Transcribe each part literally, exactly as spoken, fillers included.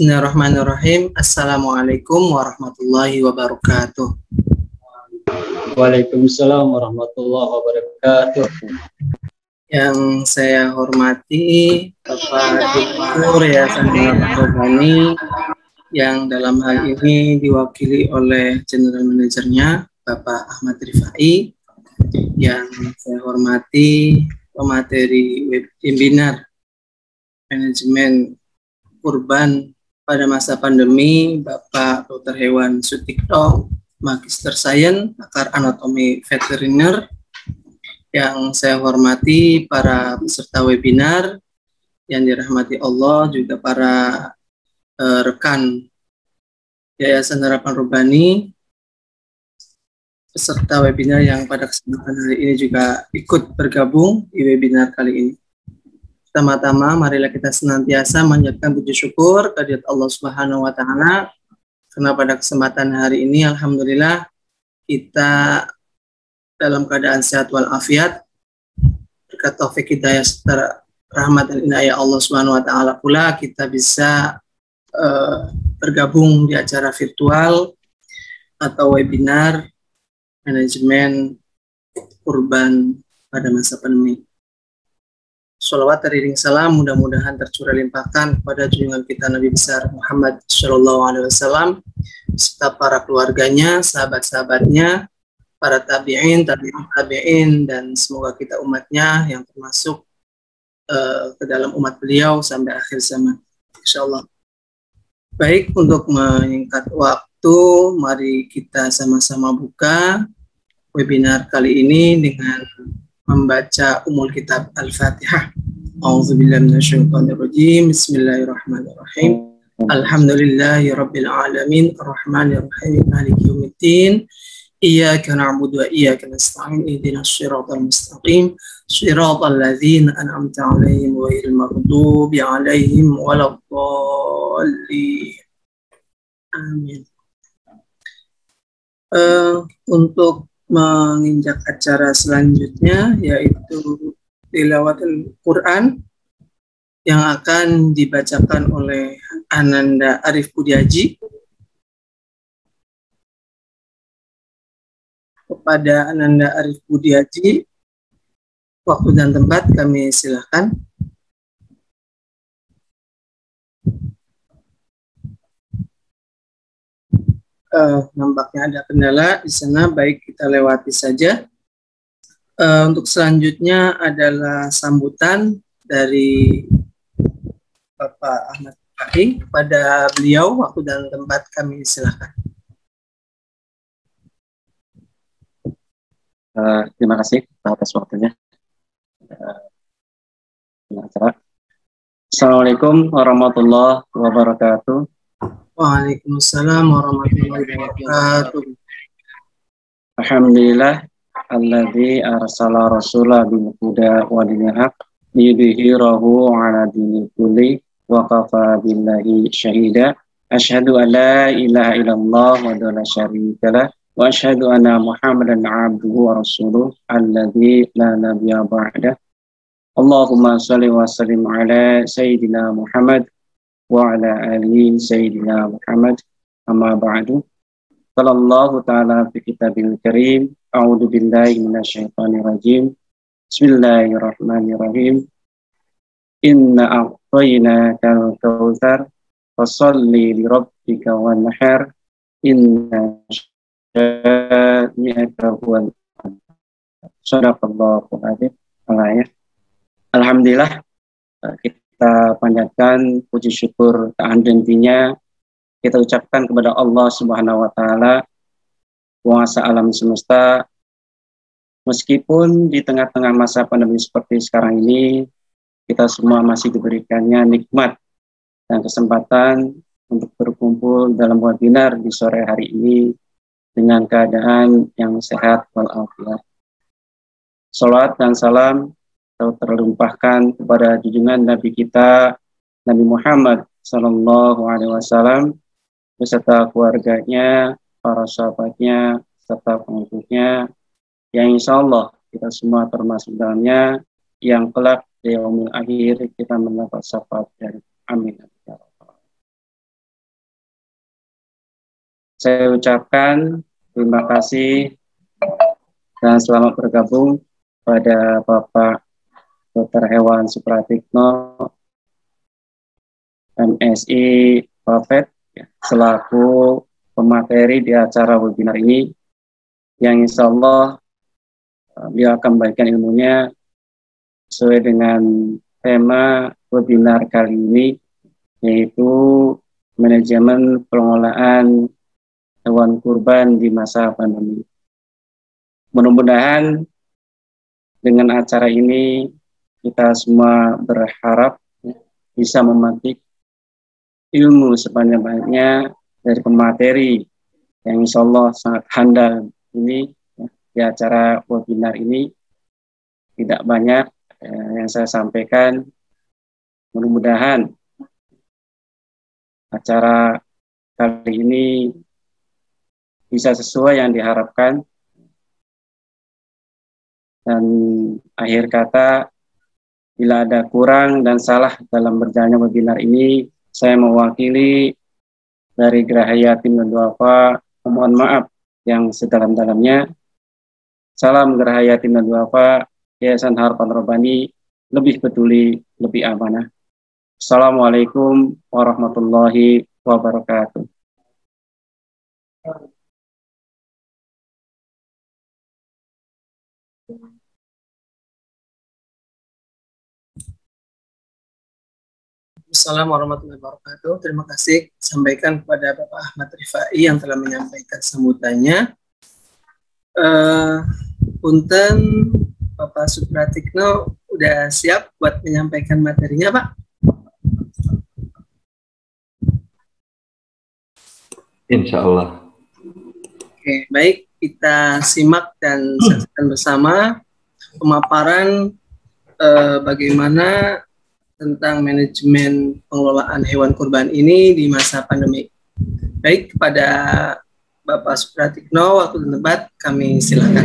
Bismillahirrahmanirrahim. Assalamualaikum warahmatullahi wabarakatuh. Waalaikumsalam warahmatullahi wabarakatuh. Yang saya hormati Bapak Direktur Yayasan Harapan Robbani yang dalam hal ini diwakili oleh General Manajernya Bapak Ahmad Rifai. Yang saya hormati pemateri webinar manajemen kurban pada masa pandemi Bapak Doktor Hewan Sutikto, Magister Sains, pakar anatomi veteriner. Yang saya hormati para peserta webinar yang dirahmati Allah, juga para uh, rekan Yayasan Harapan Robbani, peserta webinar yang pada kesempatan hari ini juga ikut bergabung di webinar kali ini. Pertama-tama, marilah kita senantiasa menjadikan puji syukur kehadirat Allah Subhanahu wa Ta'ala, karena pada kesempatan hari ini, alhamdulillah, kita dalam keadaan sehat walafiat, berkat taufik hidayah serta rahmat dan inayah Allah Subhanahu wa Ta'ala pula, kita bisa uh, bergabung di acara virtual atau webinar manajemen kurban pada masa pandemi. Sholawat teriring salam mudah-mudahan tercurah limpahkan kepada junjungan kita Nabi besar Muhammad Shallallahu Alaihi Wasallam serta para keluarganya, sahabat-sahabatnya, para tabi'in, tabi'in, tabi'in, dan semoga kita umatnya yang termasuk uh, ke dalam umat beliau sampai akhir zaman, insyaallah. Baik, untuk menyingkat waktu, mari kita sama-sama buka webinar kali ini dengan membaca umul kitab Al-Fatihah. A'udzubillahi minasyaitonirrajim. Bismillahirrahmanirrahim. Alhamdulillahi rabbil alamin, arrahmanir rahim, maliki yaumiddin. Iyyaka na'budu wa iyyaka nasta'in. Ihdinas shiratal mustaqim. Shiratal ladzina an'amta 'alaihim ghairil maghdubi 'alaihim waladdallin. Amin. Uh, untuk menginjak acara selanjutnya, yaitu tilawatul Quran yang akan dibacakan oleh Ananda Arif Budiaji. Kepada Ananda Arif Budiaji, waktu dan tempat kami silakan. Uh, nampaknya ada kendala di sana, baik kita lewati saja. Uh, untuk selanjutnya adalah sambutan dari Bapak Ahmad Rifai. Kepada beliau, waktu dan tempat kami silakan. Uh, terima kasih atas waktunya. Uh, Assalamualaikum warahmatullahi wabarakatuh. Waalaikumsalam warahmatullahi wabarakatuh. Alhamdulillah alladzi arsala rasulahu bil huda wa dinil haq liyudhhirahu 'ala dini kulli wa kafa billahi syahida. Asyhadu an la ilaha illallah wa la syarika lah wa asyhadu anna Muhammadan 'abduhu wa rasuluh alladzi la nabiyya ba'dah. Allahumma shalli wa sallim 'ala sayyidina Muhammad wa ala alihi sayyidina Muhammad, amma ba'du. Qala Allah ta'ala fi kitabil karim, a'udzu billahi minasyaitonir rajim. Bismillahirrahmanirrahim. Inna a'tainakal kautsar fasholli li rabbika wanhar inna syani'aka huwal abtar. Shadaqallahu adzim. Alhamdulillah, kita kita panjatkan puji syukur tak henti-hentinya kita ucapkan kepada Allah Subhanahu wa Ta'ala, penguasa alam semesta. Meskipun di tengah-tengah masa pandemi seperti sekarang ini, kita semua masih diberikannya nikmat dan kesempatan untuk berkumpul dalam webinar di sore hari ini dengan keadaan yang sehat walafiat. Salawat dan salam terlimpahkan kepada junjungan Nabi kita Nabi Muhammad Sallallahu Alaihi Wasallam beserta keluarganya, para sahabatnya, serta pengikutnya, yang insya Allah kita semua termasuk dalamnya, yang kelak di yaumil akhir kita mendapat syafaat dari amin. saya ucapkan terima kasih dan selamat bergabung pada Bapak Doktor Hewan Supratikno, M Si Pafet, selaku pemateri di acara webinar ini, yang insya Allah dia akan membagikan ilmunya sesuai dengan tema webinar kali ini, yaitu manajemen pengelolaan hewan kurban di masa pandemi. Mudah-mudahan dengan acara ini kita semua berharap bisa memetik ilmu sebanyak-banyaknya dari pemateri yang insya Allah sangat handal ini di acara webinar ini. Tidak banyak eh, yang saya sampaikan. Mudah-mudahan acara kali ini bisa sesuai yang diharapkan. Dan akhir kata, bila ada kurang dan salah dalam berjalannya webinar ini, saya mewakili dari Geraha Yatim dan Duafa, mohon maaf yang sedalam-dalamnya. Salam Geraha Yatim dan Duafa, Yayasan Harapan Rabbani, lebih peduli, lebih amanah. Assalamualaikum warahmatullahi wabarakatuh. Assalamualaikum warahmatullahi wabarakatuh. Terima kasih sampaikan kepada Bapak Ahmad Rifai yang telah menyampaikan sambutannya. Uh, Punten Bapak Supratikno udah siap buat menyampaikan materinya, Pak? Insya Allah. Oke, baik, kita simak dan saksikan bersama pemaparan uh, bagaimana tentang manajemen pengelolaan hewan kurban ini di masa pandemi. Baik, kepada Bapak Supratikno, waktu dan tempat kami silakan.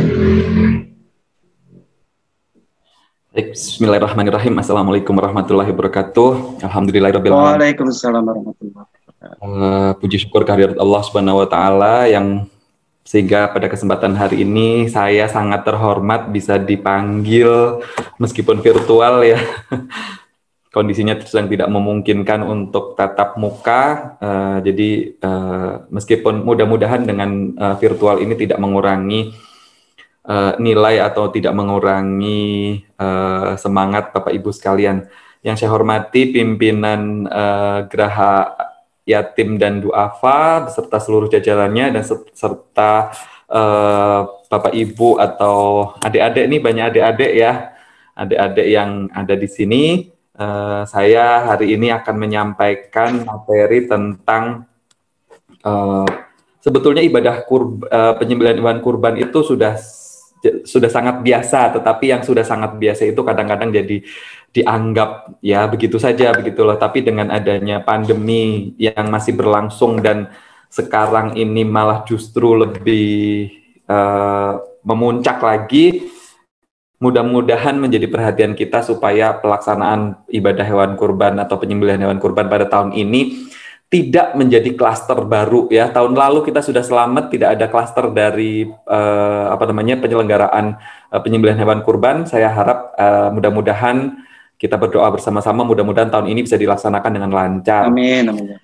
Baik, bismillahirrahmanirrahim. Assalamualaikum warahmatullahi wabarakatuh. Alhamdulillahirabbil alamin. Waalaikumsalam warahmatullahi wabarakatuh. Uh, puji syukur kehadirat Allah Subhanahu wa taala yang sehingga pada kesempatan hari ini saya sangat terhormat bisa dipanggil meskipun virtual ya. Kondisinya sedang tidak memungkinkan untuk tatap muka, uh, jadi uh, meskipun mudah-mudahan dengan uh, virtual ini tidak mengurangi uh, nilai atau tidak mengurangi uh, semangat Bapak Ibu sekalian. Yang saya hormati pimpinan uh, Geraha Yatim dan Duafa beserta seluruh jajarannya dan serta uh, Bapak Ibu atau adik-adik, nih banyak adik-adik ya, adik-adik yang ada di sini. Uh, saya hari ini akan menyampaikan materi tentang uh, sebetulnya ibadah kurb, uh, penyembelihan hewan kurban itu sudah sudah sangat biasa, tetapi yang sudah sangat biasa itu kadang-kadang jadi dianggap ya begitu saja begitulah. Tapi dengan adanya pandemi yang masih berlangsung dan sekarang ini malah justru lebih uh, memuncak lagi. Mudah-mudahan menjadi perhatian kita supaya pelaksanaan ibadah hewan kurban atau penyembelihan hewan kurban pada tahun ini tidak menjadi klaster baru ya. Tahun lalu kita sudah selamat, tidak ada klaster dari uh, apa namanya penyelenggaraan uh, penyembelihan hewan kurban. Saya harap uh, mudah-mudahan kita berdoa bersama-sama, mudah-mudahan tahun ini bisa dilaksanakan dengan lancar. Amin. Amin.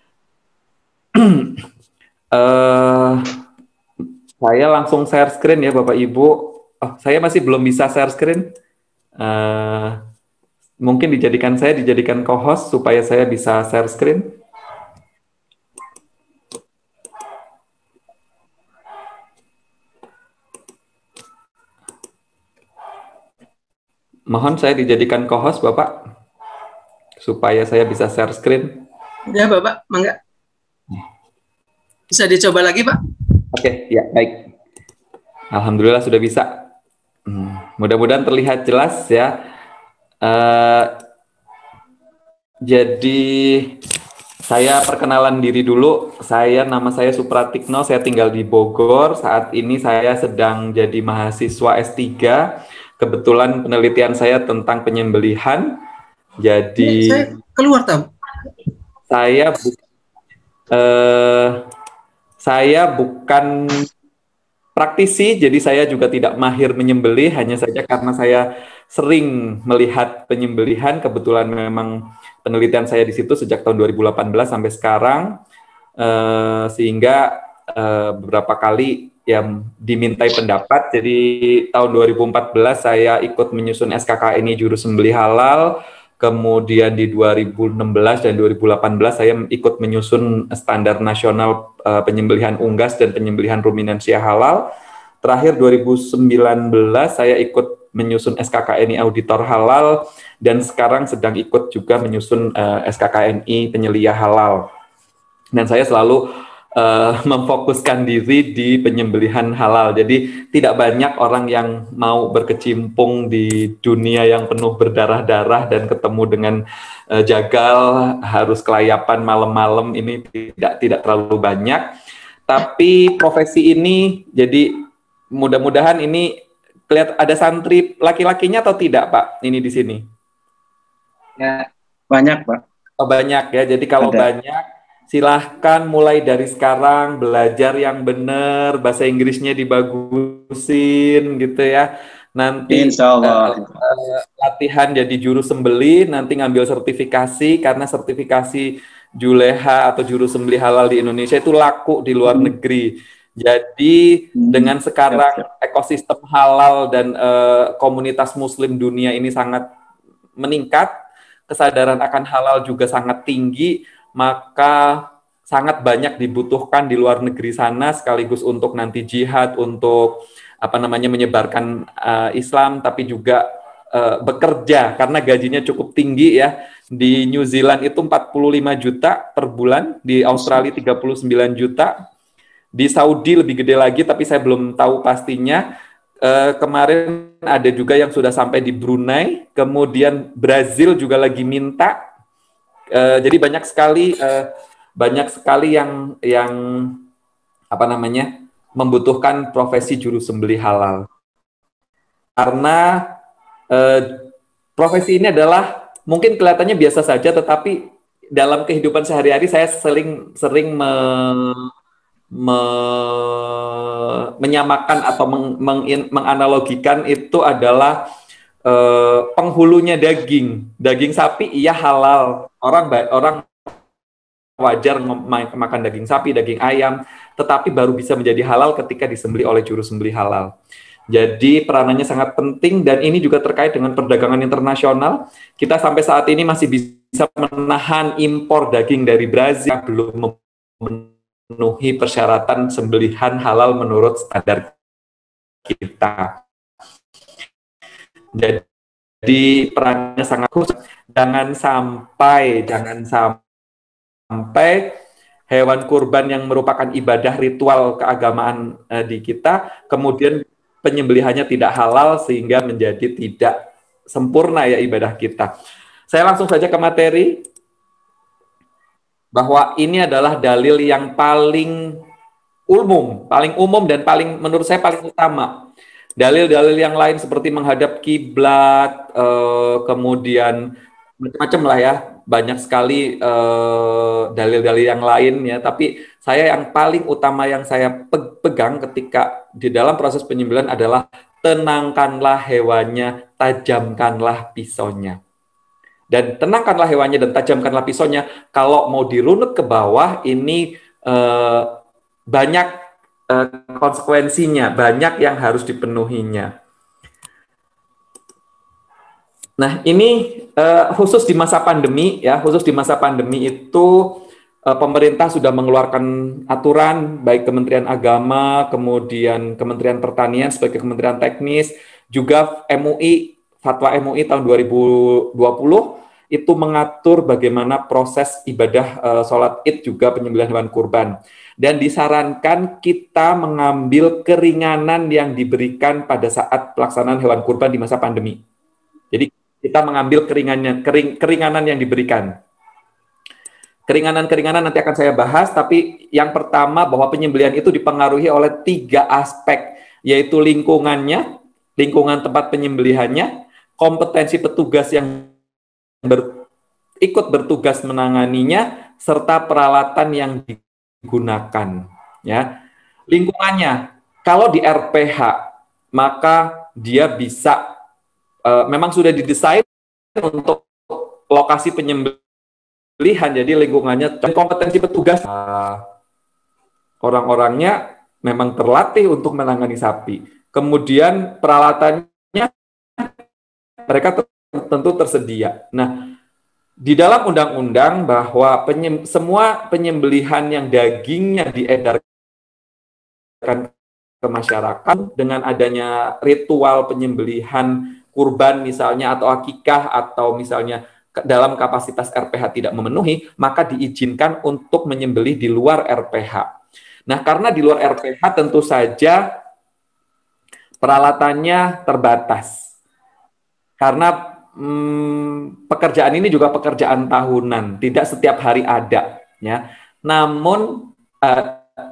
uh, saya langsung share screen ya Bapak Ibu. Oh, saya masih belum bisa share screen. Uh, mungkin dijadikan saya dijadikan co-host supaya saya bisa share screen. Mohon saya dijadikan co-host Bapak supaya saya bisa share screen. Ya Bapak, mangga. Bisa dicoba lagi Pak? Oke, ya baik. Alhamdulillah sudah bisa. Hmm, mudah-mudahan terlihat jelas ya. Uh, jadi saya perkenalan diri dulu. Saya nama saya Supratikno. Saya tinggal di Bogor. Saat ini saya sedang jadi mahasiswa S tiga. Kebetulan penelitian saya tentang penyembelihan. Jadi saya keluar tahu. Saya uh, Saya bukan praktisi, jadi saya juga tidak mahir menyembelih, hanya saja karena saya sering melihat penyembelihan, kebetulan memang penelitian saya di situ sejak tahun dua ribu delapan belas sampai sekarang, eh, sehingga eh, beberapa kali yang dimintai pendapat. Jadi tahun dua ribu empat belas saya ikut menyusun S K K N I juru sembelih halal. Kemudian di dua ribu enam belas dan dua ribu delapan belas saya ikut menyusun standar nasional uh, penyembelihan unggas dan penyembelihan ruminansia halal. Terakhir dua ribu sembilan belas saya ikut menyusun S K K N I auditor halal, dan sekarang sedang ikut juga menyusun uh, S K K N I penyelia halal. Dan saya selalu Uh, memfokuskan diri di penyembelihan halal. Jadi tidak banyak orang yang mau berkecimpung di dunia yang penuh berdarah-darah dan ketemu dengan uh, jagal, harus kelayapan malam-malam, ini tidak tidak terlalu banyak. Tapi profesi ini, jadi mudah-mudahan ini kelihatan ada santri laki-lakinya atau tidak, Pak? Ini di sini. Ya, banyak, Pak. Oh, banyak ya. Jadi kalau ada. Banyak, silahkan mulai dari sekarang belajar yang benar, bahasa Inggrisnya dibagusin gitu ya. Nanti Insya Allah. Uh, uh, latihan jadi juru sembelih, nanti ngambil sertifikasi, karena sertifikasi juleha atau juru sembelih halal di Indonesia itu laku di luar hmm. negeri. Jadi hmm. dengan sekarang ekosistem halal dan uh, komunitas muslim dunia ini sangat meningkat, kesadaran akan halal juga sangat tinggi, maka sangat banyak dibutuhkan di luar negeri sana, sekaligus untuk nanti jihad, untuk apa namanya menyebarkan uh, Islam, tapi juga uh, bekerja karena gajinya cukup tinggi ya. Di New Zealand itu empat puluh lima juta per bulan, di Australia tiga puluh sembilan juta, di Saudi lebih gede lagi tapi saya belum tahu pastinya. Uh, kemarin ada juga yang sudah sampai di Brunei, kemudian Brazil juga lagi minta. Uh, jadi banyak sekali uh, banyak sekali yang yang apa namanya membutuhkan profesi juru sembelih halal, karena uh, profesi ini adalah mungkin kelihatannya biasa saja, tetapi dalam kehidupan sehari-hari saya sering sering me, me, menyamakan atau meng, meng, menganalogikan itu adalah Uh, penghulunya daging, daging sapi iya halal, orang orang wajar makan daging sapi, daging ayam, tetapi baru bisa menjadi halal ketika disembelih oleh juru sembelih halal. Jadi peranannya sangat penting, dan ini juga terkait dengan perdagangan internasional. Kita sampai saat ini masih bisa menahan impor daging dari Brazil, belum memenuhi persyaratan sembelihan halal menurut standar kita. Jadi perannya sangat khusus. Jangan sampai, jangan sampai hewan kurban yang merupakan ibadah ritual keagamaan eh, di kita, kemudian penyembelihannya tidak halal sehingga menjadi tidak sempurna ya ibadah kita. Saya langsung saja ke materi, bahwa ini adalah dalil yang paling umum, paling umum dan paling menurut saya paling utama. Dalil-dalil yang lain seperti menghadap kiblat, eh, kemudian macam-macam lah ya, banyak sekali eh, dalil-dalil yang lain ya. Tapi saya yang paling utama yang saya pegang ketika di dalam proses penyembelihan adalah tenangkanlah hewannya, tajamkanlah pisaunya. Dan tenangkanlah hewannya dan tajamkanlah pisaunya. Kalau mau dirunut ke bawah ini eh, banyak konsekuensinya, banyak yang harus dipenuhinya. Nah, ini uh, khusus di masa pandemi ya, khusus di masa pandemi itu uh, pemerintah sudah mengeluarkan aturan, baik Kementerian Agama, kemudian Kementerian Pertanian sebagai kementerian teknis, juga M U I, Fatwa M U I tahun dua ribu dua puluh itu mengatur bagaimana proses ibadah uh, sholat Id juga penyembelihan hewan kurban. Dan disarankan kita mengambil keringanan yang diberikan pada saat pelaksanaan hewan kurban di masa pandemi. Jadi kita mengambil keringanan, kering, keringanan yang diberikan. Keringanan-keringanan nanti akan saya bahas, tapi yang pertama bahwa penyembelihan itu dipengaruhi oleh tiga aspek, yaitu lingkungannya, lingkungan tempat penyembelihannya, kompetensi petugas yang ber, ikut bertugas menanganinya, serta peralatan yang digunakan. ya. Lingkungannya, kalau di R P H, maka dia bisa, uh, memang sudah didesain untuk lokasi penyembelihan, jadi lingkungannya, kompetensi petugas, uh, orang-orangnya memang terlatih untuk menangani sapi. Kemudian peralatannya mereka tentu tersedia. Nah, di dalam undang-undang bahwa penyem, semua penyembelihan yang dagingnya diedarkan ke masyarakat dengan adanya ritual penyembelihan kurban misalnya atau akikah atau misalnya dalam kapasitas R P H tidak memenuhi, maka diizinkan untuk menyembelih di luar R P H. Nah, karena di luar R P H tentu saja peralatannya terbatas. Karena hmm, pekerjaan ini juga pekerjaan tahunan, tidak setiap hari ada, ya. Namun uh,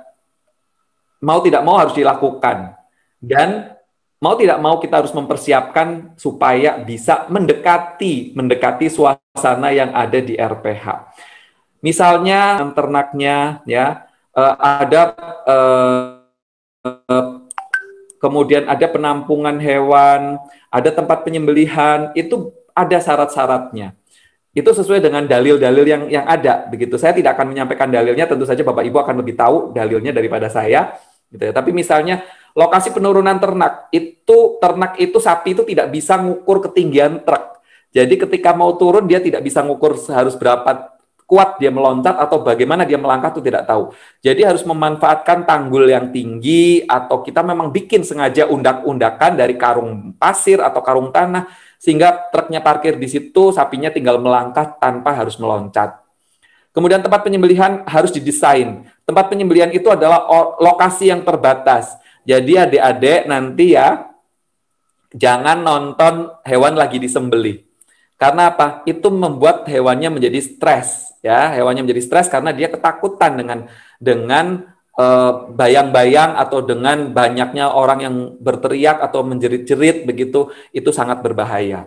mau tidak mau harus dilakukan, dan mau tidak mau kita harus mempersiapkan supaya bisa mendekati mendekati suasana yang ada di R P H. Misalnya ternaknya, ya, uh, ada uh, uh, kemudian ada penampungan hewan, ada tempat penyembelihan, itu ada syarat-syaratnya. Itu sesuai dengan dalil-dalil yang yang ada, begitu. Saya tidak akan menyampaikan dalilnya, tentu saja Bapak Ibu akan lebih tahu dalilnya daripada saya, gitu ya. Tapi misalnya lokasi penurunan ternak, itu ternak itu sapi itu tidak bisa ngukur ketinggian truk. Jadi ketika mau turun dia tidak bisa ngukur harus berapa kuat dia meloncat atau bagaimana dia melangkah itu tidak tahu. Jadi harus memanfaatkan tanggul yang tinggi atau kita memang bikin sengaja undak-undakan dari karung pasir atau karung tanah sehingga truknya parkir di situ, sapinya tinggal melangkah tanpa harus meloncat. Kemudian tempat penyembelihan harus didesain. Tempat penyembelihan itu adalah lokasi yang terbatas. Jadi adik-adik nanti ya jangan nonton hewan lagi disembelih. Karena apa? Itu membuat hewannya menjadi stres, ya. Hewannya menjadi stres karena dia ketakutan dengan dengan bayang-bayang uh, atau dengan banyaknya orang yang berteriak atau menjerit-jerit begitu, itu sangat berbahaya.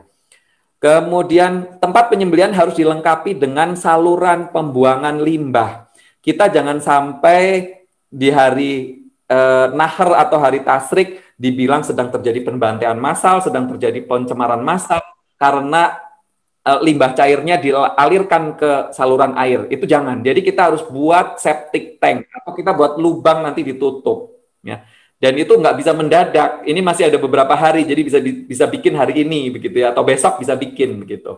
Kemudian tempat penyembelihan harus dilengkapi dengan saluran pembuangan limbah. Kita jangan sampai di hari uh, nahar atau hari tasrik dibilang sedang terjadi pembantaian massal, sedang terjadi pencemaran massal karena limbah cairnya dialirkan ke saluran air, itu jangan. Jadi kita harus buat septic tank atau kita buat lubang nanti ditutup, ya. Dan itu nggak bisa mendadak. Ini masih ada beberapa hari, jadi bisa bisa bikin hari ini begitu ya, atau besok bisa bikin begitu.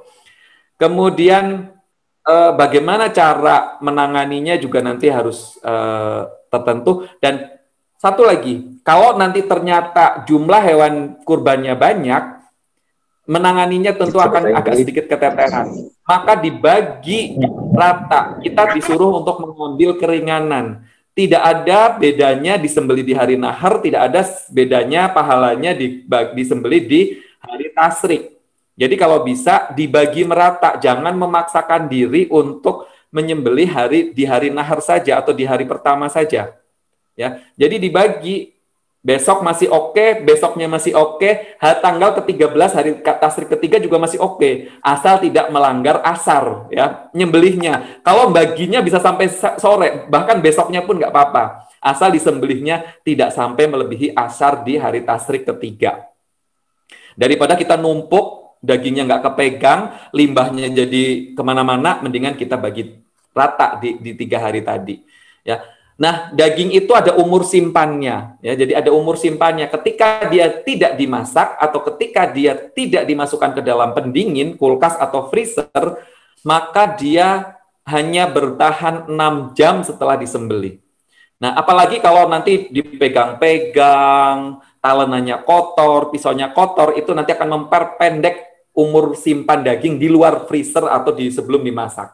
Kemudian eh, bagaimana cara menanganinya juga nanti harus eh, tertentu. Dan satu lagi, kalau nanti ternyata jumlah hewan kurbannya banyak, menanganinya tentu akan agak sedikit keteteran. Maka dibagi rata. Kita disuruh untuk mengambil keringanan. Tidak ada bedanya disembelih di hari nahar, tidak ada bedanya pahalanya disembelih di hari tasrik. Jadi kalau bisa dibagi merata, jangan memaksakan diri untuk menyembelih hari di hari nahar saja atau di hari pertama saja. Ya, jadi dibagi. Besok masih oke, okay, besoknya masih oke, okay, tanggal ke tiga belas hari tasrik ketiga juga masih oke, okay, asal tidak melanggar asar, ya, nyembelihnya. Kalau baginya bisa sampai sore, bahkan besoknya pun nggak apa-apa, asal disembelihnya tidak sampai melebihi asar di hari tasrik ketiga. Daripada kita numpuk, dagingnya nggak kepegang, limbahnya jadi kemana-mana, mendingan kita bagi rata di, di tiga hari tadi, ya. Nah, daging itu ada umur simpannya, ya. Jadi ada umur simpannya. Ketika dia tidak dimasak atau ketika dia tidak dimasukkan ke dalam pendingin, kulkas atau freezer, maka dia hanya bertahan enam jam setelah disembelih. Nah, apalagi kalau nanti dipegang-pegang, talenannya kotor, pisaunya kotor, itu nanti akan memperpendek umur simpan daging di luar freezer atau di sebelum dimasak.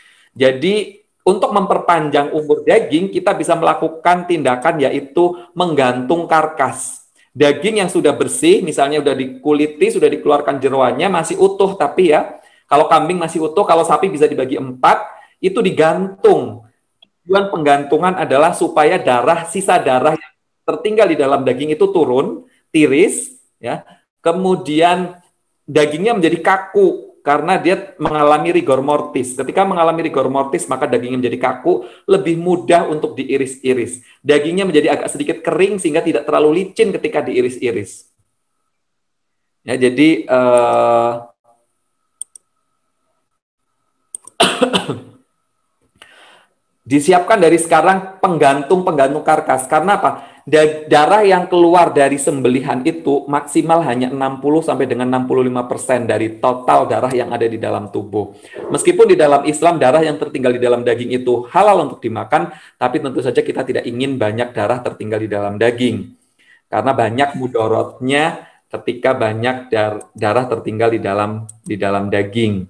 Jadi untuk memperpanjang umur daging, kita bisa melakukan tindakan yaitu menggantung karkas. Daging yang sudah bersih, misalnya sudah dikuliti, sudah dikeluarkan jeroannya, masih utuh, tapi ya, kalau kambing masih utuh, kalau sapi bisa dibagi empat, itu digantung. Tujuan penggantungan adalah supaya darah, sisa darah yang tertinggal di dalam daging itu turun, tiris, ya. Kemudian dagingnya menjadi kaku. karena dia mengalami rigor mortis. Ketika mengalami rigor mortis, maka dagingnya menjadi kaku, lebih mudah untuk diiris-iris. Dagingnya menjadi agak sedikit kering sehingga tidak terlalu licin ketika diiris-iris. Ya, jadi uh, disiapkan dari sekarang penggantung-penggantung karkas. Karena apa? Darah yang keluar dari sembelihan itu maksimal hanya enam puluh sampai dengan enam puluh lima persen dari total darah yang ada di dalam tubuh. Meskipun di dalam Islam darah yang tertinggal di dalam daging itu halal untuk dimakan, tapi tentu saja kita tidak ingin banyak darah tertinggal di dalam daging. Karena banyak mudorotnya ketika banyak dar darah tertinggal di dalam di dalam daging.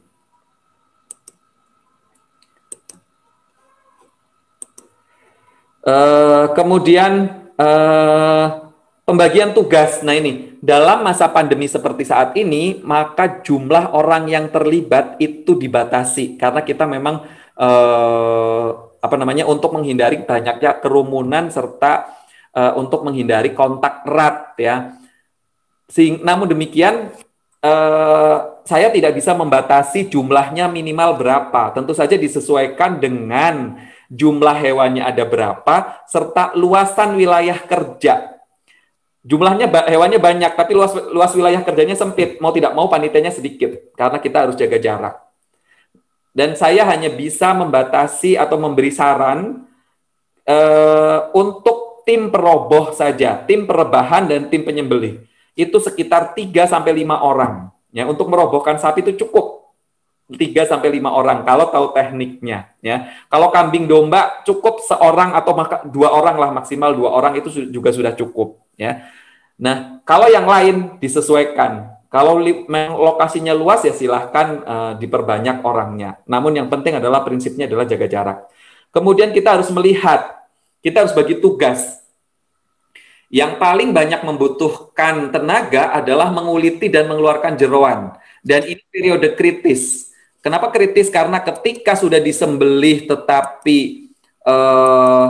Uh, kemudian Uh, pembagian tugas. Nah ini, dalam masa pandemi seperti saat ini, maka jumlah orang yang terlibat itu dibatasi karena kita memang uh, apa namanya untuk menghindari banyaknya kerumunan serta uh, untuk menghindari kontak erat ya. Sing, namun demikian uh, saya tidak bisa membatasi jumlahnya minimal berapa. Tentu saja disesuaikan dengan jumlah hewannya ada berapa, serta luasan wilayah kerja. Jumlahnya hewannya banyak, tapi luas, luas wilayah kerjanya sempit. Mau tidak mau panitianya sedikit, karena kita harus jaga jarak. Dan saya hanya bisa membatasi atau memberi saran eh, untuk tim peroboh saja, tim perebahan dan tim penyembelih. Itu sekitar tiga sampai lima orang. Ya, untuk merobohkan sapi itu cukup. tiga sampai lima orang kalau tahu tekniknya ya. Kalau kambing domba cukup seorang atau maka dua orang lah, maksimal dua orang itu juga sudah cukup ya. Nah, kalau yang lain disesuaikan. Kalau lokasinya luas ya silahkan uh, diperbanyak orangnya. Namun yang penting adalah prinsipnya adalah jaga jarak. Kemudian kita harus melihat, kita harus bagi tugas. Yang paling banyak membutuhkan tenaga adalah menguliti dan mengeluarkan jeroan. Dan ini periode kritis. Kenapa kritis? Karena ketika sudah disembelih tetapi eh,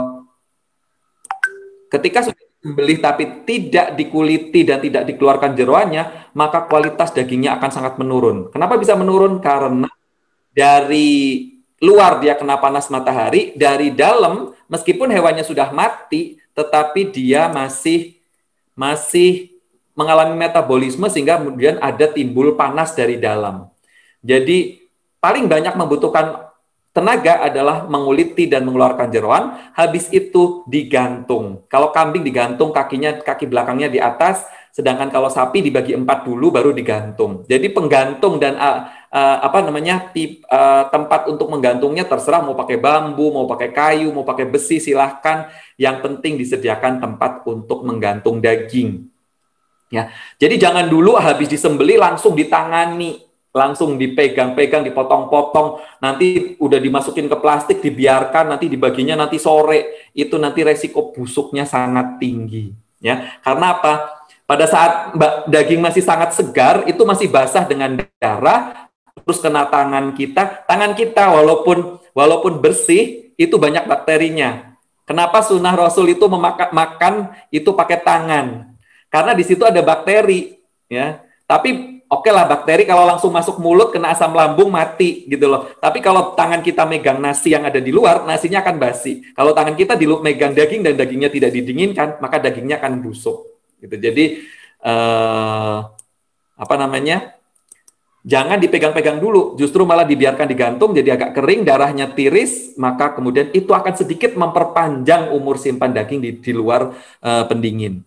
ketika sudah disembelih tapi tidak dikuliti dan tidak dikeluarkan jeroannya, maka kualitas dagingnya akan sangat menurun. Kenapa bisa menurun? Karena dari luar dia kena panas matahari, dari dalam meskipun hewannya sudah mati, tetapi dia masih masih mengalami metabolisme sehingga kemudian ada timbul panas dari dalam. Jadi paling banyak membutuhkan tenaga adalah menguliti dan mengeluarkan jeroan, habis itu digantung. Kalau kambing digantung kakinya, kaki belakangnya di atas, sedangkan kalau sapi dibagi empat dulu baru digantung. Jadi penggantung dan uh, uh, apa namanya tip, uh, tempat untuk menggantungnya terserah mau pakai bambu, mau pakai kayu, mau pakai besi silahkan. Yang penting disediakan tempat untuk menggantung daging. Ya, jadi jangan dulu habis disembeli langsung ditangani. Langsung dipegang-pegang, dipotong-potong, nanti udah dimasukin ke plastik, dibiarkan, nanti dibaginya nanti sore, itu nanti resiko busuknya sangat tinggi. Ya, karena apa? Pada saat daging masih sangat segar, itu masih basah dengan darah, terus kena tangan kita, tangan kita walaupun walaupun bersih, itu banyak bakterinya. Kenapa sunnah Rasul itu memakan makan itu pakai tangan? Karena di situ ada bakteri, ya. Tapi oke lah bakteri kalau langsung masuk mulut kena asam lambung mati gitu loh. Tapi kalau tangan kita megang nasi yang ada di luar, nasinya akan basi. Kalau tangan kita di megang daging dan dagingnya tidak didinginkan, maka dagingnya akan busuk. Gitu. Jadi eh, apa namanya? Jangan dipegang-pegang dulu, justru malah dibiarkan digantung jadi agak kering, darahnya tiris, maka kemudian itu akan sedikit memperpanjang umur simpan daging di, di luar eh, pendingin.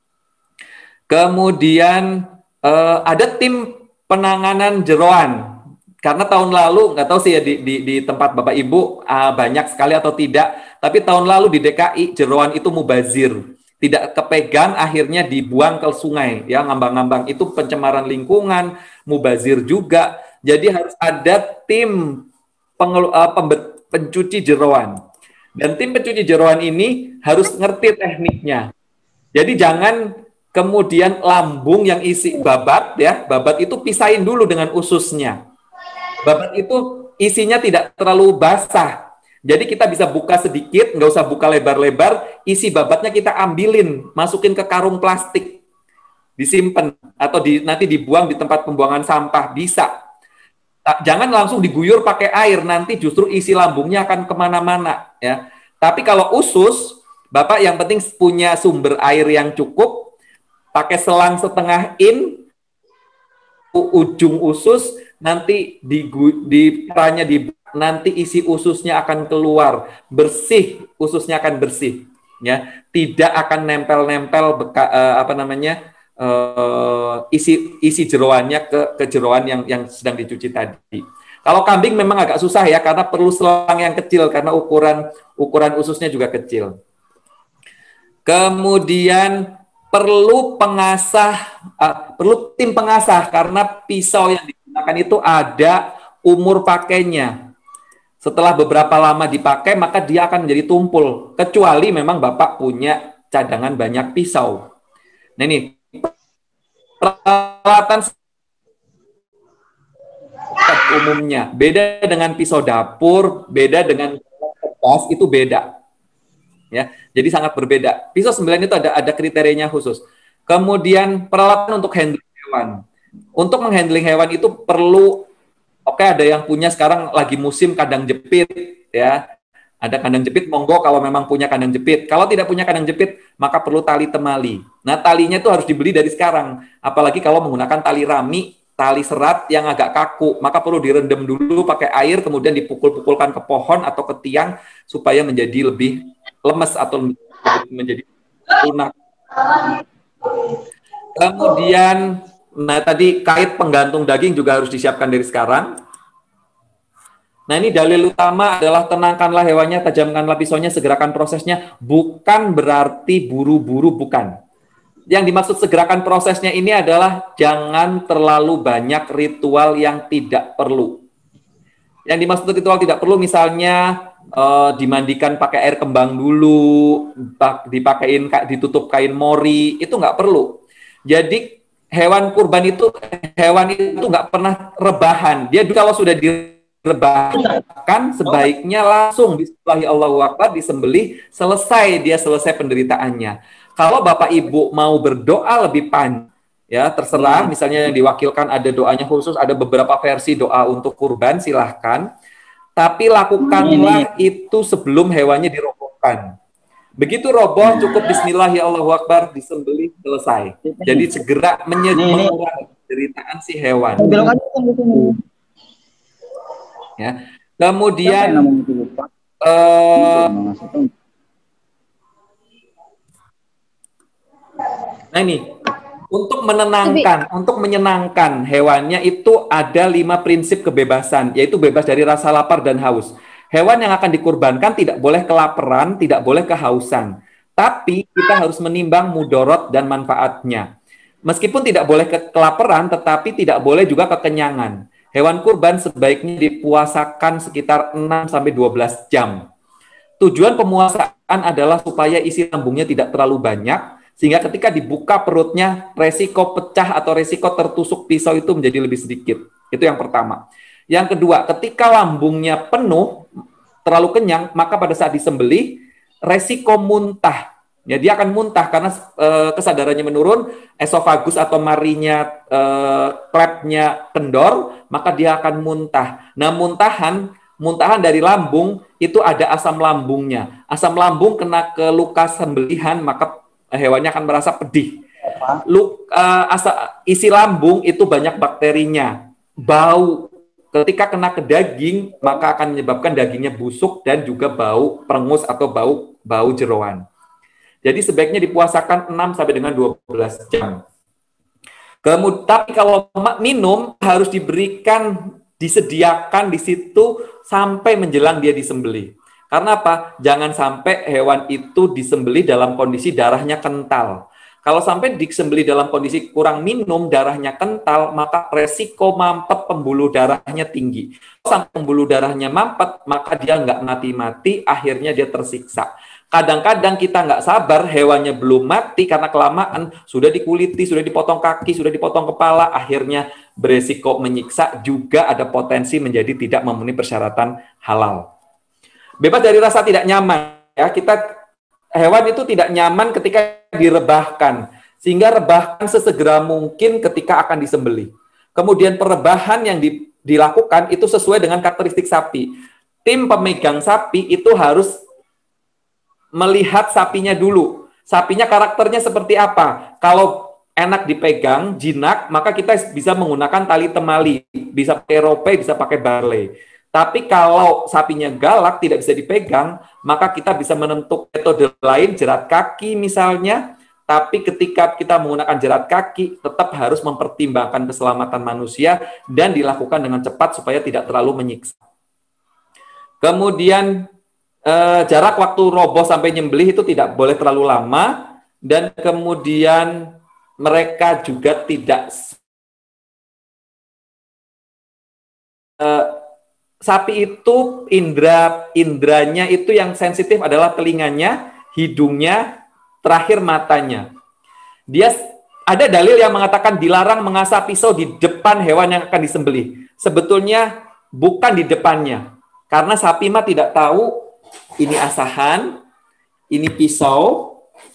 Kemudian Uh, ada tim penanganan jeroan. Karena tahun lalu, nggak tahu sih ya di, di, di tempat Bapak Ibu uh, banyak sekali atau tidak, tapi tahun lalu di D K I jeroan itu mubazir. Tidak kepegang, akhirnya dibuang ke sungai. Ya, ngambang-ngambang itu pencemaran lingkungan, mubazir juga. Jadi harus ada tim pengelu, uh, pembe, pencuci jeroan. Dan tim pencuci jeroan ini harus ngerti tekniknya. Jadi jangan kemudian lambung yang isi babat, ya, babat itu pisahin dulu dengan ususnya. Babat itu isinya tidak terlalu basah. Jadi kita bisa buka sedikit, nggak usah buka lebar-lebar, isi babatnya kita ambilin, masukin ke karung plastik, disimpan, atau di, nanti dibuang di tempat pembuangan sampah, bisa. Jangan langsung diguyur pakai air, nanti justru isi lambungnya akan kemana-mana ya. Tapi kalau usus, Bapak yang penting punya sumber air yang cukup, pakai selang setengah in, ujung usus, nanti di di perannya di nanti isi ususnya akan keluar bersih, ususnya akan bersih ya, tidak akan nempel-nempel beka, uh, apa namanya uh, isi isi jeroannya ke ke jeroan yang yang sedang dicuci tadi. Kalau kambing memang agak susah ya, karena perlu selang yang kecil karena ukuran ukuran ususnya juga kecil. Kemudian perlu pengasah, uh, perlu tim pengasah karena pisau yang digunakan itu ada umur pakainya. Setelah beberapa lama dipakai, maka dia akan menjadi tumpul. Kecuali memang Bapak punya cadangan banyak pisau. Nah ini, peralatan umumnya. Beda dengan pisau dapur, beda dengan kertas, itu beda. Ya, jadi sangat berbeda. Pisau sembilan itu ada, ada kriterianya khusus. Kemudian peralatan untuk handling hewan. Untuk menghandling hewan itu perlu, oke, ada yang punya sekarang lagi musim kandang jepit, ya. Ada kandang jepit, monggo kalau memang punya kandang jepit. Kalau tidak punya kandang jepit, maka perlu tali temali. Nah, talinya itu harus dibeli dari sekarang. Apalagi kalau menggunakan tali rami, tali serat yang agak kaku, maka perlu direndam dulu pakai air, kemudian dipukul-pukulkan ke pohon atau ke tiang supaya menjadi lebih lemes atau menjadi lunak. Kemudian, nah tadi kait penggantung daging juga harus disiapkan dari sekarang. Nah ini dalil utama adalah tenangkanlah hewannya, tajamkanlah pisaunya, segerakan prosesnya. Bukan berarti buru-buru, bukan. Yang dimaksud segerakan prosesnya ini adalah jangan terlalu banyak ritual yang tidak perlu. Yang dimaksud ritual tidak perlu misalnya uh, dimandikan pakai air kembang dulu, dipakein ditutup kain mori, itu nggak perlu. Jadi hewan kurban itu, hewan itu nggak pernah rebahan. Dia kalau sudah direbahkan, sebaiknya langsung bismillahi Allahu Akbar, disembelih, selesai dia selesai penderitaannya. Kalau Bapak Ibu mau berdoa lebih panjang, ya terserah. Misalnya yang diwakilkan ada doanya khusus, ada beberapa versi doa untuk kurban, silahkan. Tapi lakukanlah itu sebelum hewannya dirobohkan. Begitu roboh, cukup bismillahi Allahu Akbar, disembelih, selesai. Jadi segera mengurangi penderitaan si hewan. Ya. Kemudian uh, nah ini untuk menenangkan, untuk menyenangkan hewannya itu ada lima prinsip kebebasan, yaitu bebas dari rasa lapar dan haus. Hewan yang akan dikurbankan tidak boleh kelaparan, tidak boleh kehausan. Tapi kita harus menimbang mudorot dan manfaatnya. Meskipun tidak boleh ke kelaparan, tetapi tidak boleh juga kekenyangan. Hewan kurban sebaiknya dipuasakan sekitar enam sampai dua belas jam. Tujuan pemuasaan adalah supaya isi lambungnya tidak terlalu banyak, sehingga ketika dibuka perutnya, resiko pecah atau resiko tertusuk pisau itu menjadi lebih sedikit. Itu yang pertama. Yang kedua, ketika lambungnya penuh, terlalu kenyang, maka pada saat disembelih, resiko muntah. Ya, dia akan muntah karena e, kesadarannya menurun, esofagus atau marinya, e, klepnya kendor, maka dia akan muntah. Nah, muntahan, muntahan dari lambung, itu ada asam lambungnya. Asam lambung kena ke luka sembelihan, maka hewannya akan merasa pedih. Luk, uh, asa, isi lambung itu banyak bakterinya, bau. Ketika kena ke daging, maka akan menyebabkan dagingnya busuk dan juga bau perengus atau bau bau jeroan. Jadi sebaiknya dipuasakan enam sampai dengan dua belas jam. Kemudian, tapi kalau minum harus diberikan, disediakan di situ sampai menjelang dia disembelih. Karena apa? Jangan sampai hewan itu disembelih dalam kondisi darahnya kental. Kalau sampai disembelih dalam kondisi kurang minum, darahnya kental, maka resiko mampet pembuluh darahnya tinggi. Kalau sampai pembuluh darahnya mampet, maka dia nggak mati-mati, akhirnya dia tersiksa. Kadang-kadang kita nggak sabar, hewannya belum mati karena kelamaan, sudah dikuliti, sudah dipotong kaki, sudah dipotong kepala, akhirnya beresiko menyiksa, juga ada potensi menjadi tidak memenuhi persyaratan halal. Bebas dari rasa tidak nyaman, ya, kita hewan itu tidak nyaman ketika direbahkan, sehingga rebahkan sesegera mungkin ketika akan disembelih. Kemudian perebahan yang di, dilakukan itu sesuai dengan karakteristik sapi. Tim pemegang sapi itu harus melihat sapinya dulu. Sapinya karakternya seperti apa? Kalau enak dipegang, jinak, maka kita bisa menggunakan tali temali. Bisa pakai rope, bisa pakai barley. Tapi kalau sapinya galak, tidak bisa dipegang, maka kita bisa menentukan metode lain, jerat kaki misalnya. Tapi ketika kita menggunakan jerat kaki, tetap harus mempertimbangkan keselamatan manusia dan dilakukan dengan cepat supaya tidak terlalu menyiksa. Kemudian eh, jarak waktu roboh sampai nyembelih itu tidak boleh terlalu lama, dan kemudian mereka juga tidak eh, sapi itu indra indranya itu yang sensitif adalah telinganya, hidungnya, terakhir matanya. Dia ada dalil yang mengatakan dilarang mengasah pisau di depan hewan yang akan disembelih. Sebetulnya bukan di depannya. Karena sapi mah tidak tahu ini asahan, ini pisau.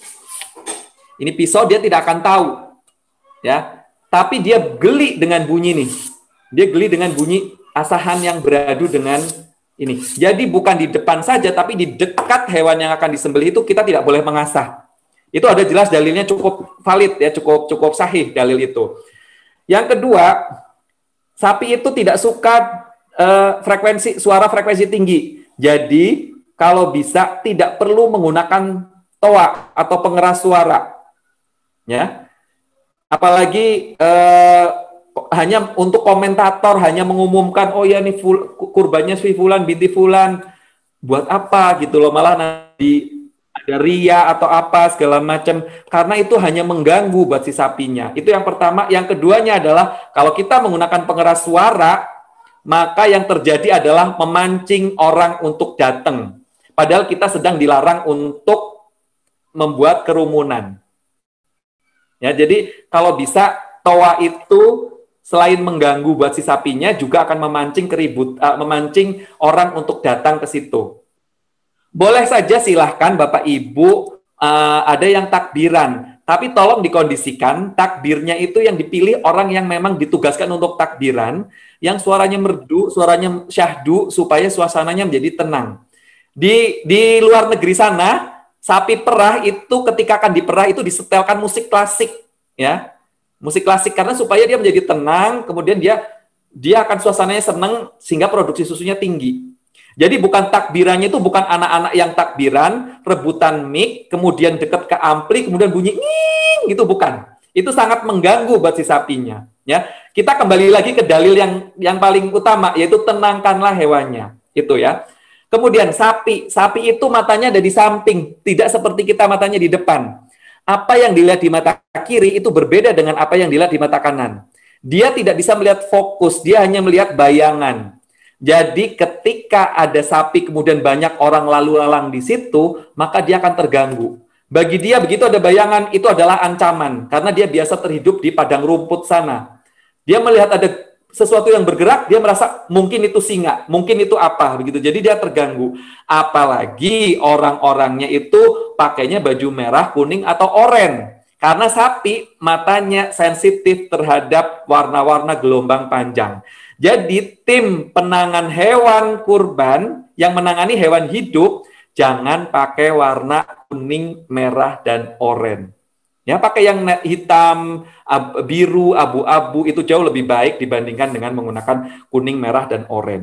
Ini pisau dia tidak akan tahu. Ya. Tapi dia geli dengan bunyi nih. Dia geli dengan bunyi asahan yang beradu dengan ini. Jadi bukan di depan saja, tapi di dekat hewan yang akan disembelih itu kita tidak boleh mengasah. Itu ada jelas dalilnya, cukup valid ya, cukup cukup sahih dalil itu. Yang kedua, sapi itu tidak suka uh, frekuensi suara frekuensi tinggi. Jadi kalau bisa tidak perlu menggunakan toa atau pengeras suara. Ya. Apalagi uh, hanya untuk komentator hanya mengumumkan, oh ya nih ful, kurbannya si fulan binti fulan, buat apa gitu loh, malah nanti ada ria atau apa segala macam, karena itu hanya mengganggu buat si sapinya. Itu yang pertama. Yang keduanya adalah kalau kita menggunakan pengeras suara, maka yang terjadi adalah memancing orang untuk datang. Padahal kita sedang dilarang untuk membuat kerumunan. Ya, jadi kalau bisa toa itu selain mengganggu buat si sapinya juga akan memancing keribut, uh, memancing orang untuk datang ke situ. Boleh saja silahkan Bapak Ibu uh, ada yang takbiran, tapi tolong dikondisikan takbirnya itu yang dipilih orang yang memang ditugaskan untuk takbiran, yang suaranya merdu, suaranya syahdu, supaya suasananya menjadi tenang. Di di luar negeri sana, sapi perah itu ketika akan diperah itu disetelkan musik klasik, ya, musik klasik karena supaya dia menjadi tenang, kemudian dia dia akan suasananya senang sehingga produksi susunya tinggi. Jadi bukan takbirannya itu bukan anak-anak yang takbiran, rebutan mic, kemudian dekat ke ampli, kemudian bunyi nging, gitu bukan. Itu sangat mengganggu buat si sapinya. Ya, kita kembali lagi ke dalil yang yang paling utama, yaitu tenangkanlah hewannya. Itu ya. Kemudian sapi, sapi itu matanya ada di samping, tidak seperti kita matanya di depan. Apa yang dilihat di mata kiri itu berbeda dengan apa yang dilihat di mata kanan. Dia tidak bisa melihat fokus, dia hanya melihat bayangan. Jadi ketika ada sapi kemudian banyak orang lalu lalang di situ, maka dia akan terganggu. Bagi dia begitu ada bayangan itu adalah ancaman karena dia biasa terhidup di padang rumput sana. Dia melihat ada sesuatu yang bergerak, dia merasa mungkin itu singa, mungkin itu apa begitu. Jadi dia terganggu. Apalagi orang-orangnya itu pakainya baju merah, kuning atau oranye. Karena sapi matanya sensitif terhadap warna-warna gelombang panjang. Jadi tim penangan hewan kurban yang menangani hewan hidup jangan pakai warna kuning, merah, dan oranye. Ya, pakai yang hitam, ab, biru, abu-abu itu jauh lebih baik dibandingkan dengan menggunakan kuning, merah, dan oranye.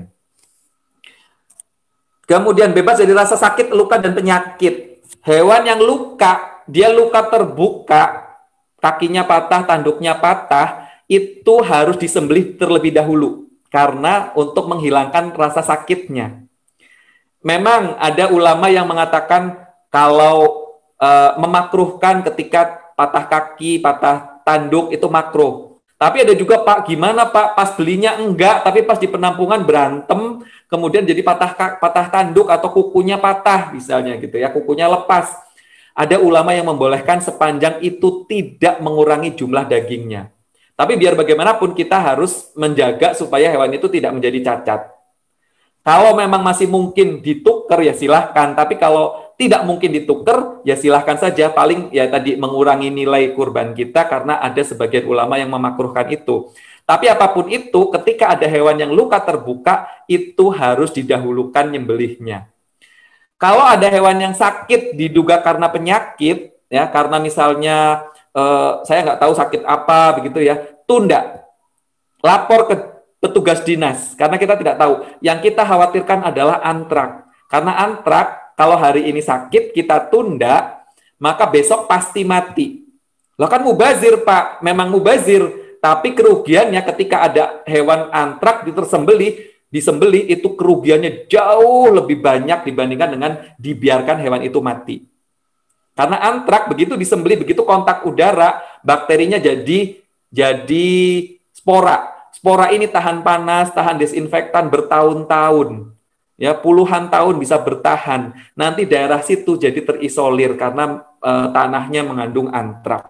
Kemudian bebas dari rasa sakit, luka, dan penyakit. Hewan yang luka, dia luka terbuka, kakinya patah, tanduknya patah, itu harus disembelih terlebih dahulu. Karena untuk menghilangkan rasa sakitnya. Memang ada ulama yang mengatakan kalau e, memakruhkan ketika patah kaki, patah tanduk itu makruh. Tapi ada juga, Pak, gimana Pak, pas belinya enggak, tapi pas di penampungan berantem, kemudian jadi patah patah tanduk atau kukunya patah misalnya gitu ya, kukunya lepas. Ada ulama yang membolehkan sepanjang itu tidak mengurangi jumlah dagingnya. Tapi biar bagaimanapun kita harus menjaga supaya hewan itu tidak menjadi cacat. Kalau memang masih mungkin ditukar ya silahkan, tapi kalau tidak mungkin ditukar ya silahkan saja. Paling ya tadi mengurangi nilai kurban kita karena ada sebagian ulama yang memakruhkan itu. Tapi apapun itu, ketika ada hewan yang luka terbuka, itu harus didahulukan nyembelihnya. Kalau ada hewan yang sakit diduga karena penyakit, ya karena misalnya eh, saya nggak tahu sakit apa begitu ya, tunda, lapor ke petugas dinas karena kita tidak tahu. Yang kita khawatirkan adalah antrak. Karena antrak kalau hari ini sakit kita tunda, maka besok pasti mati. Lah kan mubazir Pak, memang mubazir. Tapi kerugiannya ketika ada hewan antrak ditersembelih, disembelih itu kerugiannya jauh lebih banyak dibandingkan dengan dibiarkan hewan itu mati. Karena antrak begitu disembelih, begitu kontak udara, bakterinya jadi jadi spora. Spora ini tahan panas, tahan desinfektan bertahun-tahun. Ya, puluhan tahun bisa bertahan. Nanti daerah situ jadi terisolir karena e, tanahnya mengandung antrak.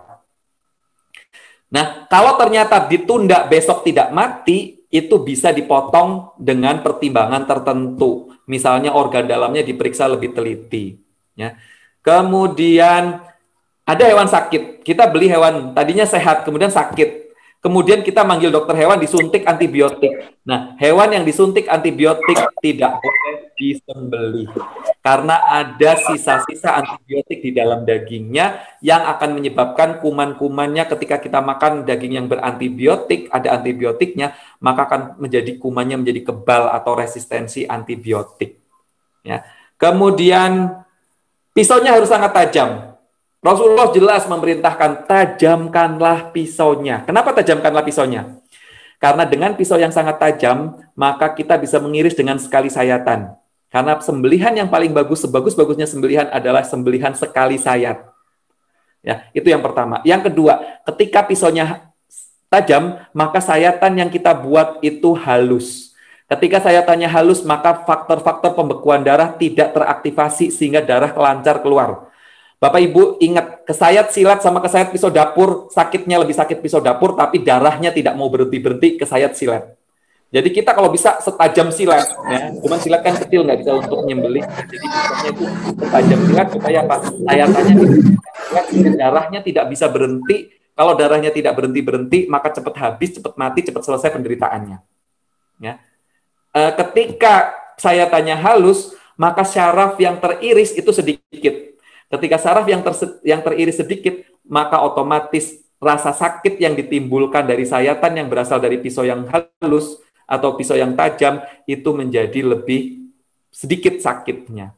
Nah, kalau ternyata ditunda besok tidak mati, itu bisa dipotong dengan pertimbangan tertentu. Misalnya organ dalamnya diperiksa lebih teliti. Ya. Kemudian ada hewan sakit. Kita beli hewan tadinya sehat, kemudian sakit. Kemudian kita manggil dokter hewan disuntik antibiotik. Nah, hewan yang disuntik antibiotik tidak boleh disembelih. Karena ada sisa-sisa antibiotik di dalam dagingnya yang akan menyebabkan kuman-kumannya ketika kita makan daging yang berantibiotik, ada antibiotiknya, maka akan menjadi kumannya menjadi kebal atau resistensi antibiotik. Ya. Kemudian pisaunya harus sangat tajam. Rasulullah jelas memerintahkan tajamkanlah pisaunya. Kenapa tajamkanlah pisaunya? Karena dengan pisau yang sangat tajam, maka kita bisa mengiris dengan sekali sayatan. Karena sembelihan yang paling bagus, sebagus-bagusnya sembelihan adalah sembelihan sekali sayat. Ya, itu yang pertama. Yang kedua, ketika pisaunya tajam, maka sayatan yang kita buat itu halus. Ketika sayatannya halus, maka faktor-faktor pembekuan darah tidak teraktivasi sehingga darah lancar keluar. Bapak Ibu ingat, kesayat silat sama kesayat pisau dapur, sakitnya lebih sakit pisau dapur, tapi darahnya tidak mau berhenti-berhenti kesayat silat. Jadi kita kalau bisa setajam silat, ya, cuman silat kan kecil, nggak bisa untuk menyembelih, jadi pisaunya itu setajam silat supaya apa? Sayatannya silat, darahnya tidak bisa berhenti. Kalau darahnya tidak berhenti-berhenti, maka cepat habis, cepat mati, cepat selesai penderitaannya. Ya. E, ketika sayatannya halus, maka syaraf yang teriris itu sedikit. Ketika saraf yang, ter, yang teriris sedikit, maka otomatis rasa sakit yang ditimbulkan dari sayatan yang berasal dari pisau yang halus atau pisau yang tajam itu menjadi lebih sedikit sakitnya.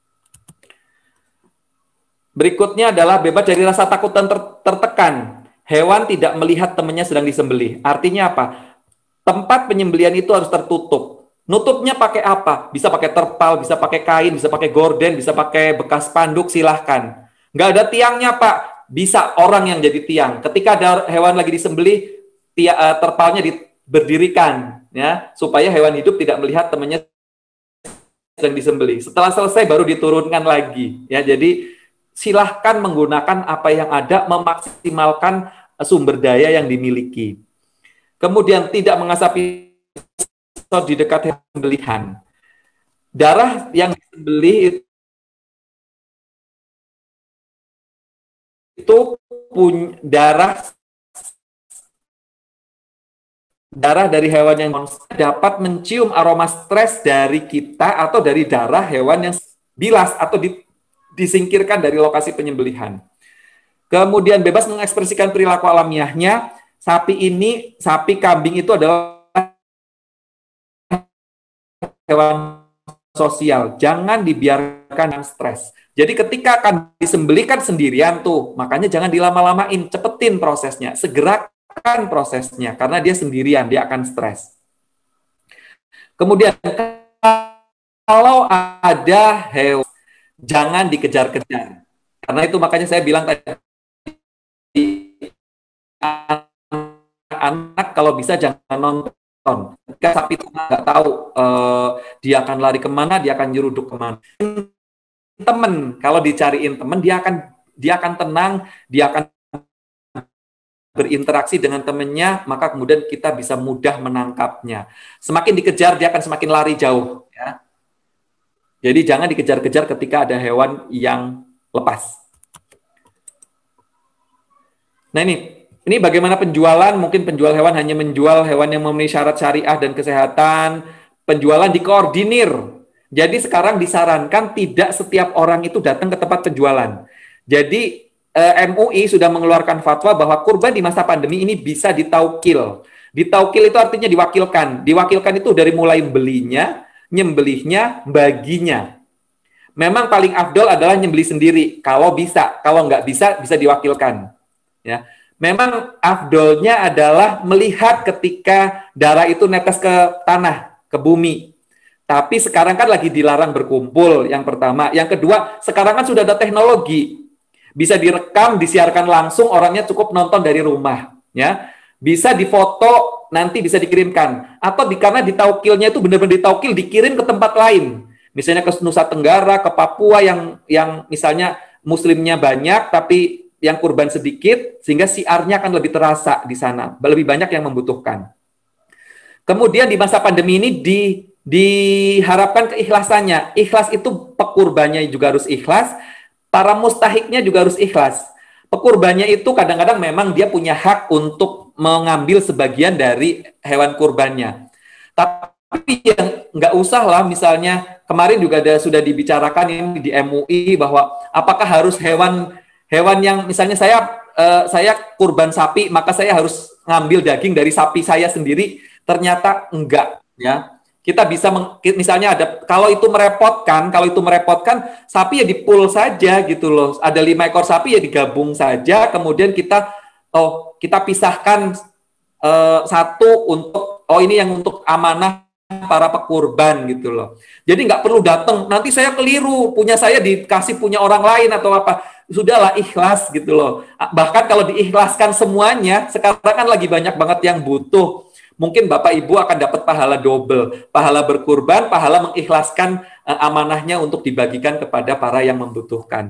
Berikutnya adalah bebas dari rasa takut dan ter, tertekan. Hewan tidak melihat temannya sedang disembelih. Artinya apa? Tempat penyembelihan itu harus tertutup. Nutupnya pakai apa? Bisa pakai terpal, bisa pakai kain, bisa pakai gorden, bisa pakai bekas spanduk, silahkan. Nggak ada tiangnya, Pak. Bisa orang yang jadi tiang. Ketika ada hewan lagi disembelih, tia, uh, terpalnya di, berdirikan, ya, supaya hewan hidup tidak melihat temannya sedang disembelih. Setelah selesai baru diturunkan lagi. Ya, jadi silahkan menggunakan apa yang ada, memaksimalkan sumber daya yang dimiliki. Kemudian tidak mengasapi di dekat sembelihan. Darah yang disembelih itu punya darah darah dari hewan yang dapat mencium aroma stres dari kita atau dari darah hewan yang bilas atau di, disingkirkan dari lokasi penyembelihan. Kemudian bebas mengekspresikan perilaku alamiahnya. Sapi ini, sapi kambing itu adalah hewan sosial, jangan dibiarkan yang stres. Jadi ketika akan disembelihkan sendirian tuh, makanya jangan dilama-lamain, cepetin prosesnya, segerakan prosesnya, karena dia sendirian, dia akan stres. Kemudian kalau ada hewan, jangan dikejar-kejar, karena itu makanya saya bilang tadi, anak-anak kalau bisa jangan nonton. Ketika sapi itu nggak tahu uh, dia akan lari kemana, dia akan nyeruduk kemana. Temen, kalau dicariin temen, dia akan dia akan tenang, dia akan berinteraksi dengan temennya, maka kemudian kita bisa mudah menangkapnya. Semakin dikejar, dia akan semakin lari jauh. Ya. Jadi jangan dikejar-kejar ketika ada hewan yang lepas. Nah ini, Ini bagaimana penjualan? Mungkin penjual hewan hanya menjual hewan yang memenuhi syarat syariah dan kesehatan. Penjualan dikoordinir. Jadi sekarang disarankan tidak setiap orang itu datang ke tempat penjualan. Jadi eh, M U I sudah mengeluarkan fatwa bahwa kurban di masa pandemi ini bisa ditaukil. Ditaukil itu artinya diwakilkan. Diwakilkan itu dari mulai belinya, nyembelihnya, baginya. Memang paling afdol adalah nyembelih sendiri. Kalau bisa, kalau nggak bisa, bisa diwakilkan. Ya. Memang afdolnya adalah melihat ketika darah itu netes ke tanah, ke bumi. Tapi sekarang kan lagi dilarang berkumpul, yang pertama. Yang kedua, sekarang kan sudah ada teknologi. Bisa direkam, disiarkan langsung, orangnya cukup nonton dari rumah. Ya. Bisa difoto, nanti bisa dikirimkan. Atau di, karena ditaukilnya itu benar-benar ditaukil, dikirim ke tempat lain. Misalnya ke Nusa Tenggara, ke Papua yang yang misalnya muslimnya banyak, tapi yang kurban sedikit, sehingga siarnya akan lebih terasa di sana. Lebih banyak yang membutuhkan. Kemudian di masa pandemi ini di, diharapkan keikhlasannya. Ikhlas itu pekurbannya juga harus ikhlas, para mustahiknya juga harus ikhlas. Pekurbannya itu kadang-kadang memang dia punya hak untuk mengambil sebagian dari hewan kurbannya. Tapi yang nggak usah lah, misalnya kemarin juga ada, sudah dibicarakan ini di M U I bahwa apakah harus hewan hewan yang misalnya saya uh, saya kurban sapi, maka saya harus ngambil daging dari sapi saya sendiri. Ternyata enggak, ya. Kita bisa meng, misalnya ada, kalau itu merepotkan, kalau itu merepotkan, sapi ya dipul saja gitu loh. Ada lima ekor sapi ya digabung saja, kemudian kita oh kita pisahkan uh, satu untuk oh ini yang untuk amanah para pekurban gitu loh. Jadi nggak perlu datang, nanti saya keliru, punya saya dikasih punya orang lain atau apa. Sudahlah, ikhlas gitu loh. Bahkan kalau diikhlaskan semuanya, sekarang kan lagi banyak banget yang butuh. Mungkin Bapak Ibu akan dapat pahala double. Pahala berkurban, pahala mengikhlaskan uh, amanahnya untuk dibagikan kepada para yang membutuhkan.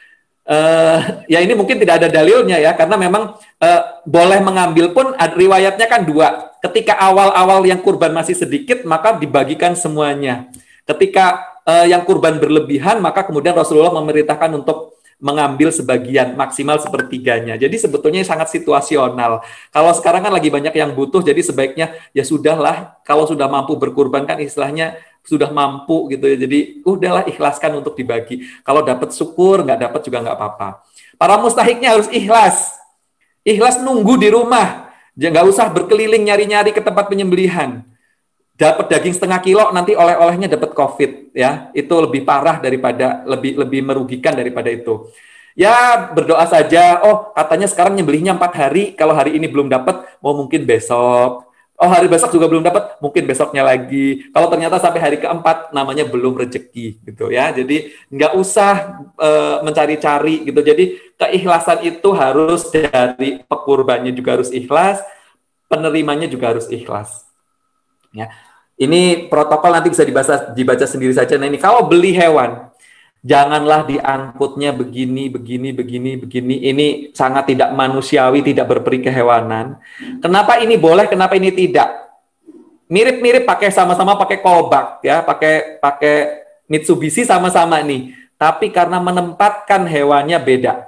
Uh, ya ini mungkin tidak ada dalilnya ya, karena memang uh, boleh mengambil pun riwayatnya kan dua. Ketika awal-awal yang kurban masih sedikit, maka dibagikan semuanya. Ketika uh, yang kurban berlebihan, maka kemudian Rasulullah memerintahkan untuk mengambil sebagian, maksimal sepertiganya. Jadi sebetulnya sangat situasional. Kalau sekarang kan lagi banyak yang butuh, jadi sebaiknya ya sudahlah, kalau sudah mampu berkurban kan istilahnya sudah mampu gitu ya. Jadi udahlah, ikhlaskan untuk dibagi. Kalau dapat syukur, nggak dapat juga nggak apa-apa. Para mustahiknya harus ikhlas. Ikhlas nunggu di rumah. Nggak usah berkeliling nyari-nyari ke tempat penyembelihan. Dapat daging setengah kilo, nanti oleh-olehnya dapat COVID, ya. Itu lebih parah daripada, lebih lebih merugikan daripada itu. Ya, berdoa saja. Oh, katanya sekarang nyembelihnya empat hari, kalau hari ini belum dapat, mau mungkin besok. Oh, hari besok juga belum dapat, mungkin besoknya lagi. Kalau ternyata sampai hari keempat, namanya belum rezeki, gitu ya. Jadi, nggak usah uh, mencari-cari, gitu. Jadi, keikhlasan itu harus dari pekurbannya juga harus ikhlas, penerimanya juga harus ikhlas. Ya. Ini protokol nanti bisa dibaca, dibaca sendiri saja. Nah ini kalau beli hewan, janganlah diangkutnya begini, begini, begini, begini. Ini sangat tidak manusiawi, tidak berperi kehewanan. Kenapa ini boleh, kenapa ini tidak? Mirip-mirip pakai sama-sama pakai kolbak, ya, pakai pakai Mitsubishi sama-sama nih. Tapi karena menempatkan hewannya beda.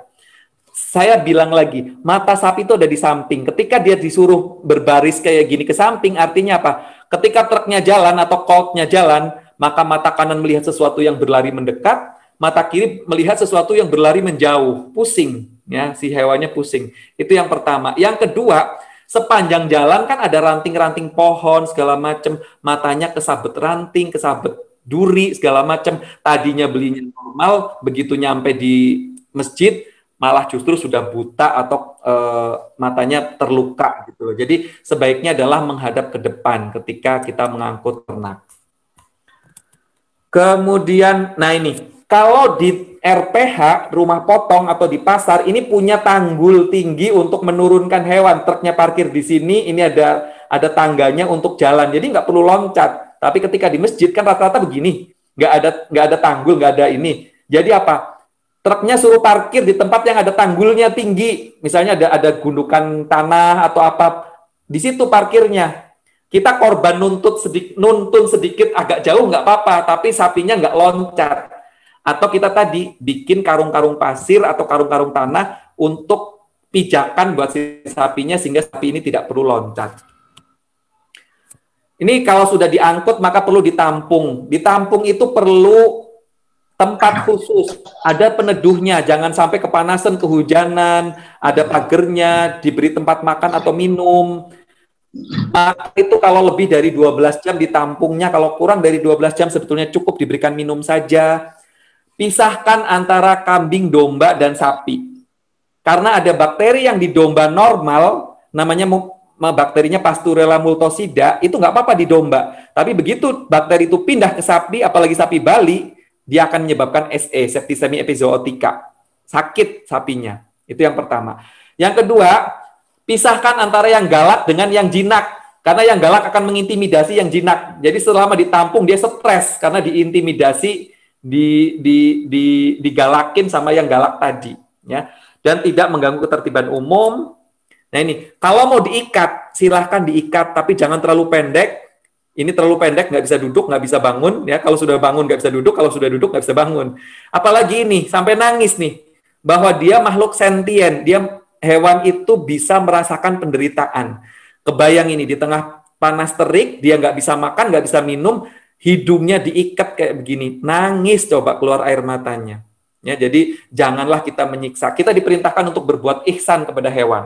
Saya bilang lagi, mata sapi itu ada di samping. Ketika dia disuruh berbaris kayak gini ke samping, artinya apa? Ketika truknya jalan atau coltnya jalan, maka mata kanan melihat sesuatu yang berlari mendekat, mata kiri melihat sesuatu yang berlari menjauh. Pusing, ya, si hewannya pusing. Itu yang pertama. Yang kedua, sepanjang jalan kan ada ranting-ranting pohon segala macam, matanya kesabet ranting, kesabet duri segala macam. Tadinya belinya normal, begitu nyampe di masjid malah justru sudah buta atau e, matanya terluka gitu loh. Jadi sebaiknya adalah menghadap ke depan ketika kita mengangkut ternak. Kemudian, nah ini, kalau di R P H, rumah potong atau di pasar, ini punya tanggul tinggi untuk menurunkan hewan. Truknya parkir di sini, ini ada ada tangganya untuk jalan. Jadi nggak perlu loncat. Tapi ketika di masjid kan rata-rata begini, nggak ada nggak ada tanggul, nggak ada ini. Jadi apa? Truknya suruh parkir di tempat yang ada tanggulnya tinggi. Misalnya ada ada gundukan tanah atau apa. Di situ parkirnya. Kita korban nuntut sedikit, nuntun sedikit agak jauh nggak apa-apa, tapi sapinya nggak loncat. Atau kita tadi bikin karung-karung pasir atau karung-karung tanah untuk pijakan buat si sapinya sehingga sapi ini tidak perlu loncat. Ini kalau sudah diangkut maka perlu ditampung. Ditampung itu perlu tempat khusus, ada peneduhnya, jangan sampai kepanasan, kehujanan, ada pagernya, diberi tempat makan atau minum. Maka itu kalau lebih dari dua belas jam ditampungnya, kalau kurang dari dua belas jam sebetulnya cukup diberikan minum saja. Pisahkan antara kambing, domba, dan sapi. Karena ada bakteri yang di domba normal, namanya bakterinya Pasteurella multocida, itu nggak apa-apa di domba. Tapi begitu bakteri itu pindah ke sapi, apalagi sapi Bali, dia akan menyebabkan S E, septicemia epizootica. Sakit sapinya. Itu yang pertama. Yang kedua, pisahkan antara yang galak dengan yang jinak. Karena yang galak akan mengintimidasi yang jinak. Jadi selama ditampung, dia stres karena diintimidasi, di, di, di, digalakin sama yang galak tadi. Ya. Dan tidak mengganggu ketertiban umum. Nah ini, kalau mau diikat, silahkan diikat, tapi jangan terlalu pendek. Ini terlalu pendek, nggak bisa duduk, nggak bisa bangun. Ya, kalau sudah bangun nggak bisa duduk, kalau sudah duduk nggak bisa bangun. Apalagi ini, sampai nangis nih, bahwa dia makhluk sentien, dia hewan itu bisa merasakan penderitaan. Kebayang ini, di tengah panas terik, dia nggak bisa makan, nggak bisa minum, hidungnya diikat kayak begini, nangis coba keluar air matanya. Ya, jadi janganlah kita menyiksa. Kita diperintahkan untuk berbuat ihsan kepada hewan.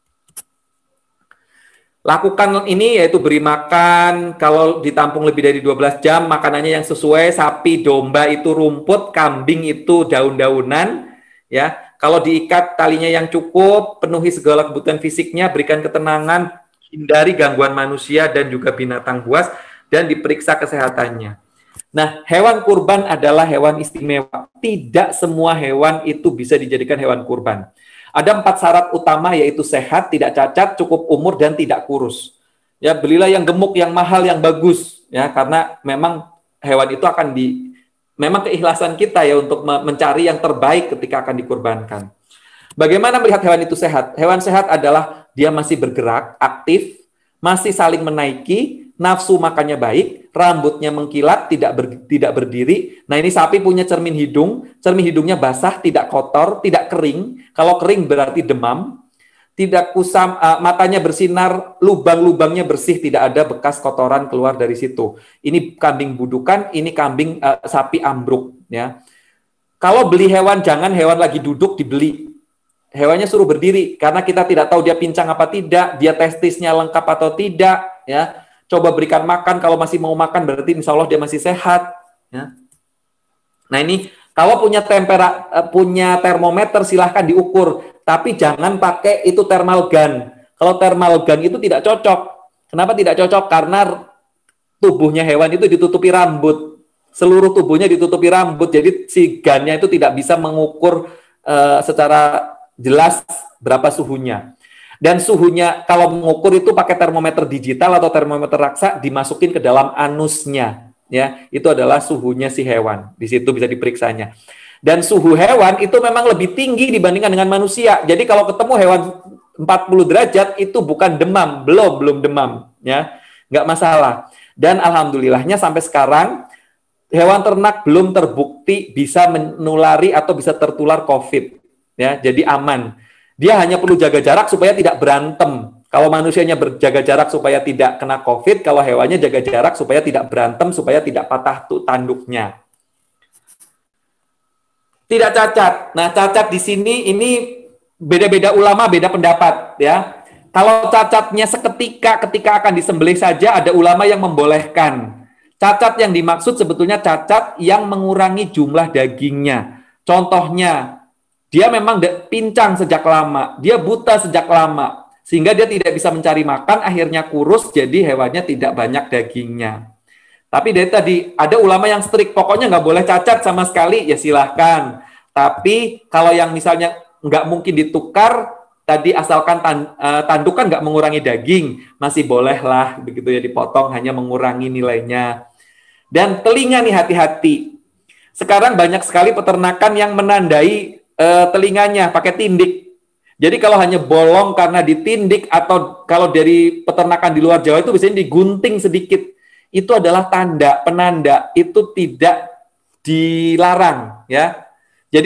Lakukan ini yaitu beri makan, kalau ditampung lebih dari dua belas jam, makanannya yang sesuai, sapi, domba itu rumput, kambing itu daun-daunan, ya. Kalau diikat talinya yang cukup, penuhi segala kebutuhan fisiknya, berikan ketenangan, hindari gangguan manusia dan juga binatang buas, dan diperiksa kesehatannya. Nah, hewan kurban adalah hewan istimewa. Tidak semua hewan itu bisa dijadikan hewan kurban. Ada empat syarat utama, yaitu sehat, tidak cacat, cukup umur, dan tidak kurus. Ya, belilah yang gemuk, yang mahal, yang bagus. Ya, karena memang hewan itu akan di, memang keikhlasan kita ya untuk mencari yang terbaik ketika akan dikurbankan. Bagaimana melihat hewan itu sehat? Hewan sehat adalah dia masih bergerak, aktif, masih saling menaiki, nafsu makannya baik, rambutnya mengkilat, tidak ber, tidak berdiri. Nah, ini sapi punya cermin hidung, cermin hidungnya basah, tidak kotor, tidak kering. Kalau kering berarti demam. Tidak kusam, uh, matanya bersinar, lubang-lubangnya bersih, tidak ada bekas kotoran keluar dari situ. Ini kambing budukan, ini kambing uh, sapi ambruk. Ya. Kalau beli hewan, jangan hewan lagi duduk dibeli. Hewannya suruh berdiri, karena kita tidak tahu dia pincang apa tidak, dia testisnya lengkap atau tidak. Ya. Coba berikan makan, kalau masih mau makan berarti insya Allah dia masih sehat. Ya. Nah ini, kalau punya tempera, punya termometer silahkan diukur, tapi jangan pakai itu thermal gun. Kalau thermal gun itu tidak cocok. Kenapa tidak cocok? Karena tubuhnya hewan itu ditutupi rambut. Seluruh tubuhnya ditutupi rambut, jadi si gunnya itu tidak bisa mengukur uh, secara jelas berapa suhunya. Dan suhunya kalau mengukur itu pakai termometer digital atau termometer raksa, dimasukin ke dalam anusnya, ya. Itu adalah suhunya si hewan. Di situ bisa diperiksanya. Dan suhu hewan itu memang lebih tinggi dibandingkan dengan manusia. Jadi kalau ketemu hewan empat puluh derajat itu bukan demam, belum belum demam, ya. Nggak masalah. Dan alhamdulillahnya sampai sekarang hewan ternak belum terbukti bisa menulari atau bisa tertular COVID, ya. Jadi aman. Dia hanya perlu jaga jarak supaya tidak berantem. Kalau manusianya berjaga jarak supaya tidak kena COVID, kalau hewannya jaga jarak supaya tidak berantem, supaya tidak patah tuh tanduknya. Tidak cacat. Nah, cacat di sini ini beda-beda ulama, beda pendapat, ya. Kalau cacatnya seketika ketika akan disembelih saja, ada ulama yang membolehkan. Cacat yang dimaksud sebetulnya cacat yang mengurangi jumlah dagingnya. Contohnya, dia memang pincang sejak lama, dia buta sejak lama, sehingga dia tidak bisa mencari makan, akhirnya kurus, jadi hewannya tidak banyak dagingnya. Tapi dari tadi, ada ulama yang strict, pokoknya nggak boleh cacat sama sekali, ya silahkan. Tapi kalau yang misalnya nggak mungkin ditukar, tadi asalkan tandukan nggak mengurangi daging, masih bolehlah begitu ya dipotong, hanya mengurangi nilainya. Dan telinga nih hati-hati. Sekarang banyak sekali peternakan yang menandai Uh, telinganya pakai tindik. Jadi kalau hanya bolong karena ditindik atau kalau dari peternakan di luar Jawa itu biasanya digunting sedikit, itu adalah tanda penanda, itu tidak dilarang, ya. Jadi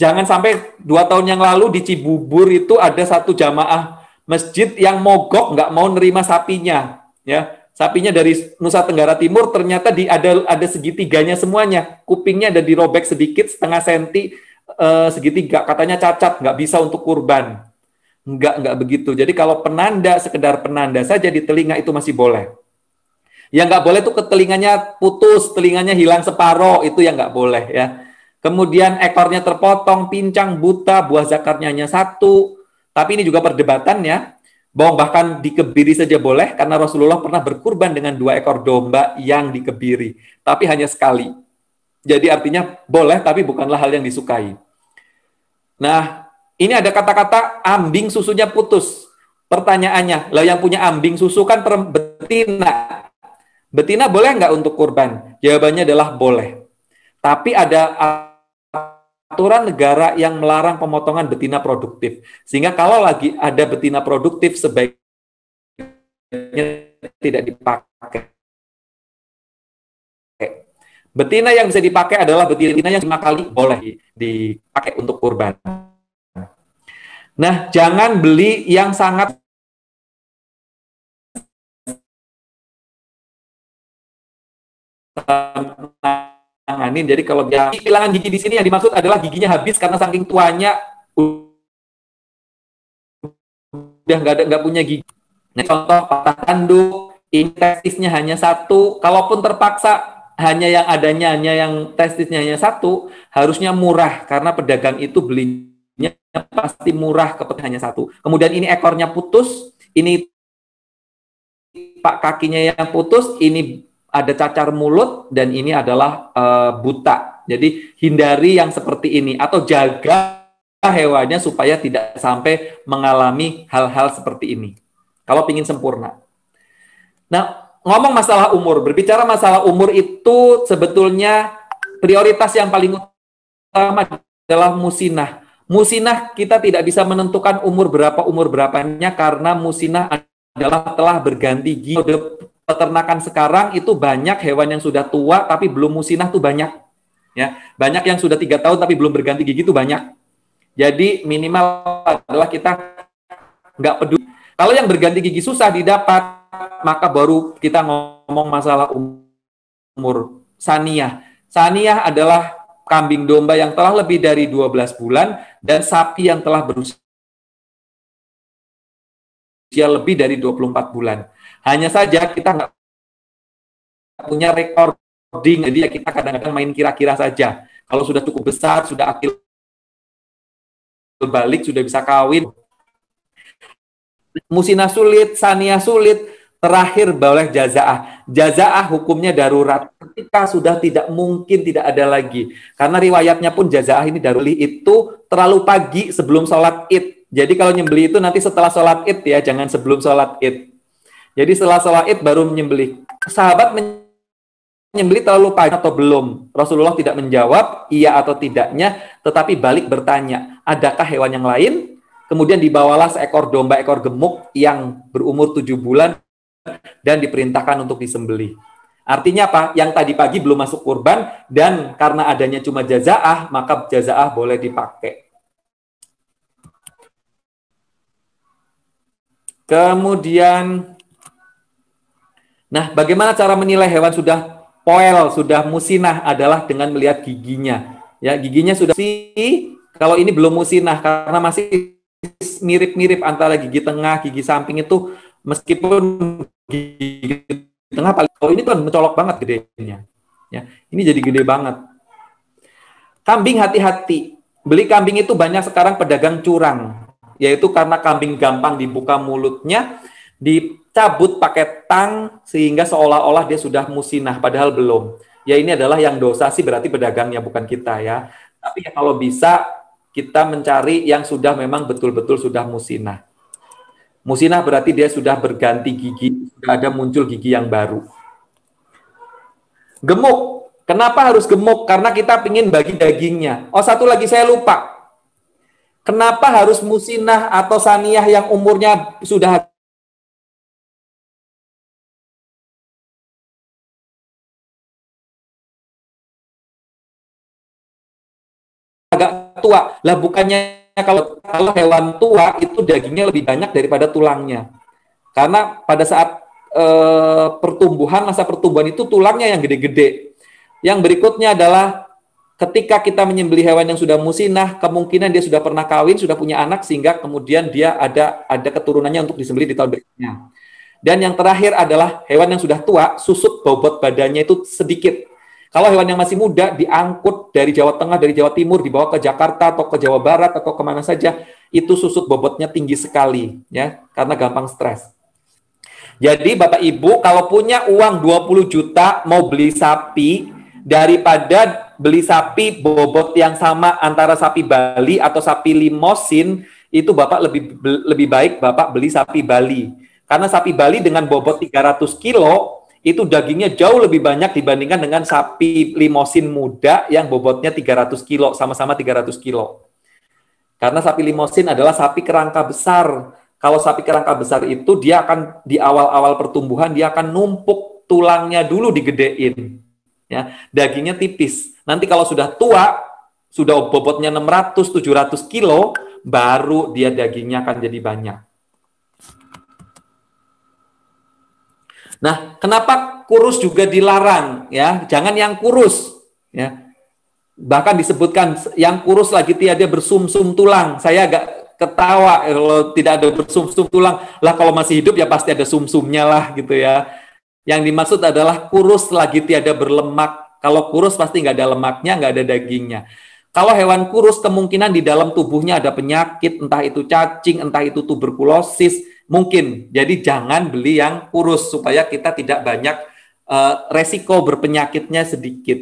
Jangan sampai dua tahun yang lalu di Cibubur itu ada satu jamaah masjid yang mogok nggak mau nerima sapinya, ya. Sapinya dari Nusa Tenggara Timur ternyata di ada ada segitiganya semuanya, kupingnya ada dirobek sedikit setengah senti, eh, segitiga, katanya cacat, nggak bisa untuk kurban. Nggak nggak begitu. Jadi kalau penanda sekedar penanda saja di telinga itu masih boleh. Yang nggak boleh tuh ke telinganya putus, telinganya hilang separoh, itu yang nggak boleh ya. Kemudian ekornya terpotong, pincang, buta, buah zakarnya hanya satu. Tapi ini juga perdebatan ya. Bahwa bahkan dikebiri saja boleh, karena Rasulullah pernah berkurban dengan dua ekor domba yang dikebiri. Tapi hanya sekali. Jadi artinya boleh, tapi bukanlah hal yang disukai. Nah, ini ada kata-kata ambing susunya putus. Pertanyaannya, lah yang punya ambing susu kan betina. Betina boleh nggak untuk kurban? Jawabannya adalah boleh. Tapi ada aturan negara yang melarang pemotongan betina produktif. Sehingga kalau lagi ada betina produktif, sebaiknya tidak dipakai. Betina yang bisa dipakai adalah betina yang lima kali boleh dipakai untuk kurban. Nah, jangan beli yang sangat nanganin. Jadi kalau dia kehilangan gigi di sini yang dimaksud adalah giginya habis karena saking tuanya udah nggak ada nggak punya gigi. Nah, contoh patah tanduk, ini testisnya hanya satu. Kalaupun terpaksa hanya yang adanya hanya yang testisnya hanya satu, harusnya murah karena pedagang itu belinya pasti murah ke hanya satu. Kemudian ini ekornya putus, ini pak kakinya yang putus, ini ada cacar mulut, dan ini adalah uh, buta. Jadi hindari yang seperti ini atau jaga hewannya supaya tidak sampai mengalami hal-hal seperti ini. Kalau ingin sempurna. Nah, ngomong masalah umur, berbicara masalah umur itu sebetulnya prioritas yang paling utama adalah musinah. Musinah kita tidak bisa menentukan umur berapa umur berapanya karena musinah adalah telah berganti gigi. Peternakan sekarang itu banyak hewan yang sudah tua tapi belum musinah tuh banyak, ya. Banyak yang sudah tiga tahun tapi belum berganti gigi tuh banyak. Jadi minimal adalah kita nggak peduli. Kalau yang berganti gigi susah didapat, maka baru kita ngomong masalah umur. Saniyah. Saniyah adalah kambing domba yang telah lebih dari dua belas bulan dan sapi yang telah berusia lebih dari dua puluh empat bulan. Hanya saja kita nggak punya recording, jadi kita kadang-kadang main kira-kira saja. Kalau sudah cukup besar, sudah akil balik, sudah bisa kawin. Musinah sulit, saniyah sulit, terakhir boleh jazaah. Jazaah hukumnya darurat. Ketika sudah tidak mungkin tidak ada lagi. Karena riwayatnya pun jazaah ini daruli itu terlalu pagi sebelum sholat id. Jadi kalau nyembeli itu nanti setelah sholat id ya, jangan sebelum sholat id. Jadi setelah sholat id baru menyembeli. Sahabat menyembeli terlalu pagi atau belum? Rasulullah tidak menjawab iya atau tidaknya, tetapi balik bertanya, adakah hewan yang lain? Kemudian dibawalah seekor domba, ekor gemuk yang berumur tujuh bulan dan diperintahkan untuk disembeli. Artinya apa? Yang tadi pagi belum masuk kurban dan karena adanya cuma jazaah, maka jazaah boleh dipakai. Kemudian, nah bagaimana cara menilai hewan sudah poel, sudah musinah adalah dengan melihat giginya. Ya, giginya sudah sih, kalau ini belum musinah karena masih mirip-mirip antara gigi tengah, gigi samping itu meskipun gigi tengah paling, kalau ini kan mencolok banget gedenya. Ya, ini jadi gede banget. Kambing hati-hati. Beli kambing itu banyak sekarang pedagang curang. Yaitu karena kambing gampang dibuka mulutnya, dicabut pakai tang sehingga seolah-olah dia sudah musinah padahal belum. Ya ini adalah yang dosa sih berarti pedagangnya bukan kita ya. Tapi ya kalau bisa kita mencari yang sudah memang betul-betul sudah musinah. Musinah berarti dia sudah berganti gigi, sudah ada muncul gigi yang baru. Gemuk. Kenapa harus gemuk? Karena kita ingin bagi dagingnya. Oh satu lagi saya lupa. Kenapa harus musinah atau saniyah yang umurnya sudah agak tua. Lah bukannya kalau kalau hewan tua itu dagingnya lebih banyak daripada tulangnya. Karena pada saat eh, pertumbuhan, masa pertumbuhan itu tulangnya yang gede-gede. Yang berikutnya adalah ketika kita menyembelih hewan yang sudah musinah, kemungkinan dia sudah pernah kawin, sudah punya anak, sehingga kemudian dia ada ada keturunannya untuk disembelih di tahun berikutnya. Dan yang terakhir adalah hewan yang sudah tua, susut bobot badannya itu sedikit. Kalau hewan yang masih muda diangkut dari Jawa Tengah, dari Jawa Timur, dibawa ke Jakarta atau ke Jawa Barat atau kemana saja, itu susut bobotnya tinggi sekali, ya, karena gampang stres. Jadi Bapak Ibu, kalau punya uang dua puluh juta mau beli sapi, daripada beli sapi bobot yang sama antara sapi Bali atau sapi Limosin, itu Bapak lebih lebih baik Bapak beli sapi Bali. Karena sapi Bali dengan bobot tiga ratus kilo, itu dagingnya jauh lebih banyak dibandingkan dengan sapi Limosin muda yang bobotnya tiga ratus kilo, sama-sama tiga ratus kilo. Karena sapi Limosin adalah sapi kerangka besar. Kalau sapi kerangka besar itu, dia akan di awal-awal pertumbuhan, dia akan numpuk tulangnya dulu digedein. Ya, dagingnya tipis. Nanti kalau sudah tua, sudah bobotnya enam ratus tujuh ratus kilo, baru dia dagingnya akan jadi banyak. Nah, kenapa kurus juga dilarang? Ya, jangan yang kurus. Ya, bahkan disebutkan yang kurus lagi tiada bersumsum tulang. Saya agak ketawa kalau tidak ada bersumsum tulang. Lah kalau masih hidup ya pasti ada sumsumnya lah gitu ya. Yang dimaksud adalah kurus lagi tiada berlemak. Kalau kurus pasti nggak ada lemaknya, nggak ada dagingnya. Kalau hewan kurus kemungkinan di dalam tubuhnya ada penyakit, entah itu cacing, entah itu tuberkulosis, mungkin. Jadi jangan beli yang kurus supaya kita tidak banyak uh, resiko berpenyakitnya sedikit.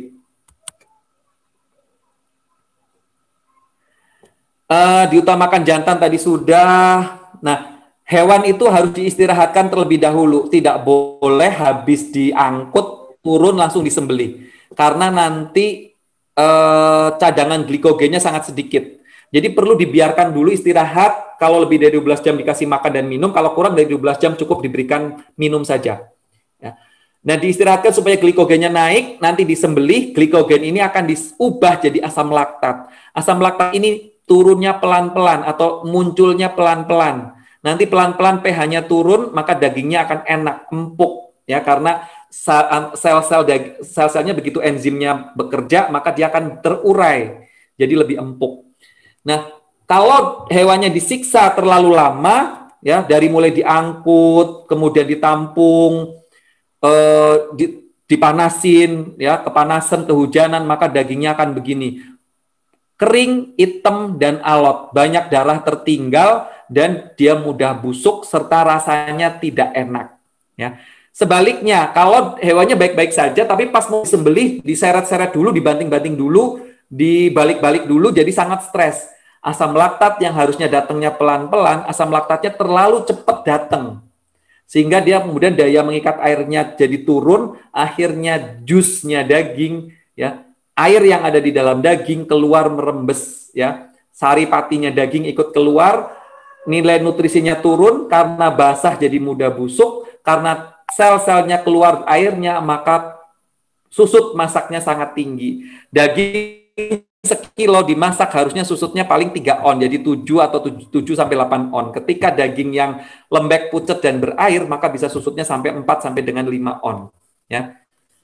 Uh, diutamakan jantan tadi sudah. Nah, hewan itu harus diistirahatkan terlebih dahulu. Tidak boleh habis diangkut, turun langsung disembelih. Karena nanti eh, cadangan glikogennya sangat sedikit. Jadi perlu dibiarkan dulu istirahat. Kalau lebih dari dua belas jam dikasih makan dan minum. Kalau kurang dari dua belas jam cukup diberikan minum saja. Ya. Nah, diistirahatkan supaya glikogennya naik. Nanti disembelih, glikogen ini akan diubah jadi asam laktat. Asam laktat ini turunnya pelan-pelan atau munculnya pelan-pelan. Nanti pelan-pelan pH-nya turun, maka dagingnya akan enak, empuk, ya, karena sel-sel sel-selnya begitu enzimnya bekerja, maka dia akan terurai, jadi lebih empuk. Nah, kalau hewannya disiksa terlalu lama, ya, dari mulai diangkut, kemudian ditampung, eh, dipanasin, ya, kepanasan, kehujanan, maka dagingnya akan begini. Kering, hitam, dan alot, banyak darah tertinggal, dan dia mudah busuk serta rasanya tidak enak. Ya. Sebaliknya, kalau hewannya baik-baik saja, tapi pas mau disembelih, diseret-seret dulu, dibanting-banting dulu, dibalik-balik dulu, jadi sangat stres. Asam laktat yang harusnya datangnya pelan-pelan, asam laktatnya terlalu cepat datang. Sehingga dia kemudian daya mengikat airnya jadi turun, akhirnya jusnya daging, ya, air yang ada di dalam daging keluar merembes, ya, sari patinya daging ikut keluar, nilai nutrisinya turun karena basah jadi mudah busuk, karena sel-selnya keluar airnya, maka susut masaknya sangat tinggi. Daging sekilo dimasak harusnya susutnya paling tiga on, jadi tujuh atau tujuh sampai delapan on. Ketika daging yang lembek, pucet, dan berair, maka bisa susutnya sampai empat sampai dengan lima on. Ya.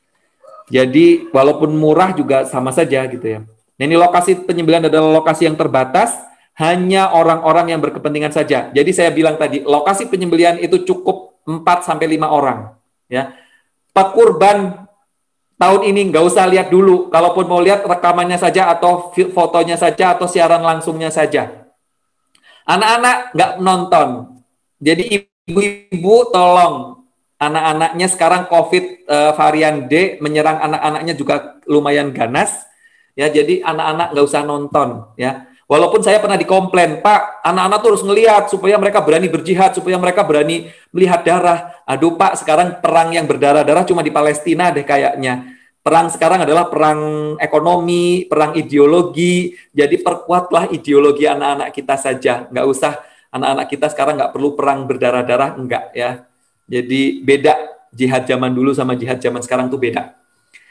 Jadi walaupun murah juga sama saja gitu ya. Nah, ini lokasi penyembelihan adalah lokasi yang terbatas, hanya orang-orang yang berkepentingan saja. Jadi saya bilang tadi, lokasi penyembelihan itu cukup empat sampai lima orang. Ya. Pekurban tahun ini nggak usah lihat dulu. Kalaupun mau lihat rekamannya saja atau fotonya saja atau siaran langsungnya saja. Anak-anak nggak nonton. Jadi ibu-ibu tolong. Anak-anaknya sekarang COVID uh, varian D menyerang anak-anaknya juga lumayan ganas. Ya, jadi anak-anak nggak usah nonton. Ya. Walaupun saya pernah dikomplain, Pak, anak-anak tuh harus ngelihat supaya mereka berani berjihad, supaya mereka berani melihat darah. Aduh Pak, sekarang perang yang berdarah-darah cuma di Palestina deh kayaknya. Perang sekarang adalah perang ekonomi, perang ideologi. Jadi perkuatlah ideologi anak-anak kita saja. Nggak usah, anak-anak kita sekarang nggak perlu perang berdarah-darah, enggak ya. Jadi beda jihad zaman dulu sama jihad zaman sekarang tuh beda.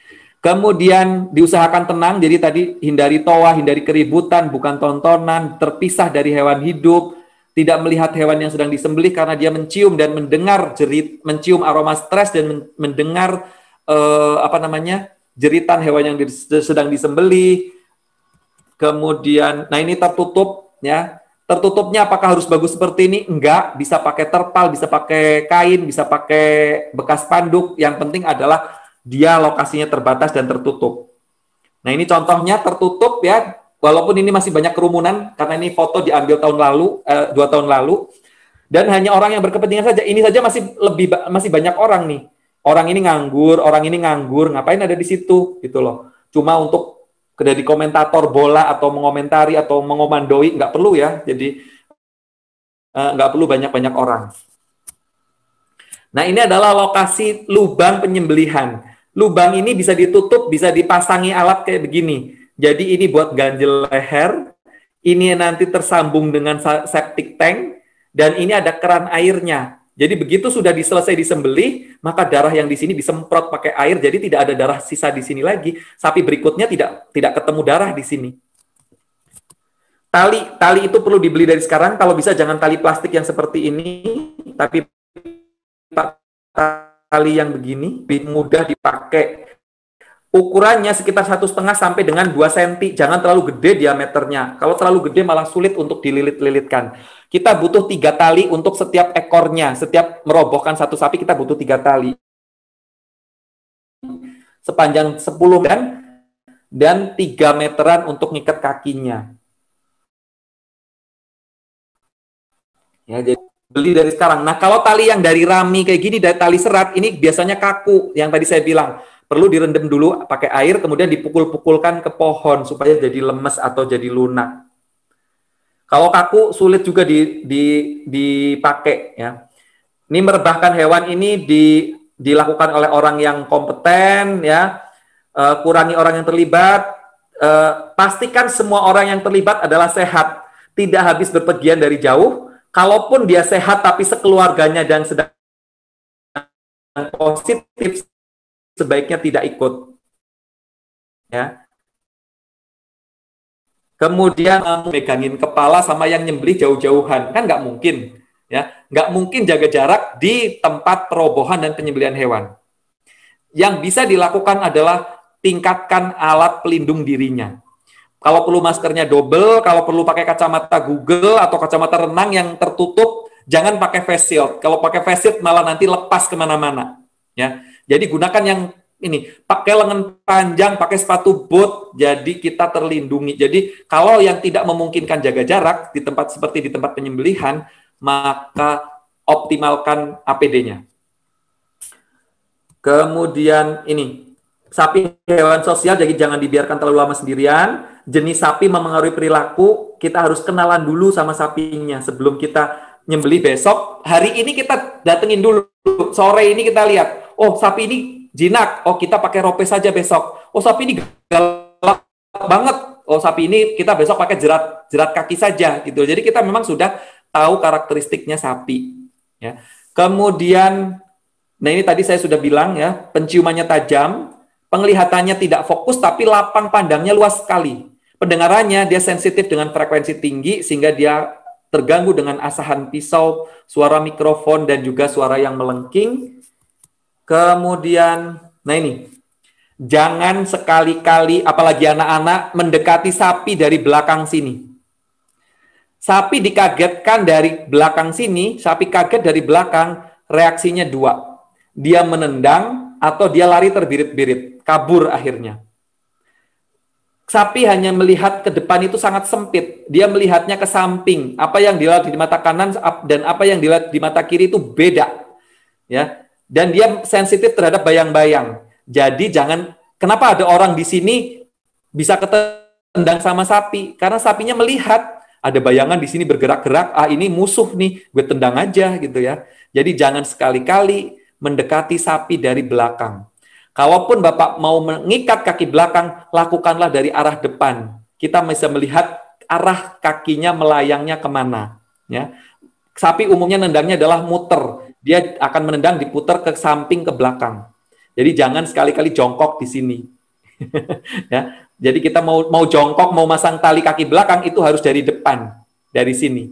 Kemudian diusahakan tenang, jadi tadi hindari toa, hindari keributan, bukan tontonan, terpisah dari hewan hidup, tidak melihat hewan yang sedang disembelih karena dia mencium dan mendengar jerit, mencium aroma stres dan mendengar eh, apa namanya jeritan hewan yang sedang disembelih. Kemudian, nah ini tertutup ya. Tertutupnya apakah harus bagus seperti ini? Enggak, bisa pakai terpal, bisa pakai kain, bisa pakai bekas spanduk. Yang penting adalah dia lokasinya terbatas dan tertutup. Nah ini contohnya tertutup ya, walaupun ini masih banyak kerumunan karena ini foto diambil tahun lalu, eh, dua tahun lalu, dan hanya orang yang berkepentingan saja. Ini saja masih lebih masih banyak orang nih. Orang ini nganggur, orang ini nganggur, ngapain ada di situ gitu loh. Cuma untuk dari komentator bola atau mengomentari atau mengomandoi nggak perlu ya. Jadi eh, nggak perlu banyak-banyak orang. Nah ini adalah lokasi lubang penyembelihan. Lubang ini bisa ditutup, bisa dipasangi alat kayak begini. Jadi ini buat ganjel leher, ini nanti tersambung dengan septic tank, dan ini ada keran airnya. Jadi begitu sudah selesai disembelih, maka darah yang di sini disemprot pakai air, jadi tidak ada darah sisa di sini lagi. Sapi berikutnya tidak tidak ketemu darah di sini. Tali, tali itu perlu dibeli dari sekarang. Kalau bisa jangan tali plastik yang seperti ini, tapi tali yang begini lebih mudah dipakai. Ukurannya sekitar satu setengah sampai dengan dua sentimeter. Jangan terlalu gede diameternya. Kalau terlalu gede malah sulit untuk dililit-lilitkan. Kita butuh tiga tali untuk setiap ekornya. Setiap merobohkan satu sapi kita butuh tiga tali. Sepanjang sepuluh meter dan tiga meteran untuk ngikat kakinya. Ya, jadi beli dari sekarang. Nah, kalau tali yang dari rami kayak gini, dari tali serat, ini biasanya kaku. Yang tadi saya bilang, perlu direndam dulu pakai air, kemudian dipukul-pukulkan ke pohon supaya jadi lemes atau jadi lunak. Kalau kaku, sulit juga di, di, dipakai. Ya. Ini merebahkan hewan ini di, dilakukan oleh orang yang kompeten, ya. E, kurangi orang yang terlibat. E, pastikan semua orang yang terlibat adalah sehat, tidak habis berpergian dari jauh. Kalaupun dia sehat tapi sekeluarganya dan sedang positif, sebaiknya tidak ikut. Ya. Kemudian megangin kepala sama yang nyembelih jauh-jauhan, kan nggak mungkin. Ya, nggak mungkin jaga jarak di tempat perobohan dan penyembelihan hewan. Yang bisa dilakukan adalah tingkatkan alat pelindung dirinya. Kalau perlu maskernya double, kalau perlu pakai kacamata Google atau kacamata renang yang tertutup, jangan pakai face shield. Kalau pakai face shield malah nanti lepas kemana-mana. Ya, jadi gunakan yang ini, pakai lengan panjang, pakai sepatu boot, jadi kita terlindungi. Jadi kalau yang tidak memungkinkan jaga jarak di tempat seperti di tempat penyembelihan, maka optimalkan A P D-nya. Kemudian ini, sapi hewan sosial, jadi jangan dibiarkan terlalu lama sendirian. Jenis sapi memengaruhi perilaku, kita harus kenalan dulu sama sapinya sebelum kita nyembelih besok. Hari ini kita datengin dulu, sore ini kita lihat, oh sapi ini jinak, oh kita pakai rope saja besok. Oh sapi ini galak banget, oh sapi ini kita besok pakai jerat jerat kaki saja gitu. Jadi kita memang sudah tahu karakteristiknya sapi. Ya. Kemudian, nah ini tadi saya sudah bilang ya, penciumannya tajam, penglihatannya tidak fokus tapi lapang pandangnya luas sekali. Pendengarannya dia sensitif dengan frekuensi tinggi sehingga dia terganggu dengan asahan pisau, suara mikrofon dan juga suara yang melengking. Kemudian, nah ini, jangan sekali-kali apalagi anak-anak mendekati sapi dari belakang sini. Sapi dikagetkan dari belakang sini, sapi kaget dari belakang, reaksinya dua. Dia menendang atau dia lari terbirit-birit, kabur akhirnya. Sapi hanya melihat ke depan itu sangat sempit. Dia melihatnya ke samping. Apa yang dilihat di mata kanan dan apa yang dilihat di mata kiri itu beda. Ya. Dan dia sensitif terhadap bayang-bayang. Jadi jangan, kenapa ada orang di sini bisa ketendang sama sapi? Karena sapinya melihat ada bayangan di sini bergerak-gerak. Ah ini musuh nih, gue tendang aja gitu ya. Jadi jangan sekali-kali mendekati sapi dari belakang. Kalaupun Bapak mau mengikat kaki belakang, lakukanlah dari arah depan. Kita bisa melihat arah kakinya melayangnya kemana. Ya. Sapi umumnya nendangnya adalah muter. Dia akan menendang diputar ke samping, ke belakang. Jadi jangan sekali-kali jongkok di sini. Ya, jadi kita mau mau jongkok, mau masang tali kaki belakang itu harus dari depan, dari sini.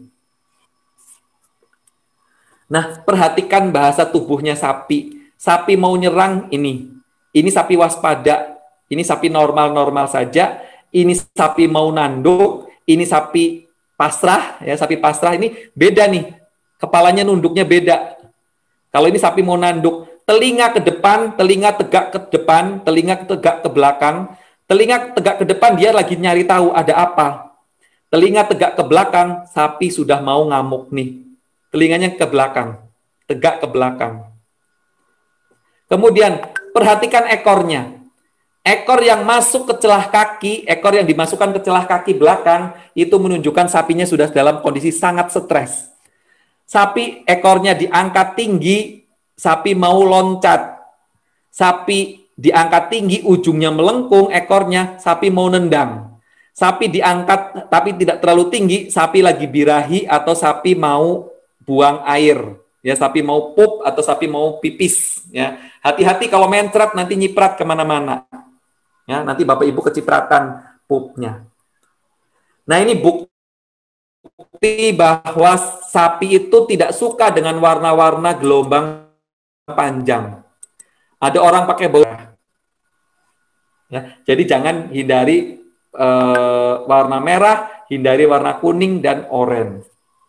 Nah, perhatikan bahasa tubuhnya sapi. Sapi mau nyerang ini. Ini sapi waspada. Ini sapi normal-normal saja. Ini sapi mau nanduk. Ini sapi pasrah, ya, sapi pasrah ini beda nih. Kepalanya nunduknya beda. Kalau ini sapi mau nanduk, telinga ke depan, telinga tegak ke depan, telinga tegak ke belakang. Telinga tegak ke depan dia lagi nyari tahu ada apa. Telinga tegak ke belakang, sapi sudah mau ngamuk nih. Telinganya ke belakang, tegak ke belakang. Kemudian perhatikan ekornya. Ekor yang masuk ke celah kaki, ekor yang dimasukkan ke celah kaki belakang, itu menunjukkan sapinya sudah dalam kondisi sangat stres. Sapi ekornya diangkat tinggi, sapi mau loncat. Sapi diangkat tinggi, ujungnya melengkung ekornya, sapi mau nendang. Sapi diangkat tapi tidak terlalu tinggi, sapi lagi birahi atau sapi mau buang air. Ya, sapi mau pup atau sapi mau pipis. Ya, hati-hati kalau mencret nanti nyiprat kemana-mana. Ya, nanti Bapak Ibu kecipratan pupnya. Nah, ini bukti bahwa sapi itu tidak suka dengan warna-warna gelombang panjang. Ada orang pakai bau. Ya, jadi jangan hindari eh, warna merah, hindari warna kuning dan oranye.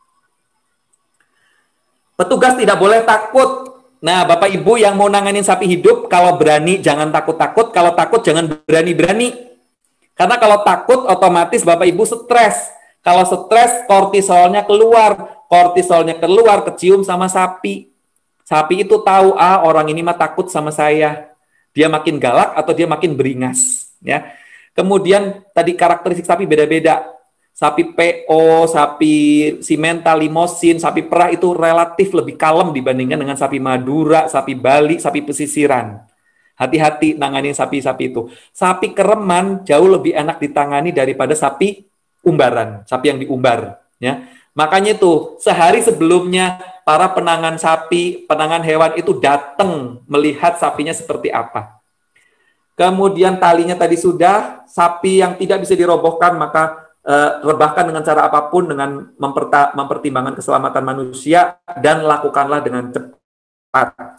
Petugas tidak boleh takut. Nah, Bapak Ibu yang mau nanganin sapi hidup, kalau berani jangan takut-takut, kalau takut jangan berani-berani. Karena kalau takut otomatis Bapak Ibu stres. Kalau stres kortisolnya keluar, kortisolnya keluar kecium sama sapi. Sapi itu tahu, ah orang ini mah takut sama saya. Dia makin galak atau dia makin beringas, ya. Kemudian tadi karakteristik sapi beda-beda. Sapi P O, sapi simental, limosin, sapi perah itu relatif lebih kalem dibandingkan dengan sapi Madura, sapi Bali, sapi pesisiran. Hati-hati nanganin sapi-sapi itu. Sapi kereman jauh lebih enak ditangani daripada sapi umbaran, sapi yang diumbar. Ya. Makanya itu sehari sebelumnya para penangan sapi, penangan hewan itu datang melihat sapinya seperti apa. Kemudian talinya tadi sudah, sapi yang tidak bisa dirobohkan maka Uh, rebahkan dengan cara apapun dengan memperta- mempertimbangkan keselamatan manusia dan lakukanlah dengan cepat.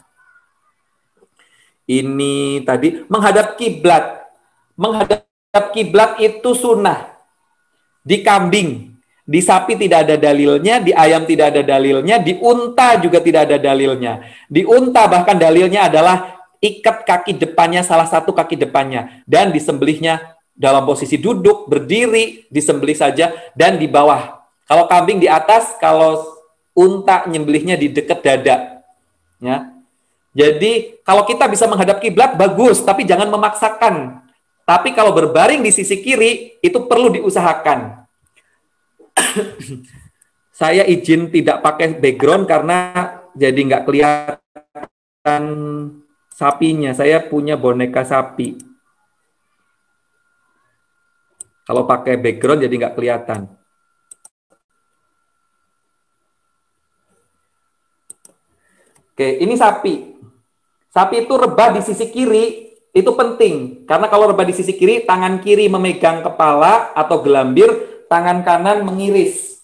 Ini tadi menghadap kiblat. Menghadap kiblat itu sunnah. Di kambing, di sapi tidak ada dalilnya, di ayam tidak ada dalilnya, di unta juga tidak ada dalilnya. Di unta bahkan dalilnya adalah ikat kaki depannya, salah satu kaki depannya, dan disembelihnya dalam posisi duduk, berdiri, disembelih saja, dan di bawah. Kalau kambing di atas, kalau unta nyembelihnya di dekat dada. Ya. Jadi, kalau kita bisa menghadap kiblat, bagus, tapi jangan memaksakan. Tapi kalau berbaring di sisi kiri, itu perlu diusahakan. Saya izin tidak pakai background karena jadi nggak kelihatan sapinya. Saya punya boneka sapi. Kalau pakai background jadi nggak kelihatan. Oke, ini sapi. Sapi itu rebah di sisi kiri, itu penting. Karena kalau rebah di sisi kiri, tangan kiri memegang kepala atau gelambir, tangan kanan mengiris.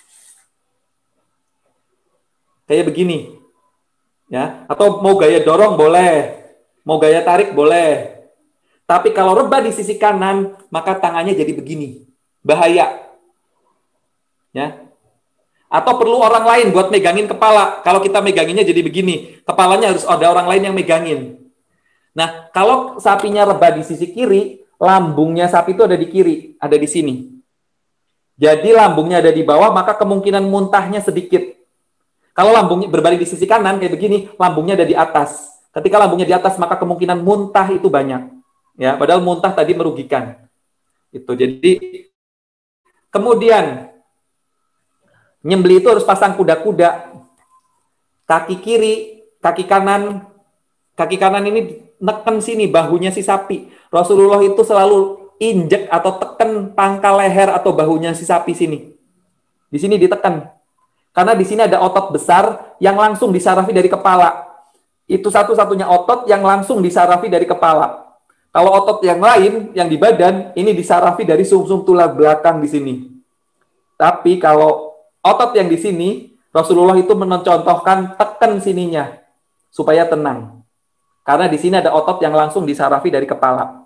Kayak begini. Ya, atau mau gaya dorong boleh, mau gaya tarik boleh. Tapi kalau rebah di sisi kanan, maka tangannya jadi begini. Bahaya. Ya. Atau perlu orang lain buat megangin kepala. Kalau kita meganginnya jadi begini. Kepalanya harus ada orang lain yang megangin. Nah, kalau sapinya rebah di sisi kiri, lambungnya sapi itu ada di kiri. Ada di sini. Jadi lambungnya ada di bawah, maka kemungkinan muntahnya sedikit. Kalau lambungnya berbalik di sisi kanan, kayak begini, lambungnya ada di atas. Ketika lambungnya di atas, maka kemungkinan muntah itu banyak. Ya, padahal muntah tadi merugikan. Itu. Jadi kemudian nyembelih itu harus pasang kuda-kuda. Kaki kiri, kaki kanan, kaki kanan ini neken sini bahunya si sapi. Rasulullah itu selalu injek atau tekan pangkal leher atau bahunya si sapi sini. Di sini ditekan. Karena di sini ada otot besar yang langsung disarafi dari kepala. Itu satu-satunya otot yang langsung disarafi dari kepala. Kalau otot yang lain, yang di badan, ini disarafi dari sumsum tulang belakang di sini. Tapi kalau otot yang di sini, Rasulullah itu mencontohkan tekan sininya, supaya tenang. Karena di sini ada otot yang langsung disarafi dari kepala.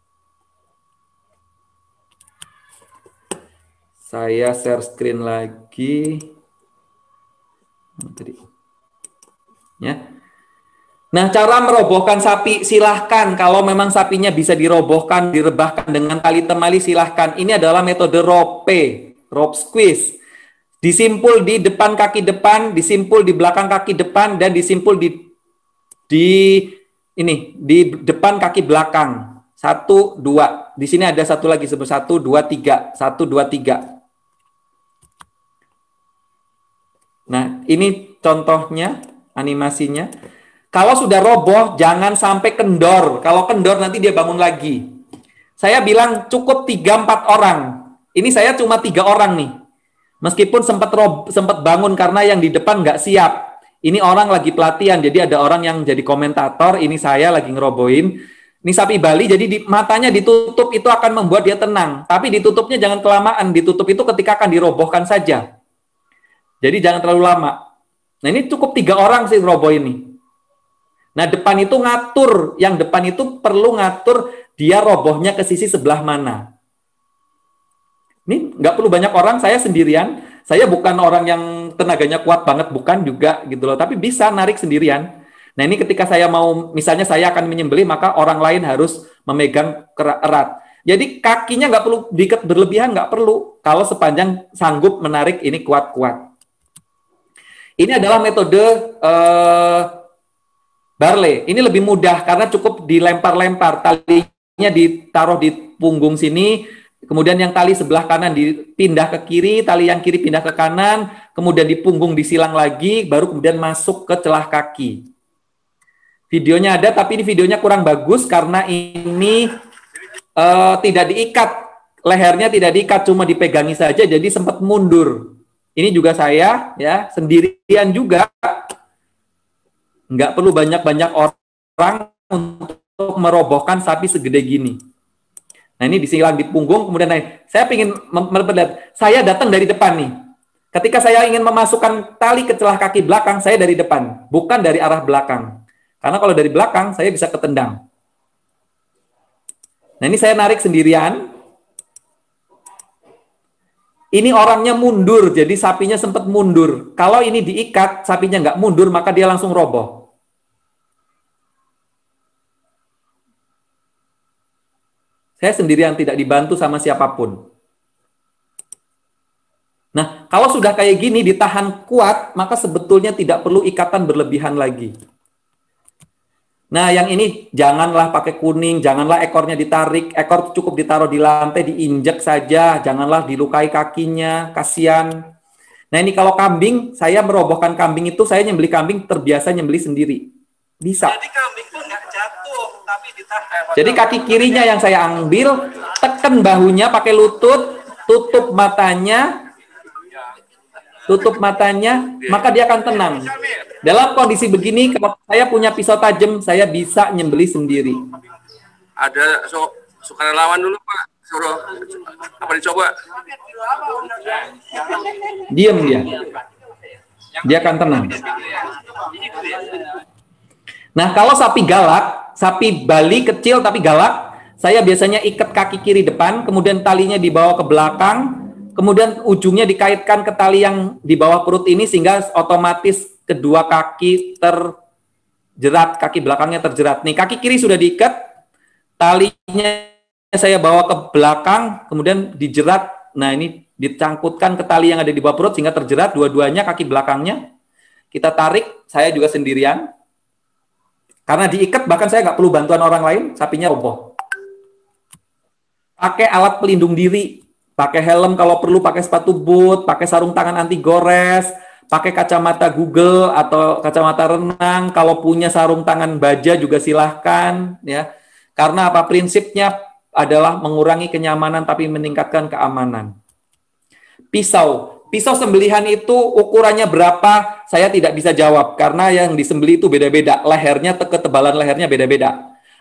Saya share screen lagi. Ya. Nah, cara merobohkan sapi silahkan. Kalau memang sapinya bisa dirobohkan, direbahkan dengan tali temali silahkan. Ini adalah metode rope, rope squeeze. Disimpul di depan kaki depan, disimpul di belakang kaki depan, dan disimpul di di ini di depan kaki belakang. Satu, dua. Di sini ada satu lagi sebut satu, dua, tiga. Satu, dua, tiga. Nah, ini contohnya, animasinya. Kalau sudah roboh, jangan sampai kendor. Kalau kendor, nanti dia bangun lagi. Saya bilang cukup tiga empat orang. Ini saya cuma tiga orang nih. Meskipun sempat rob, sempat bangun karena yang di depan nggak siap. Ini orang lagi pelatihan, jadi ada orang yang jadi komentator. Ini saya lagi ngerobohin. Ini sapi Bali, jadi di, matanya ditutup itu akan membuat dia tenang. Tapi ditutupnya jangan kelamaan. Ditutup itu ketika akan dirobohkan saja. Jadi jangan terlalu lama. Nah ini cukup tiga orang sih roboh ini. Nah, depan itu ngatur. Yang depan itu perlu ngatur dia robohnya ke sisi sebelah mana. Ini nggak perlu banyak orang, saya sendirian. Saya bukan orang yang tenaganya kuat banget, bukan juga gitu loh. Tapi bisa narik sendirian. Nah, ini ketika saya mau, misalnya saya akan menyembelih, maka orang lain harus memegang erat. Jadi kakinya nggak perlu diikat berlebihan, nggak perlu. Kalau sepanjang sanggup menarik ini kuat-kuat. Ini adalah metode... Eh, Barley, ini lebih mudah karena cukup dilempar-lempar, talinya ditaruh di punggung sini, kemudian yang tali sebelah kanan dipindah ke kiri, tali yang kiri pindah ke kanan, kemudian di punggung disilang lagi, baru kemudian masuk ke celah kaki. Videonya ada, tapi ini videonya kurang bagus karena ini uh, tidak diikat, lehernya tidak diikat, cuma dipegangi saja, jadi sempat mundur. Ini juga saya, ya sendirian juga. Nggak perlu banyak-banyak orang untuk merobohkan sapi segede gini. Nah ini disilang di punggung, kemudian naik. Saya ingin memperlihat, saya datang dari depan nih. Ketika saya ingin memasukkan tali ke celah kaki belakang, saya dari depan, bukan dari arah belakang. Karena kalau dari belakang, saya bisa ketendang. Nah ini saya narik sendirian. Ini orangnya mundur, jadi sapinya sempat mundur. Kalau ini diikat, sapinya nggak mundur, maka dia langsung roboh. Saya sendirian, tidak dibantu sama siapapun. Nah, kalau sudah kayak gini, ditahan kuat, maka sebetulnya tidak perlu ikatan berlebihan lagi. Nah, yang ini janganlah pakai kuning, janganlah ekornya ditarik, ekor cukup ditaruh di lantai, diinjek saja, janganlah dilukai kakinya, kasihan. Nah, ini kalau kambing, saya merobohkan kambing itu, saya nyembelih kambing terbiasa nyembelih sendiri. Bisa. Jadi kambing pun nggak jatuh, tapi ditahan. Jadi kaki kirinya yang saya ambil, tekan bahunya pakai lutut, tutup matanya, tutup matanya, maka dia akan tenang. Dalam kondisi begini, kalau saya punya pisau tajam, saya bisa nyembelih sendiri. Ada so, sukarelawan dulu Pak, suruh apa dicoba? Diam dia, dia akan tenang. Nah, kalau sapi galak, sapi Bali kecil tapi galak, saya biasanya ikat kaki kiri depan, kemudian talinya dibawa ke belakang, kemudian ujungnya dikaitkan ke tali yang di bawah perut ini sehingga otomatis kedua kaki terjerat, kaki belakangnya terjerat. Nih, kaki kiri sudah diikat, talinya saya bawa ke belakang, kemudian dijerat. Nah, ini dicangkutkan ke tali yang ada di bawah perut sehingga terjerat dua-duanya kaki belakangnya. Kita tarik, saya juga sendirian. Karena diikat, bahkan saya nggak perlu bantuan orang lain, sapinya roboh. Pakai alat pelindung diri, pakai helm kalau perlu, pakai sepatu boot, pakai sarung tangan anti gores, pakai kacamata Google atau kacamata renang, kalau punya sarung tangan baja juga silahkan, ya. Karena apa? Prinsipnya adalah mengurangi kenyamanan tapi meningkatkan keamanan. Pisau, pisau sembelihan itu ukurannya berapa? Saya tidak bisa jawab karena yang disembelih itu beda-beda, lehernya, ketebalan lehernya beda-beda.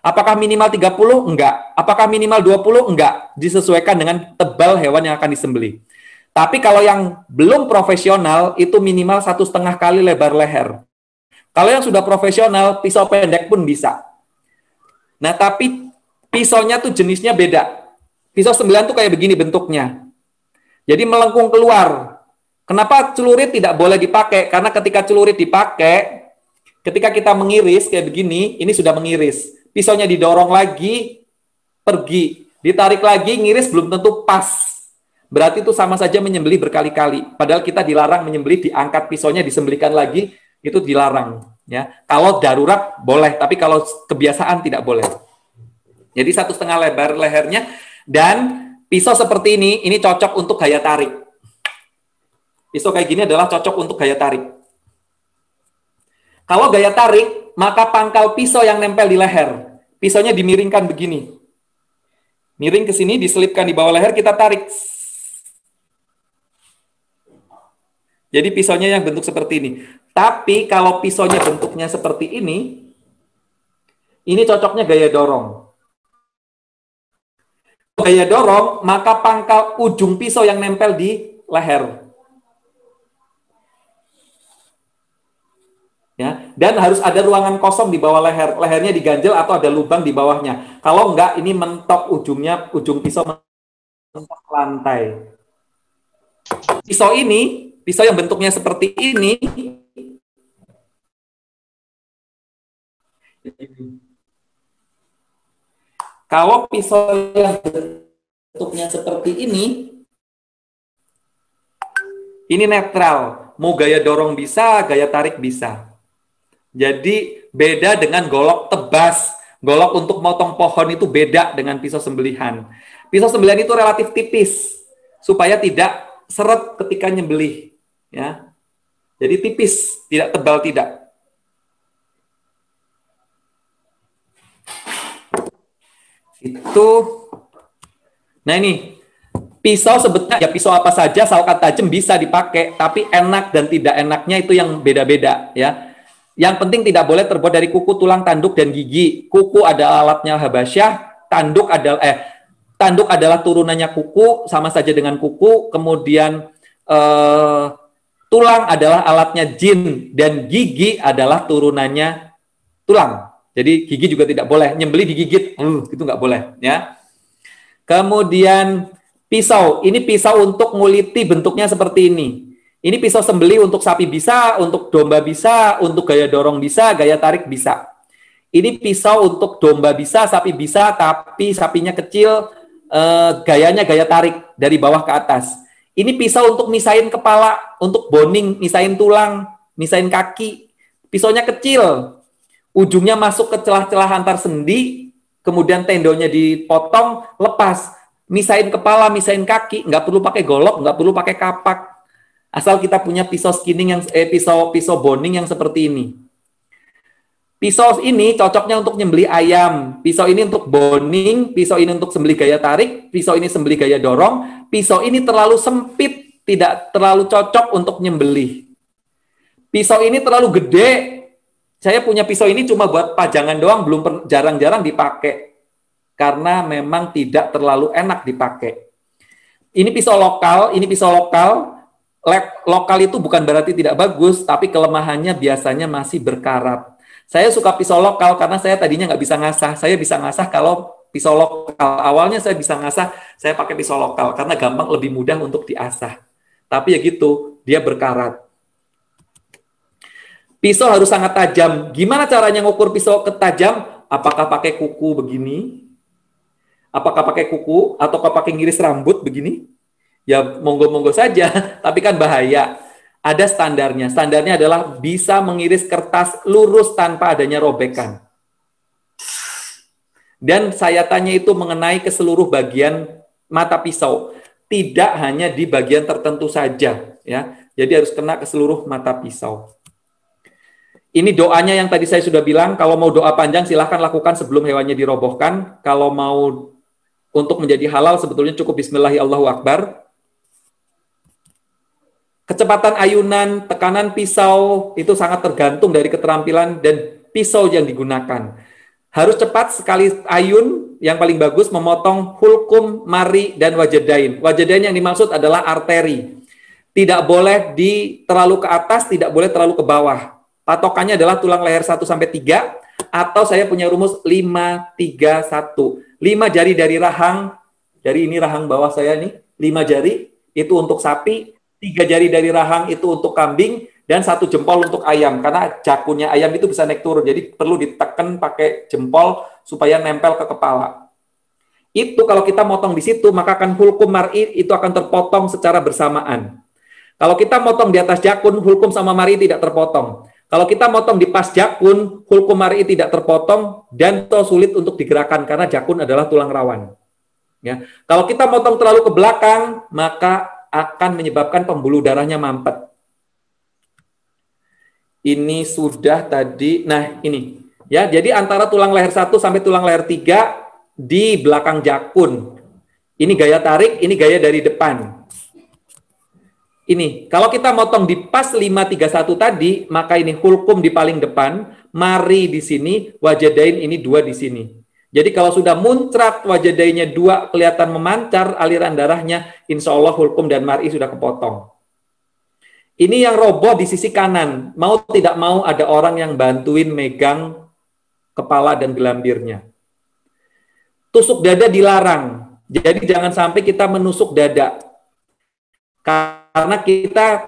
Apakah minimal tiga puluh? Enggak. Apakah minimal dua puluh? Enggak. Disesuaikan dengan tebal hewan yang akan disembelih. Tapi kalau yang belum profesional, itu minimal satu setengah kali lebar leher. Kalau yang sudah profesional, pisau pendek pun bisa. Nah, tapi pisaunya tuh jenisnya beda. Pisau sembelihan tuh kayak begini bentuknya. Jadi melengkung keluar. Kenapa celurit tidak boleh dipakai? Karena ketika celurit dipakai, ketika kita mengiris kayak begini, ini sudah mengiris. Pisaunya didorong lagi, pergi. Ditarik lagi, ngiris belum tentu pas. Berarti itu sama saja menyembelih berkali-kali. Padahal kita dilarang menyembelih, diangkat pisaunya, disembelihkan lagi, itu dilarang. Ya, kalau darurat boleh, tapi kalau kebiasaan tidak boleh. Jadi satu setengah lebar lehernya, dan pisau seperti ini, ini cocok untuk gaya tarik. Pisau kayak gini adalah cocok untuk gaya tarik. Kalau gaya tarik, maka pangkal pisau yang nempel di leher. Pisaunya dimiringkan begini. Miring ke sini, diselipkan di bawah leher, kita tarik. Jadi pisaunya yang bentuk seperti ini. Tapi kalau pisaunya bentuknya seperti ini, ini cocoknya gaya dorong. Gaya dorong, maka pangkal ujung pisau yang nempel di leher. Ya, dan harus ada ruangan kosong di bawah leher. Lehernya diganjel atau ada lubang di bawahnya. Kalau enggak, ini mentok ujungnya, ujung pisau mentok lantai. Pisau ini, pisau yang bentuknya seperti ini, kalau pisau yang bentuknya seperti ini, ini netral. Mau gaya dorong bisa, gaya tarik bisa. Jadi beda dengan golok tebas. Golok untuk motong pohon itu beda dengan pisau sembelihan. Pisau sembelihan itu relatif tipis supaya tidak seret ketika nyembelih, ya. Jadi tipis, tidak tebal tidak. Itu. Nah ini pisau sebetulnya ya pisau apa saja, salkat tajam bisa dipakai, tapi enak dan tidak enaknya itu yang beda-beda, ya. Yang penting tidak boleh terbuat dari kuku, tulang, tanduk, dan gigi. Kuku adalah alatnya Habasyah, tanduk adalah eh tanduk adalah turunannya kuku, sama saja dengan kuku. Kemudian eh, tulang adalah alatnya jin, dan gigi adalah turunannya tulang. Jadi gigi juga tidak boleh, nyembelih digigit, uh, itu nggak boleh, ya. Kemudian pisau, ini pisau untuk nguliti, bentuknya seperti ini. Ini pisau sembelih untuk sapi bisa, untuk domba bisa, untuk gaya dorong bisa, gaya tarik bisa. Ini pisau untuk domba bisa, sapi bisa, tapi sapinya kecil, eh, gayanya gaya tarik dari bawah ke atas. Ini pisau untuk misahin kepala, untuk boning, misahin tulang, misahin kaki. Pisaunya kecil, ujungnya masuk ke celah-celah antar sendi, kemudian tendonnya dipotong, lepas. Misahin kepala, misahin kaki, nggak perlu pakai golok, nggak perlu pakai kapak. Asal kita punya pisau skinning yang eh, pisau pisau boning yang seperti ini. Pisau ini cocoknya untuk nyembelih ayam. Pisau ini untuk boning, pisau ini untuk sembelih gaya tarik, pisau ini sembelih gaya dorong. Pisau ini terlalu sempit, tidak terlalu cocok untuk nyembelih. Pisau ini terlalu gede. Saya punya pisau ini cuma buat pajangan doang, belum jarang-jarang dipakai. Karena memang tidak terlalu enak dipakai. Ini pisau lokal, ini pisau lokal. Lokal itu bukan berarti tidak bagus, tapi kelemahannya biasanya masih berkarat. Saya suka pisau lokal karena saya tadinya nggak bisa ngasah. Saya bisa ngasah kalau pisau lokal. Awalnya saya bisa ngasah, saya pakai pisau lokal karena gampang, lebih mudah untuk diasah. Tapi ya gitu, dia berkarat. Pisau harus sangat tajam. Gimana caranya ngukur pisau ketajam? Apakah pakai kuku begini? Apakah pakai kuku? Ataukah pakai ngiris rambut begini? Ya monggo-monggo saja, tapi kan bahaya. Ada standarnya. Standarnya adalah bisa mengiris kertas lurus tanpa adanya robekan. Dan sayatannya itu mengenai ke seluruh bagian mata pisau. Tidak hanya di bagian tertentu saja, ya. Jadi harus kena ke seluruh mata pisau. Ini doanya yang tadi saya sudah bilang, kalau mau doa panjang silahkan lakukan sebelum hewannya dirobohkan. Kalau mau untuk menjadi halal sebetulnya cukup Bismillahirrahmanirrahim, Allahu Akbar. Kecepatan ayunan, tekanan pisau, itu sangat tergantung dari keterampilan dan pisau yang digunakan. Harus cepat sekali ayun, yang paling bagus memotong hulkum, mari, dan wajadain. Wajadain yang dimaksud adalah arteri. Tidak boleh di terlalu ke atas, tidak boleh terlalu ke bawah. Patokannya adalah tulang leher satu sampai tiga, atau saya punya rumus lima, tiga, satu. lima jari dari rahang, dari ini rahang bawah saya nih, lima jari, itu untuk sapi, tiga jari dari rahang itu untuk kambing, dan satu jempol untuk ayam, karena jakunnya ayam itu bisa naik turun, jadi perlu ditekan pakai jempol supaya nempel ke kepala. Itu kalau kita motong di situ, maka akan hulkum mar'i itu akan terpotong secara bersamaan. Kalau kita motong di atas jakun, hulkum sama mar'i tidak terpotong. Kalau kita motong di pas jakun, hulkum mar'i tidak terpotong, dan itu sulit untuk digerakkan, karena jakun adalah tulang rawan. Ya. Kalau kita motong terlalu ke belakang, maka akan menyebabkan pembuluh darahnya mampet. Ini sudah tadi, nah ini ya, jadi antara tulang leher satu sampai tulang leher tiga di belakang jakun. Ini gaya tarik, ini gaya dari depan. Ini, kalau kita motong di pas lima tiga satu tadi, maka ini hulkum di paling depan, mari di sini, wajadain ini dua di sini. Jadi kalau sudah muncrat wajadainnya dua kelihatan memancar aliran darahnya, insya Allah hulkum dan mari sudah kepotong. Ini yang roboh di sisi kanan. Mau tidak mau ada orang yang bantuin megang kepala dan gelambirnya. Tusuk dada dilarang. Jadi jangan sampai kita menusuk dada. Karena kita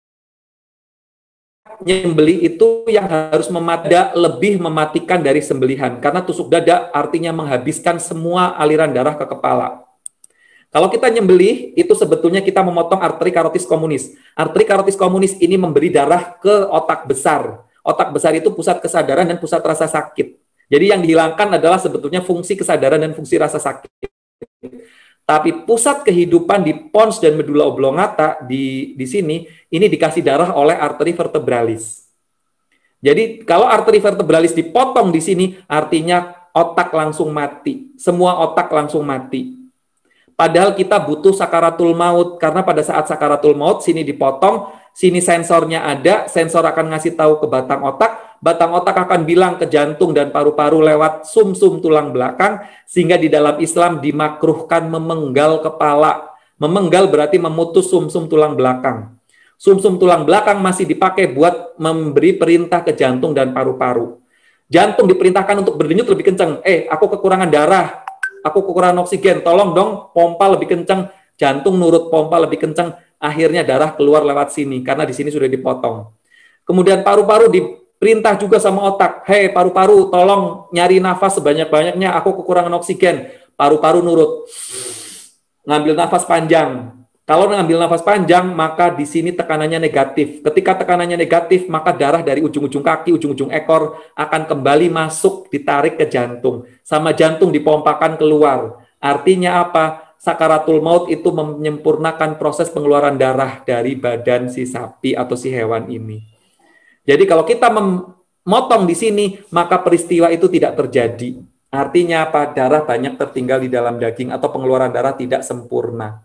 nyembeli itu yang harus memada lebih mematikan dari sembelihan. Karena tusuk dada artinya menghabiskan semua aliran darah ke kepala. Kalau kita nyembelih, itu sebetulnya kita memotong arteri karotis komunis. Arteri karotis komunis ini memberi darah ke otak besar. Otak besar itu pusat kesadaran dan pusat rasa sakit. Jadi yang dihilangkan adalah sebetulnya fungsi kesadaran dan fungsi rasa sakit. Tapi pusat kehidupan di pons dan medula oblongata di, di sini, ini dikasih darah oleh arteri vertebralis. Jadi kalau arteri vertebralis dipotong di sini, artinya otak langsung mati. Semua otak langsung mati. Padahal kita butuh sakaratul maut, karena pada saat sakaratul maut, sini dipotong, sini sensornya ada, sensor akan ngasih tahu ke batang otak, batang otak akan bilang ke jantung dan paru-paru lewat sumsum tulang belakang, sehingga di dalam Islam dimakruhkan memenggal kepala. Memenggal berarti memutus sumsum tulang belakang. Sumsum tulang belakang masih dipakai buat memberi perintah ke jantung dan paru-paru. Jantung diperintahkan untuk berdenyut lebih kencang, eh aku kekurangan darah, aku kekurangan oksigen, tolong dong pompa lebih kencang. Jantung nurut pompa lebih kencang, akhirnya darah keluar lewat sini, karena di sini sudah dipotong. Kemudian paru-paru diperintah juga sama otak, hei paru-paru tolong nyari nafas sebanyak-banyaknya, aku kekurangan oksigen. Paru-paru nurut, ngambil nafas panjang. Kalau ngambil nafas panjang, maka di sini tekanannya negatif. Ketika tekanannya negatif, maka darah dari ujung-ujung kaki, ujung-ujung ekor akan kembali masuk, ditarik ke jantung. Sama jantung dipompakan keluar. Artinya apa? Sakaratul maut itu menyempurnakan proses pengeluaran darah dari badan si sapi atau si hewan ini. Jadi kalau kita memotong di sini, maka peristiwa itu tidak terjadi. Artinya apa? Darah banyak tertinggal di dalam daging atau pengeluaran darah tidak sempurna.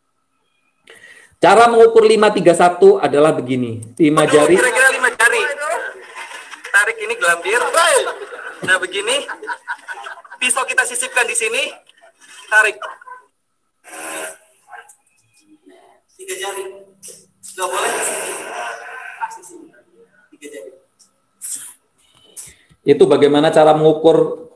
Cara mengukur lima tiga satu adalah begini. lima jari. Kira-kira lima jari. Tarik ini gelambir. Nah begini. Pisau kita sisipkan di sini. Tarik. Tiga jari. Nggak boleh di sini. Tiga jari. Itu bagaimana cara mengukur.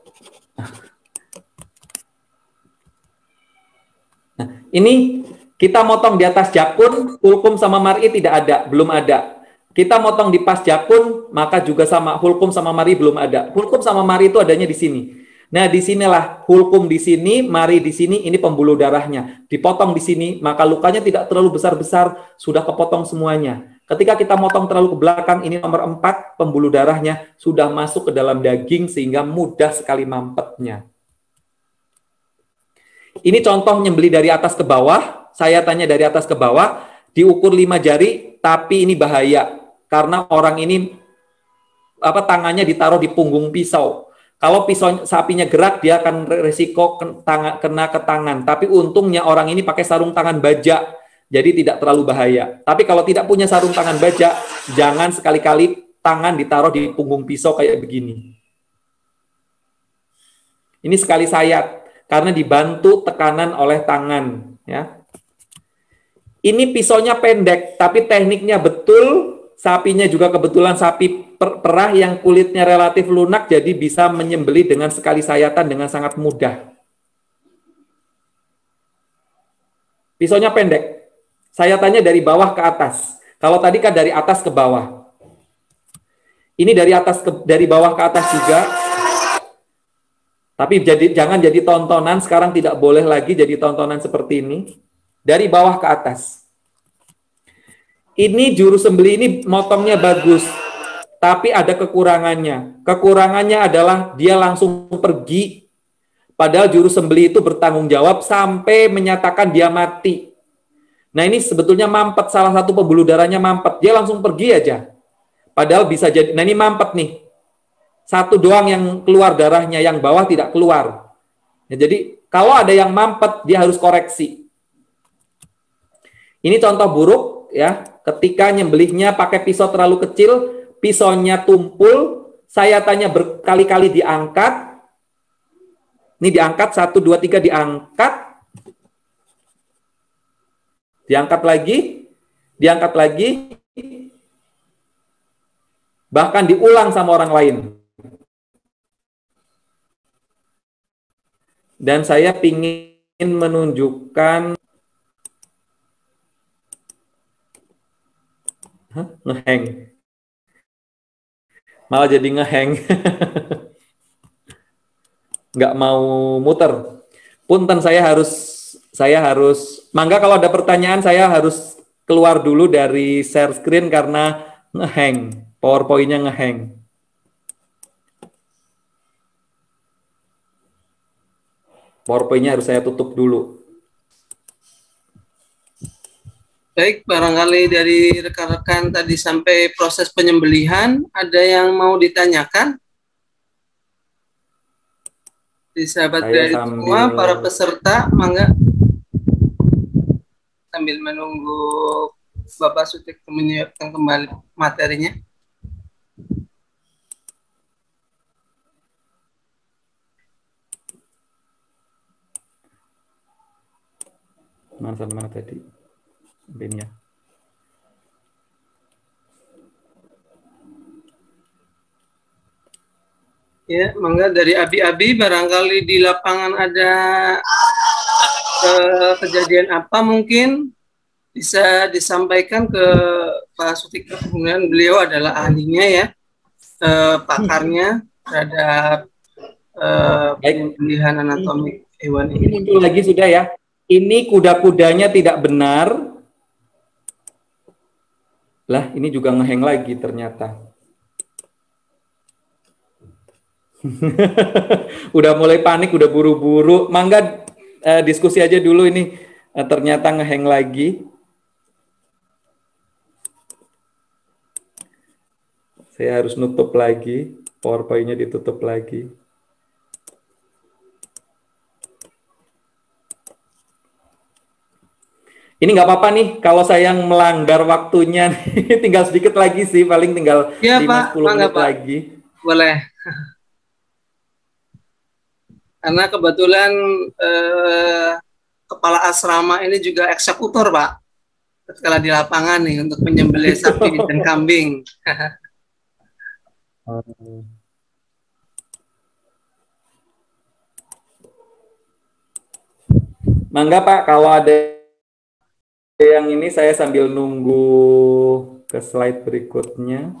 Nah, ini kita motong di atas jakun, hulkum sama mar'i tidak ada, belum ada. Kita motong di pas jakun, maka juga sama, hulkum sama mar'i belum ada. Hulkum sama mar'i itu adanya di sini. Nah, disinilah hulkum di sini, mar'i di sini, ini pembuluh darahnya. Dipotong di sini, maka lukanya tidak terlalu besar-besar, sudah kepotong semuanya. Ketika kita motong terlalu ke belakang, ini nomor empat, pembuluh darahnya sudah masuk ke dalam daging, sehingga mudah sekali mampetnya. Ini contoh nyembeli dari atas ke bawah. Saya tanya dari atas ke bawah, diukur lima jari, tapi ini bahaya. Karena orang ini, apa tangannya ditaruh di punggung pisau. Kalau pisau sapinya gerak, dia akan resiko kena ke tangan. Tapi untungnya orang ini pakai sarung tangan baja, jadi tidak terlalu bahaya. Tapi kalau tidak punya sarung tangan baja, jangan sekali-kali tangan ditaruh di punggung pisau kayak begini. Ini sekali sayat karena dibantu tekanan oleh tangan, ya. Ini pisaunya pendek, tapi tekniknya betul. Sapinya juga kebetulan sapi per perah yang kulitnya relatif lunak, jadi bisa menyembelih dengan sekali sayatan dengan sangat mudah. Pisaunya pendek, sayatannya dari bawah ke atas. Kalau tadi kan dari atas ke bawah. Ini dari atas ke, dari bawah ke atas juga. Tapi jadi jangan jadi tontonan, sekarang tidak boleh lagi jadi tontonan seperti ini. Dari bawah ke atas. Ini juru sembelih ini motongnya bagus, tapi ada kekurangannya. Kekurangannya adalah dia langsung pergi, padahal juru sembelih itu bertanggung jawab sampai menyatakan dia mati. Nah ini sebetulnya mampet, salah satu pembuluh darahnya mampet, dia langsung pergi aja. Padahal bisa jadi, nah ini mampet nih, satu doang yang keluar darahnya, yang bawah tidak keluar. Ya, jadi kalau ada yang mampet, dia harus koreksi. Ini contoh buruk, ya. Ketika nyembelihnya pakai pisau terlalu kecil, pisaunya tumpul, sayatannya berkali-kali diangkat. Ini diangkat, satu, dua, tiga, diangkat. Diangkat lagi, diangkat lagi. Bahkan diulang sama orang lain. Dan saya ingin menunjukkan Hah? Ngehang. Malah jadi ngehang. Nggak mau muter. Punten, saya harus saya harus mangga kalau ada pertanyaan saya harus keluar dulu dari share screen karena ngehang. PowerPoint-nya ngehang. PowerPoint-nya harus saya tutup dulu. Baik, barangkali dari rekan-rekan tadi sampai proses penyembelihan, ada yang mau ditanyakan? Di sahabat dari sambil... semua, para peserta, mangga. Sambil menunggu Bapak Sutik menyiapkan kembali materinya. Mana mana tadi? Bennya. Ya, mangga dari Abi-Abi, barangkali di lapangan ada eh, kejadian apa mungkin bisa disampaikan ke Pak Sutikno, kemudian beliau adalah ahlinya ya, eh, pakarnya terhadap eh, pemilihan anatomik hewan ini. Ini muncul lagi sudah ya. Ini kuda-kudanya tidak benar. Lah, ini juga ngeheng lagi ternyata. Udah mulai panik, udah buru-buru. Mangga eh, diskusi aja dulu ini. Eh, ternyata ngeheng lagi. Saya harus nutup lagi. PowerPoint-nya ditutup lagi. Ini nggak apa-apa nih kalau saya yang melanggar waktunya. Tinggal sedikit lagi sih, paling tinggal ya, lima sampai sepuluh menit Pak. lagi. Boleh. Karena kebetulan eh, kepala asrama ini juga eksekutor, Pak. Ketika di lapangan nih untuk menyembelih sapi dan kambing. Mangga Pak, kalau ada yang ini saya sambil nunggu ke slide berikutnya.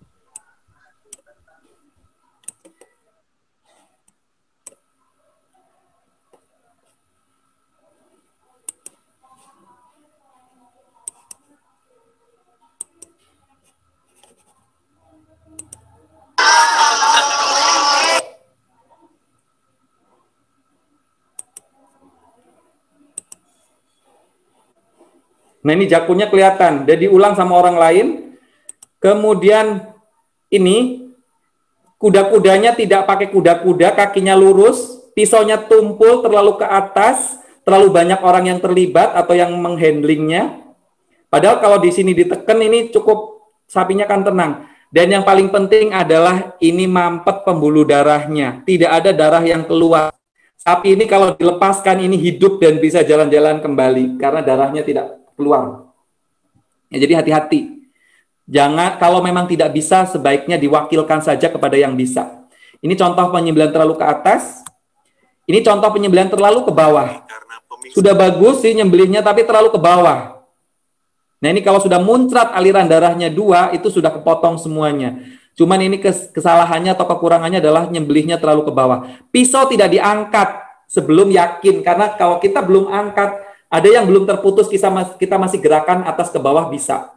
Nah ini jakunnya kelihatan, dia diulang sama orang lain. Kemudian ini kuda-kudanya tidak pakai kuda-kuda, kakinya lurus, pisaunya tumpul terlalu ke atas, terlalu banyak orang yang terlibat atau yang menghandlingnya. Padahal kalau di sini ditekan ini cukup sapinya kan tenang. Dan yang paling penting adalah ini mampet pembuluh darahnya. Tidak ada darah yang keluar. Sapi ini kalau dilepaskan ini hidup dan bisa jalan-jalan kembali karena darahnya tidak keluar. Ya, jadi hati-hati. Jangan, kalau memang tidak bisa sebaiknya diwakilkan saja kepada yang bisa. Ini contoh penyembelihan terlalu ke atas. Ini contoh penyembelihan terlalu ke bawah. Sudah bagus sih nyembelihnya tapi terlalu ke bawah. Nah ini kalau sudah muncrat aliran darahnya dua itu sudah kepotong semuanya. Cuman ini kesalahannya atau kekurangannya adalah nyembelihnya terlalu ke bawah. Pisau tidak diangkat sebelum yakin. Karena kalau kita belum angkat, ada yang belum terputus, kita masih gerakan atas ke bawah bisa.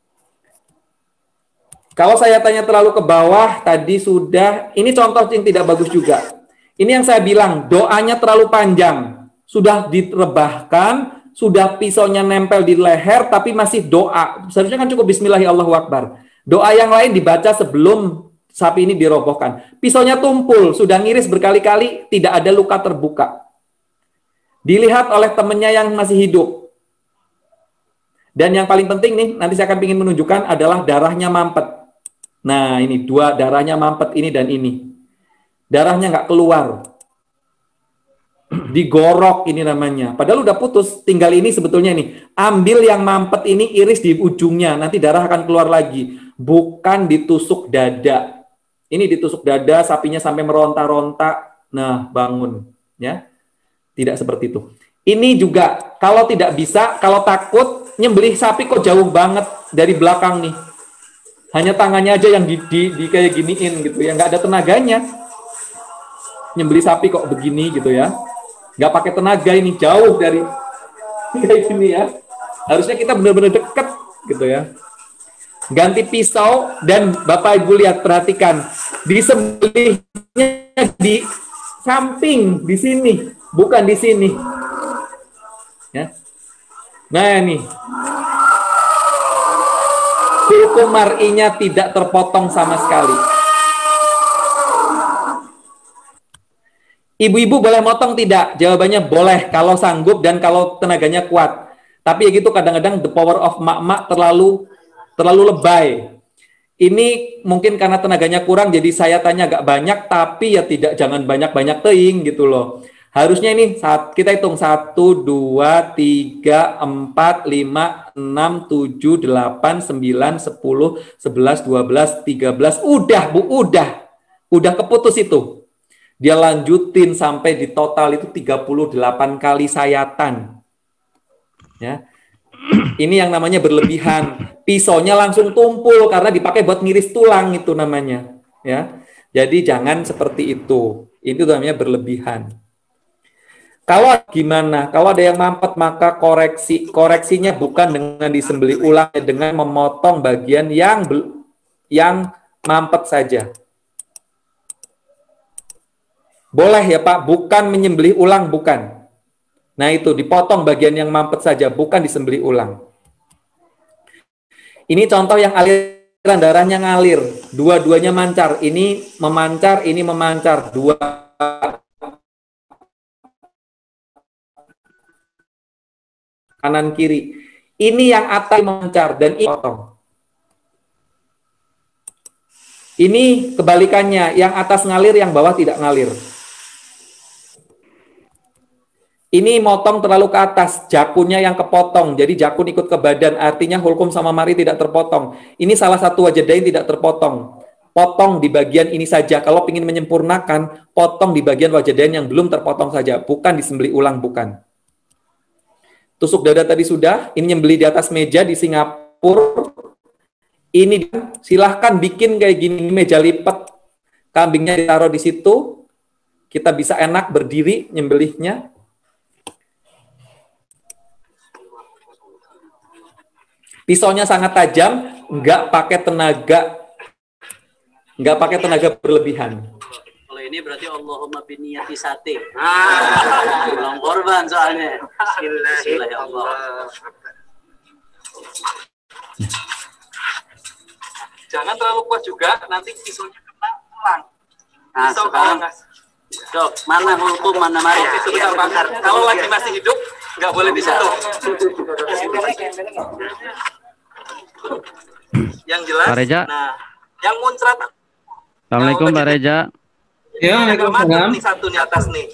Kalau saya tanya terlalu ke bawah, tadi sudah, ini contoh yang tidak bagus juga. Ini yang saya bilang, doanya terlalu panjang. Sudah direbahkan, sudah pisaunya nempel di leher, tapi masih doa. Seharusnya kan cukup Bismillahirrahmanirrahim, Allahu Akbar. Doa yang lain dibaca sebelum sapi ini dirobohkan. Pisaunya tumpul, sudah ngiris berkali-kali, tidak ada luka terbuka. Dilihat oleh temannya yang masih hidup. Dan yang paling penting nih, nanti saya akan ingin menunjukkan adalah darahnya mampet. Nah ini, dua darahnya mampet ini dan ini. Darahnya nggak keluar. Digorok ini namanya. Padahal udah putus, tinggal ini sebetulnya nih. Ambil yang mampet ini, iris di ujungnya, nanti darah akan keluar lagi. Bukan ditusuk dada. Ini ditusuk dada, sapinya sampai meronta-ronta. Nah, bangun. Ya, tidak seperti itu. Ini juga, kalau tidak bisa, kalau takut, nyembelih sapi kok jauh banget dari belakang nih. Hanya tangannya aja yang di, di, di kayak giniin gitu ya, nggak ada tenaganya. Nyembelih sapi kok begini gitu ya. Nggak pakai tenaga ini, jauh dari kayak gini ya. Harusnya kita benar-benar deket gitu ya. Ganti pisau dan Bapak Ibu lihat, perhatikan, disembelihnya di samping, di sini, bukan di sini. Ya. Nah ini, hukum mar'inya tidak terpotong sama sekali. Ibu-ibu boleh motong tidak? Jawabannya boleh kalau sanggup dan kalau tenaganya kuat. Tapi ya gitu, kadang-kadang the power of mak-mak terlalu terlalu lebay. Ini mungkin karena tenaganya kurang, jadi saya tanya agak banyak, tapi ya tidak, jangan banyak-banyak teing gitu loh. Harusnya ini saat kita hitung satu, dua, tiga, empat, lima, enam, tujuh, delapan, sembilan, sepuluh, sebelas, dua belas, tiga belas. Udah Bu, udah. Udah keputus itu. Dia lanjutin sampai di total itu tiga puluh delapan kali sayatan. Ya. Ini yang namanya berlebihan. Pisaunya langsung tumpul karena dipakai buat ngiris tulang itu namanya. Ya. Jadi jangan seperti itu. Itu namanya berlebihan. Kalau gimana? Kalau ada yang mampet maka koreksi koreksinya bukan dengan disembelih ulang, dengan memotong bagian yang yang mampet saja. Boleh ya Pak, bukan menyembelih ulang, bukan. Nah itu, dipotong bagian yang mampet saja, bukan disembelih ulang. Ini contoh yang aliran darahnya ngalir, dua-duanya mancar. Ini memancar, ini memancar, dua kanan kiri. Ini yang atas memancar dan ini potong. Ini kebalikannya, yang atas ngalir, yang bawah tidak ngalir. Ini motong terlalu ke atas, jakunnya yang kepotong, jadi jakun ikut ke badan, artinya hulkum sama mari tidak terpotong. Ini salah satu wajadain tidak terpotong. Potong di bagian ini saja, kalau ingin menyempurnakan, potong di bagian wajadain yang belum terpotong saja, bukan disembelih ulang, bukan. Tusuk dada tadi sudah, ini nyembelih di atas meja di Singapura. Ini silahkan bikin kayak gini, meja lipat, kambingnya ditaruh di situ, kita bisa enak berdiri nyembelihnya. Pisaunya sangat tajam, nggak pakai tenaga, nggak pakai tenaga berlebihan. Kalau ini berarti Allahumma biniyati sate. Ah, ulang korban soalnya. Bismillahirrahmanirrahim. Jangan terlalu kuat juga, nanti pisaunya kena tulang. Nah, Pisau sekarang, Dok, mana hukum, mana mari? Sebentar, Pak. Kalau lagi masih hidup, nggak boleh disentuh. Yang jelas, Pak Reza. nah, Yang muncrat. Assalamualaikum Pak Reza. Ya, Waalaikumsalam. Nih satu di atas nih.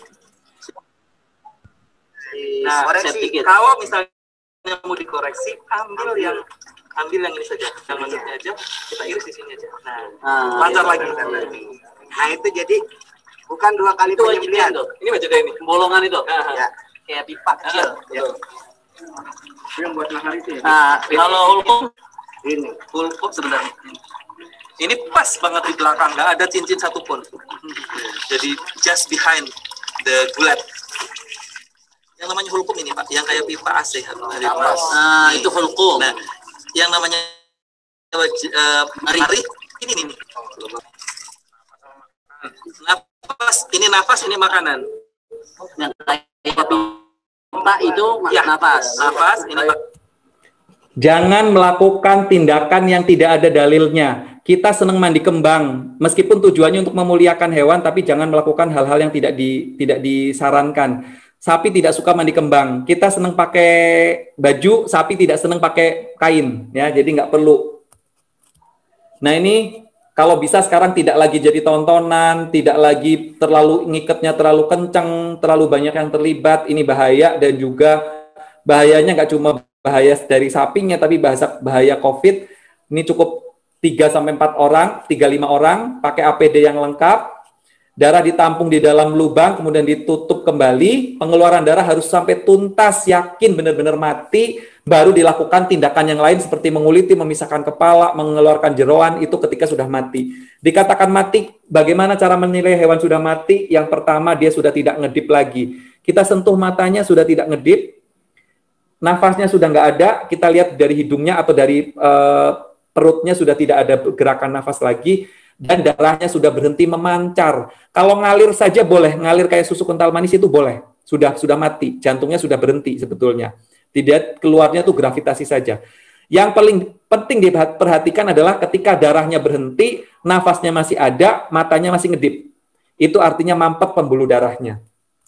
Nah, koreksi. Kalau misalnya mau dikoreksi, ambil yang ambil yang ini saja, yang maksudnya aja, kita iris di sini aja. Nah, lancar lagi. Nah itu jadi bukan dua kali itu wajibnya tuh. Ini wajibnya ini. Bolongan itu. Ya. Kayak pipa kecil. Ya. Yang buat nahar itu ya. Nah, kalau hulkum Ini. Hulkum sebenarnya. Ini pas banget di belakang, nggak ada cincin satupun. Jadi just behind the gullet. Yang namanya hulkum ini Pak, yang kayak pipa A C. Nah, itu hulkum. Nah, yang namanya uh, mari ini nih. Nafas, ini nafas, ini makanan. Yang kayak pipa itu Ya, nafas. Nafas, ini mak- Jangan melakukan tindakan yang tidak ada dalilnya. Kita senang mandi kembang, meskipun tujuannya untuk memuliakan hewan, tapi jangan melakukan hal-hal yang tidak di, tidak disarankan. Sapi tidak suka mandi kembang. Kita senang pakai baju, sapi tidak senang pakai kain, ya. Jadi nggak perlu. Nah ini kalau bisa sekarang tidak lagi jadi tontonan, tidak lagi terlalu ngikatnya terlalu kencang, terlalu banyak yang terlibat. Ini bahaya, dan juga bahayanya nggak cuma bahaya dari sapinya, tapi bahasa bahaya COVID. Ini cukup tiga sampai empat orang, tiga lima orang, pakai A P D yang lengkap. Darah ditampung di dalam lubang, kemudian ditutup kembali. Pengeluaran darah harus sampai tuntas, yakin benar-benar mati, baru dilakukan tindakan yang lain seperti menguliti, memisahkan kepala, mengeluarkan jeroan, itu ketika sudah mati. Dikatakan mati, bagaimana cara menilai hewan sudah mati? Yang pertama, dia sudah tidak ngedip lagi. Kita sentuh matanya, sudah tidak ngedip. Nafasnya sudah nggak ada, kita lihat dari hidungnya atau dari uh, perutnya sudah tidak ada gerakan nafas lagi, dan darahnya sudah berhenti memancar. Kalau ngalir saja boleh, ngalir kayak susu kental manis itu boleh, sudah sudah mati, jantungnya sudah berhenti sebetulnya. Tidak keluarnya tuh gravitasi saja. Yang paling penting diperhatikan adalah ketika darahnya berhenti, nafasnya masih ada, matanya masih ngedip. Itu artinya mampet pembuluh darahnya.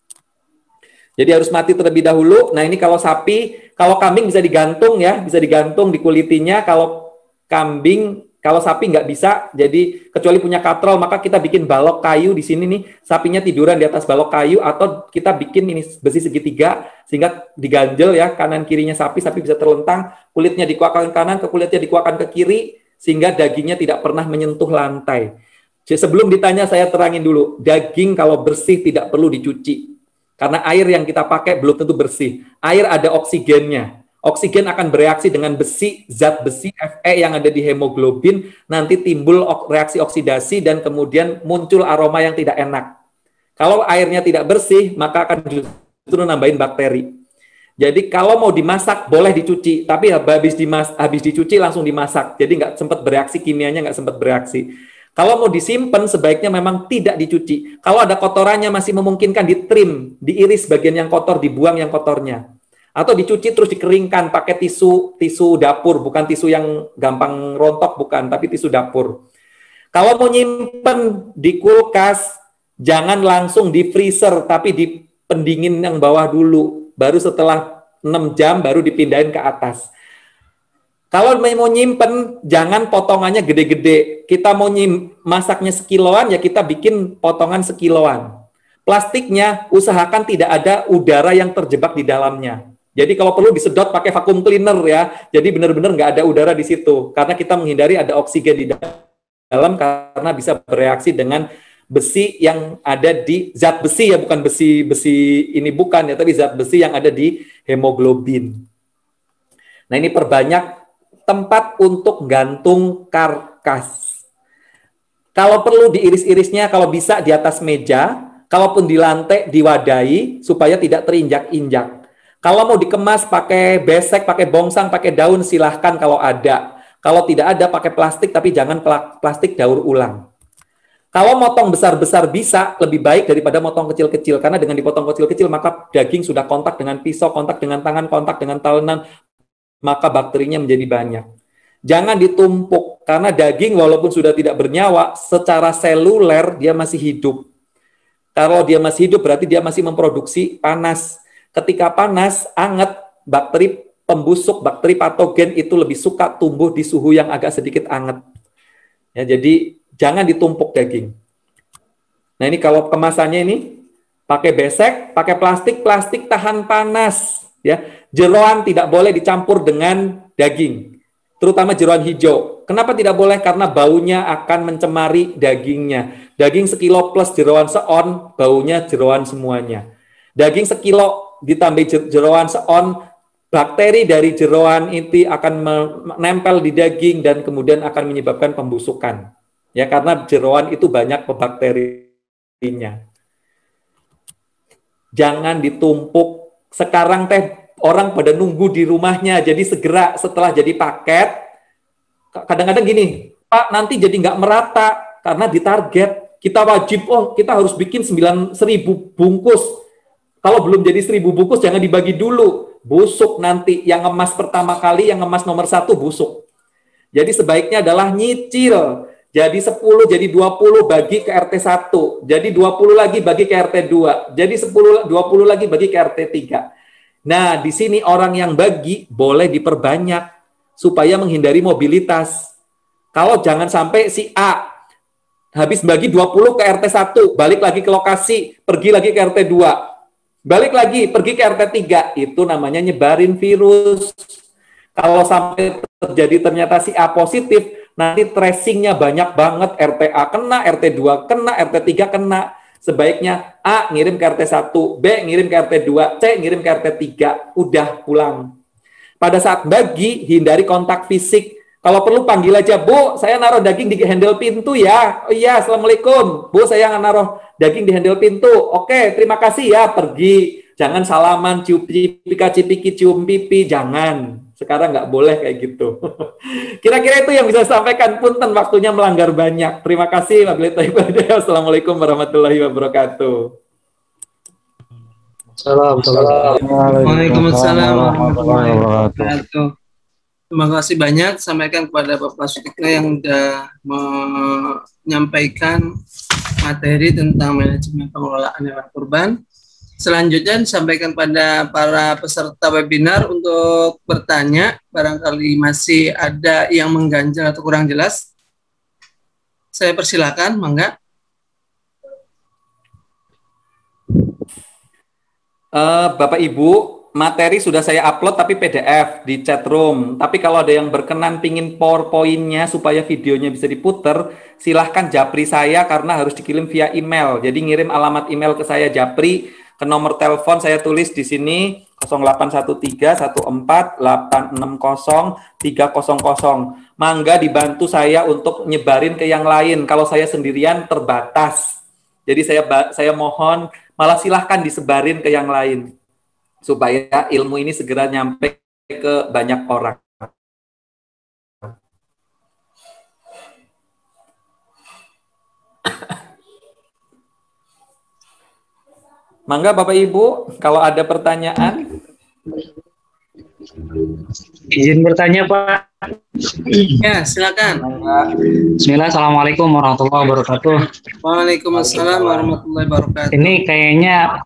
Jadi harus mati terlebih dahulu. Nah ini kalau sapi, kalau kambing bisa digantung ya, bisa digantung, dikulitinya. Kalau kambing, kalau sapi nggak bisa, jadi kecuali punya katrol, maka kita bikin balok kayu di sini nih, sapinya tiduran di atas balok kayu, atau kita bikin ini besi segitiga, sehingga diganjel ya, kanan kirinya sapi, sapi bisa terlentang, kulitnya dikuakkan kanan, ke kulitnya dikuakkan ke kiri, sehingga dagingnya tidak pernah menyentuh lantai. Jadi sebelum ditanya, saya terangin dulu, daging kalau bersih tidak perlu dicuci. Karena air yang kita pakai belum tentu bersih. Air ada oksigennya. Oksigen akan bereaksi dengan besi, zat besi Fe yang ada di hemoglobin, nanti timbul reaksi oksidasi dan kemudian muncul aroma yang tidak enak. Kalau airnya tidak bersih, maka akan justru nambahin bakteri. Jadi kalau mau dimasak, boleh dicuci, tapi habis, dimas habis dicuci langsung dimasak. Jadi nggak sempat bereaksi, kimianya nggak sempat bereaksi. Kalau mau disimpan, sebaiknya memang tidak dicuci. Kalau ada kotorannya masih memungkinkan ditrim, diiris bagian yang kotor, dibuang yang kotornya. Atau dicuci terus dikeringkan pakai tisu tisu dapur, bukan tisu yang gampang rontok, bukan, tapi tisu dapur. Kalau mau nyimpen di kulkas, jangan langsung di freezer, tapi di pendingin yang bawah dulu. Baru setelah enam jam baru dipindahin ke atas. Kalau mau nyimpen, jangan potongannya gede-gede. Kita mau nyim masaknya sekiloan, ya kita bikin potongan sekiloan. Plastiknya usahakan tidak ada udara yang terjebak di dalamnya. Jadi kalau perlu disedot pakai vacuum cleaner ya. Jadi benar-benar nggak ada udara di situ. Karena kita menghindari ada oksigen di dalam, karena bisa bereaksi dengan besi yang ada di, zat besi ya, bukan besi besi ini bukan ya, tapi zat besi yang ada di hemoglobin. Nah ini perbanyak tempat untuk gantung karkas. Kalau perlu diiris-irisnya, kalau bisa di atas meja, kalaupun di lantai diwadahi supaya tidak terinjak-injak. Kalau mau dikemas pakai besek, pakai bongsang, pakai daun, silahkan kalau ada. Kalau tidak ada pakai plastik, tapi jangan plastik daur ulang. Kalau motong besar-besar bisa, lebih baik daripada motong kecil-kecil. Karena dengan dipotong kecil-kecil, maka daging sudah kontak dengan pisau, kontak dengan tangan, kontak dengan talenan, maka bakterinya menjadi banyak. Jangan ditumpuk, karena daging walaupun sudah tidak bernyawa, secara seluler dia masih hidup. Kalau dia masih hidup, berarti dia masih memproduksi panas. Ketika panas, anget, bakteri pembusuk, bakteri patogen itu lebih suka tumbuh di suhu yang agak sedikit anget. Ya, jadi jangan ditumpuk daging. Nah, ini kalau kemasannya ini pakai besek, pakai plastik, plastik tahan panas, ya. Jeroan tidak boleh dicampur dengan daging, terutama jeroan hijau. Kenapa tidak boleh? Karena baunya akan mencemari dagingnya. Daging sekilo plus jeroan seon, baunya jeroan semuanya. Daging sekilo ditambah jeroan seon, bakteri dari jeroan itu akan menempel di daging dan kemudian akan menyebabkan pembusukan. Ya, karena jeroan itu banyak bakterinya. Jangan ditumpuk. Sekarang teh orang pada nunggu di rumahnya, jadi segera setelah jadi paket. Kadang-kadang gini, Pak, nanti jadi nggak merata karena ditarget. Kita wajib, oh kita harus bikin sembilan seribu bungkus. Kalau belum jadi seribu bungkus jangan dibagi dulu. Busuk nanti, yang ngemas pertama kali, yang ngemas nomor satu busuk. Jadi sebaiknya adalah nyicil. Jadi sepuluh, jadi dua puluh bagi ke R T satu. Jadi dua puluh lagi bagi ke R T dua. Jadi sepuluh, dua puluh lagi bagi ke R T tiga. Nah, di sini orang yang bagi boleh diperbanyak supaya menghindari mobilitas. Kalau jangan sampai si A habis bagi dua puluh ke R T satu, balik lagi ke lokasi, pergi lagi ke R T dua. Balik lagi, pergi ke R T tiga, itu namanya nyebarin virus. Kalau sampai terjadi ternyata si A positif, nanti tracingnya banyak banget, R T A kena, R T dua kena, R T tiga kena. Sebaiknya A ngirim ke R T satu, B ngirim ke R T dua, C ngirim ke R T tiga, udah pulang. Pada saat bagi, hindari kontak fisik. Kalau perlu panggil aja, Bu, saya naruh daging di handle pintu ya. Oh iya, Assalamualaikum. Bu, saya naruh daging di handle pintu. Oke, terima kasih ya, pergi. Jangan salaman, cium pipi, cipiki, cium pipi, jangan. Sekarang nggak boleh kayak gitu. Kira-kira itu yang bisa saya sampaikan. Punten, waktunya melanggar banyak. Terima kasih. Assalamualaikum warahmatullahi wabarakatuh. Waalaikumsalam warahmatullahi wabarakatuh. Terima kasih banyak sampaikan kepada Bapak Sutikna yang sudah menyampaikan materi tentang manajemen pengelolaan hewan kurban. Selanjutnya disampaikan pada para peserta webinar untuk bertanya, barangkali masih ada yang mengganjal atau kurang jelas. Saya persilakan, mangga. Uh, Bapak Ibu, materi sudah saya upload tapi P D F di chat room. Tapi kalau ada yang berkenan pingin PowerPoint-nya supaya videonya bisa diputer, silahkan japri saya karena harus dikirim via email. Jadi ngirim alamat email ke saya, japri ke nomor telepon saya tulis di sini nol delapan satu tiga satu empat delapan enam nol tiga nol nol. Mangga dibantu saya untuk nyebarin ke yang lain. Kalau saya sendirian terbatas. Jadi saya saya mohon malah silahkan disebarin ke yang lain supaya ilmu ini segera nyampe ke banyak orang. Mangga Bapak Ibu, kalau ada pertanyaan. Izin bertanya Pak. Ya, silakan. Bismillah, Assalamualaikum warahmatullahi wabarakatuh. Waalaikumsalam warahmatullahi wabarakatuh. Ini kayaknya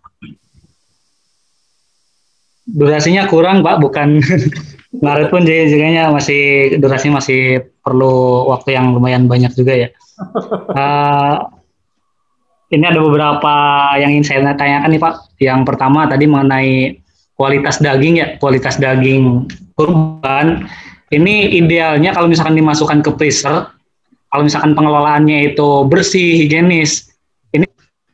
durasinya kurang Pak, bukan ngaret pun jadi jadinya masih durasinya masih perlu waktu yang lumayan banyak juga ya. Uh, ini ada beberapa yang ingin saya tanyakan nih Pak. Yang pertama tadi mengenai kualitas daging ya, kualitas daging kurban. Ini idealnya kalau misalkan dimasukkan ke freezer, kalau misalkan pengelolaannya itu bersih, higienis, ini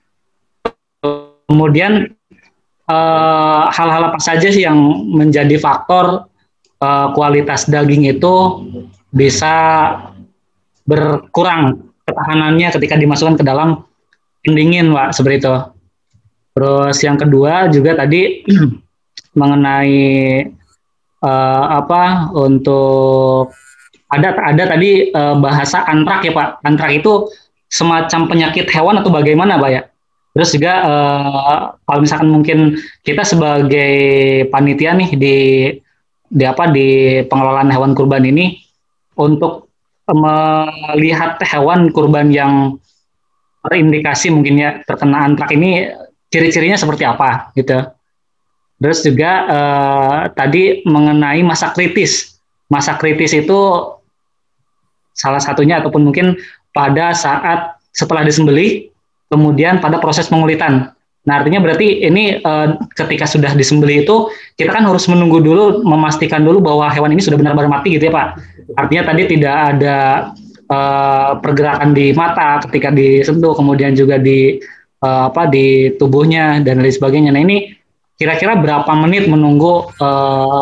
kemudian Uh, hal-hal apa saja sih yang menjadi faktor uh, kualitas daging itu bisa berkurang ketahanannya ketika dimasukkan ke dalam pendingin, Pak, seperti itu. Terus yang kedua juga tadi mengenai uh, apa untuk ada ada tadi uh, bahasa antrak ya Pak. Antrak itu semacam penyakit hewan atau bagaimana Pak ya? Terus juga uh, kalau misalkan mungkin kita sebagai panitia nih di di apa di pengelolaan hewan kurban ini untuk melihat hewan kurban yang terindikasi mungkin ya terkena antrak ini ciri-cirinya seperti apa gitu. Terus juga uh, tadi mengenai masa kritis. Masa kritis itu salah satunya ataupun mungkin pada saat setelah disembelih, kemudian pada proses pengulitan. Nah, artinya berarti ini e, ketika sudah disembelih itu kita kan harus menunggu dulu, memastikan dulu bahwa hewan ini sudah benar-benar mati gitu ya Pak. Artinya tadi tidak ada e, pergerakan di mata ketika disentuh, kemudian juga di e, apa di tubuhnya dan lain sebagainya. Nah, ini kira-kira berapa menit menunggu e,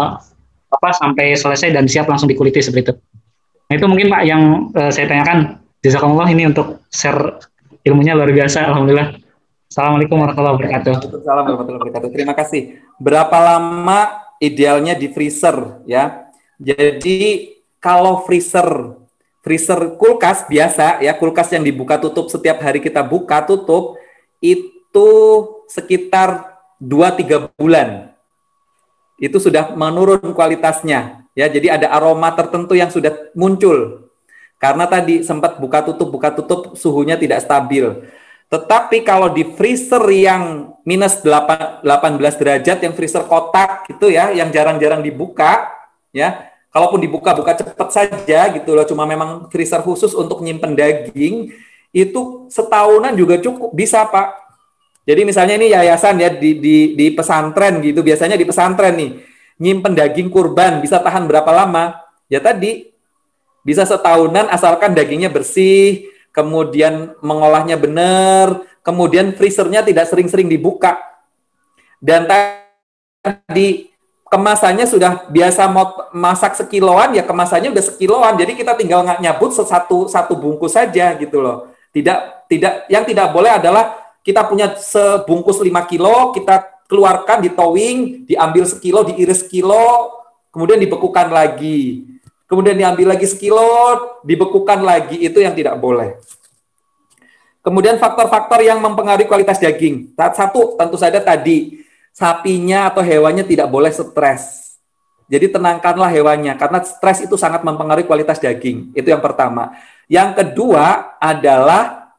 apa sampai selesai dan siap langsung dikuliti seperti itu. Nah, itu mungkin Pak yang e, saya tanyakan. Jazakumullah ini untuk share ilmunya luar biasa, alhamdulillah. Assalamualaikum warahmatullahi wabarakatuh. Waalaikumsalam warahmatullahi wabarakatuh. Terima kasih. Berapa lama idealnya di freezer ya? Jadi kalau freezer, freezer kulkas biasa ya, kulkas yang dibuka tutup setiap hari kita buka tutup itu sekitar dua tiga bulan. Itu sudah menurun kualitasnya ya. Jadi ada aroma tertentu yang sudah muncul. Karena tadi sempat buka tutup buka tutup suhunya tidak stabil. Tetapi kalau di freezer yang minus delapan belas derajat, yang freezer kotak gitu ya, yang jarang-jarang dibuka, ya, kalaupun dibuka buka cepat saja gitu loh, cuma memang freezer khusus untuk nyimpen daging, itu setahunan juga cukup, bisa Pak. Jadi misalnya ini yayasan ya di, di, di pesantren gitu, biasanya di pesantren nih, nyimpen daging kurban bisa tahan berapa lama? Ya tadi bisa setahunan asalkan dagingnya bersih, kemudian mengolahnya benar, kemudian freezernya tidak sering-sering dibuka. Dan tadi kemasannya sudah biasa mau masak sekiloan, ya kemasannya udah sekiloan. Jadi kita tinggal nggak nyabut satu satu bungkus saja gitu loh. Tidak tidak yang tidak boleh adalah kita punya sebungkus lima kilo, kita keluarkan di towing, diambil sekilo, diiris sekilo, kemudian dibekukan lagi. Kemudian diambil lagi sekilo, dibekukan lagi, itu yang tidak boleh. Kemudian faktor-faktor yang mempengaruhi kualitas daging. Satu, tentu saja tadi, sapinya atau hewannya tidak boleh stres. Jadi tenangkanlah hewannya, karena stres itu sangat mempengaruhi kualitas daging. Itu yang pertama. Yang kedua adalah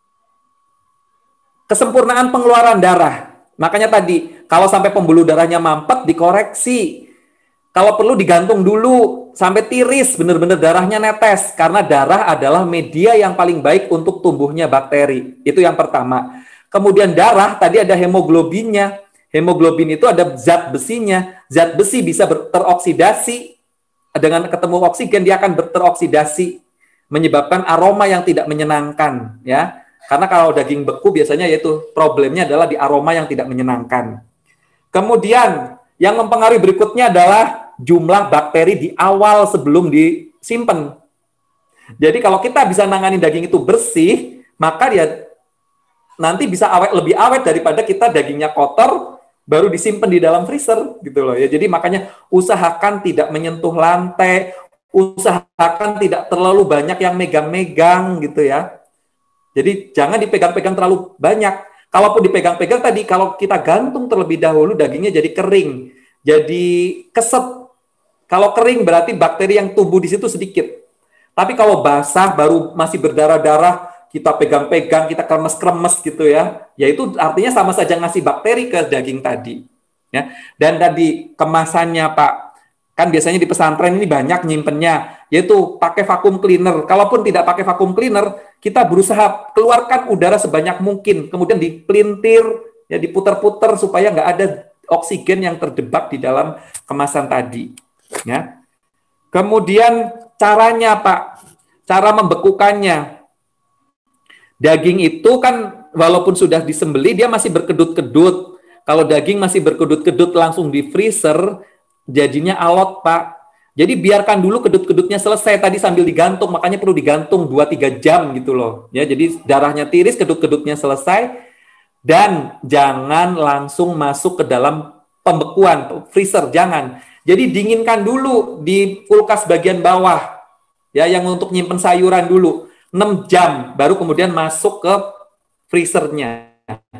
kesempurnaan pengeluaran darah. Makanya tadi, kalau sampai pembuluh darahnya mampet, dikoreksi. Kalau perlu digantung dulu sampai tiris, benar-benar darahnya netes. Karena darah adalah media yang paling baik untuk tumbuhnya bakteri. Itu yang pertama. Kemudian darah, tadi ada hemoglobinnya. Hemoglobin itu ada zat besinya. Zat besi bisa teroksidasi. Dengan ketemu oksigen, dia akan teroksidasi. Menyebabkan aroma yang tidak menyenangkan. Ya. Karena kalau daging beku biasanya yaitu problemnya adalah di aroma yang tidak menyenangkan. Kemudian, yang mempengaruhi berikutnya adalah jumlah bakteri di awal sebelum disimpan. Jadi kalau kita bisa nangani daging itu bersih, maka dia nanti bisa awet, lebih awet daripada kita dagingnya kotor, baru disimpan di dalam freezer gitu loh ya. Jadi makanya usahakan tidak menyentuh lantai, usahakan tidak terlalu banyak yang megang-megang gitu ya. Jadi jangan dipegang-pegang terlalu banyak. Kalaupun dipegang-pegang tadi, kalau kita gantung terlebih dahulu, dagingnya jadi kering, jadi keset. Kalau kering berarti bakteri yang tumbuh di situ sedikit. Tapi kalau basah, baru masih berdarah-darah, kita pegang-pegang, kita kremes-kremes gitu ya, ya itu artinya sama saja ngasih bakteri ke daging tadi. Ya. Dan tadi kemasannya Pak, kan biasanya di pesantren ini banyak nyimpennya, yaitu pakai vacuum cleaner. Kalaupun tidak pakai vacuum cleaner, kita berusaha keluarkan udara sebanyak mungkin, kemudian dipelintir, ya diputar-putar supaya nggak ada oksigen yang terjebak di dalam kemasan tadi. Ya. Kemudian caranya Pak, cara membekukannya. Daging itu kan walaupun sudah disembeli, dia masih berkedut-kedut. Kalau daging masih berkedut-kedut langsung di freezer, jadinya alot Pak. Jadi biarkan dulu kedut-kedutnya selesai tadi sambil digantung, makanya perlu digantung dua tiga jam gitu loh. Ya, jadi darahnya tiris, kedut-kedutnya selesai, dan jangan langsung masuk ke dalam pembekuan, freezer, jangan. Jadi dinginkan dulu di kulkas bagian bawah, ya yang untuk nyimpen sayuran dulu, enam jam, baru kemudian masuk ke freezernya.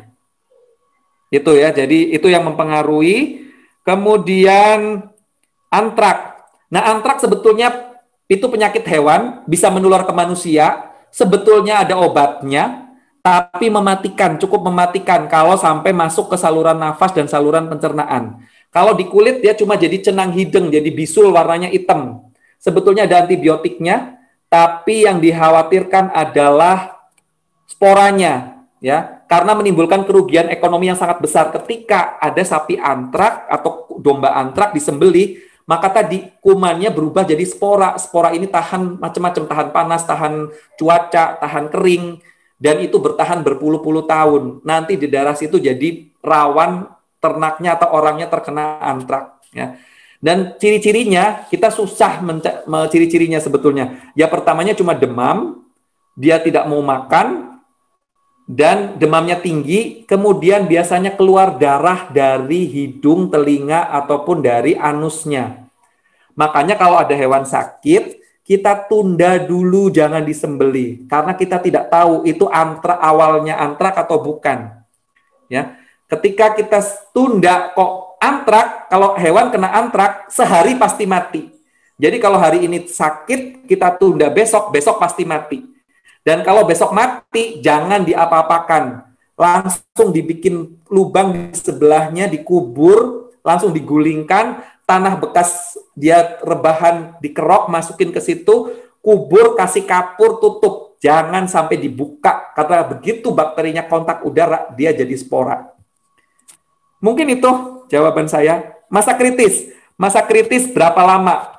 Itu ya, jadi itu yang mempengaruhi. Kemudian antrak. Nah, antrak sebetulnya itu penyakit hewan, bisa menular ke manusia. Sebetulnya ada obatnya, tapi mematikan, cukup mematikan kalau sampai masuk ke saluran nafas dan saluran pencernaan. Kalau di kulit dia cuma jadi cenang hideng, jadi bisul warnanya hitam. Sebetulnya ada antibiotiknya, tapi yang dikhawatirkan adalah sporanya, ya, karena menimbulkan kerugian ekonomi yang sangat besar. Ketika ada sapi antrak atau domba antrak disembelih, maka tadi kumannya berubah jadi spora. Spora ini tahan macam-macam, tahan panas, tahan cuaca, tahan kering, dan itu bertahan berpuluh-puluh tahun. Nanti di daerah situ jadi rawan ternaknya atau orangnya terkena antrak, ya. Dan ciri-cirinya kita susah ciri-cirinya sebetulnya. Ya pertamanya cuma demam, dia tidak mau makan, dan demamnya tinggi, kemudian biasanya keluar darah dari hidung, telinga, ataupun dari anusnya. Makanya kalau ada hewan sakit, kita tunda dulu, jangan disembeli, karena kita tidak tahu itu antrak awalnya antrak atau bukan. Ya, ketika kita tunda kok antrak, kalau hewan kena antrak sehari pasti mati. Jadi kalau hari ini sakit, kita tunda besok, besok pasti mati. Dan kalau besok mati, jangan diapa-apakan. Langsung dibikin lubang di sebelahnya, dikubur, langsung digulingkan, tanah bekas dia rebahan dikerok, masukin ke situ, kubur, kasih kapur, tutup. Jangan sampai dibuka, karena begitu bakterinya kontak udara, dia jadi spora. Mungkin itu jawaban saya. Masa kritis. Masa kritis berapa lama?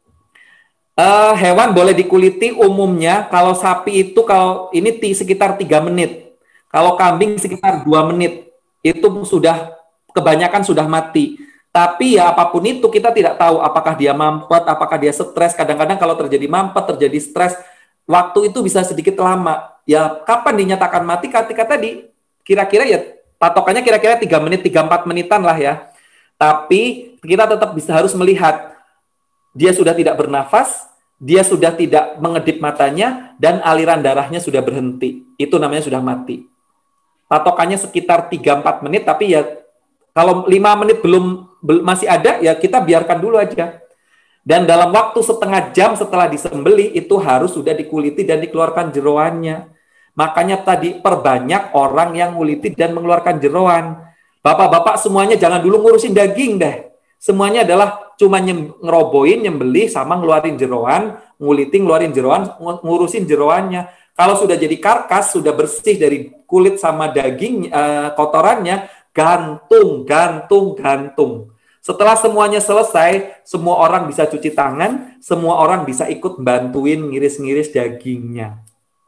Uh, hewan boleh dikuliti umumnya, kalau sapi itu kalau ini sekitar tiga menit. Kalau kambing sekitar dua menit. Itu sudah kebanyakan sudah mati. Tapi ya apapun itu kita tidak tahu apakah dia mampet, apakah dia stres. Kadang-kadang kalau terjadi mampet, terjadi stres, waktu itu bisa sedikit lama. Ya kapan dinyatakan mati? Ketika tadi kira-kira ya patokannya kira-kira tiga menit, tiga sampai empat menitan lah ya. Tapi kita tetap bisa harus melihat dia sudah tidak bernafas, dia sudah tidak mengedip matanya, dan aliran darahnya sudah berhenti. Itu namanya sudah mati. Patokannya sekitar tiga sampai empat menit, tapi ya kalau lima menit belum, belum masih ada, ya kita biarkan dulu aja. Dan dalam waktu setengah jam setelah disembelih, itu harus sudah dikuliti dan dikeluarkan jeroannya. Makanya tadi perbanyak orang yang nguliti dan mengeluarkan jeroan. Bapak-bapak semuanya jangan dulu ngurusin daging deh. Semuanya adalah cuma nyem, ngeroboin, nyembelih, sama ngeluarin jeroan, nguliti, ngeluarin jeroan, ngurusin jeroannya. Kalau sudah jadi karkas, sudah bersih dari kulit sama daging, uh, kotorannya, gantung, gantung, gantung. Setelah semuanya selesai, semua orang bisa cuci tangan, semua orang bisa ikut bantuin ngiris-ngiris dagingnya.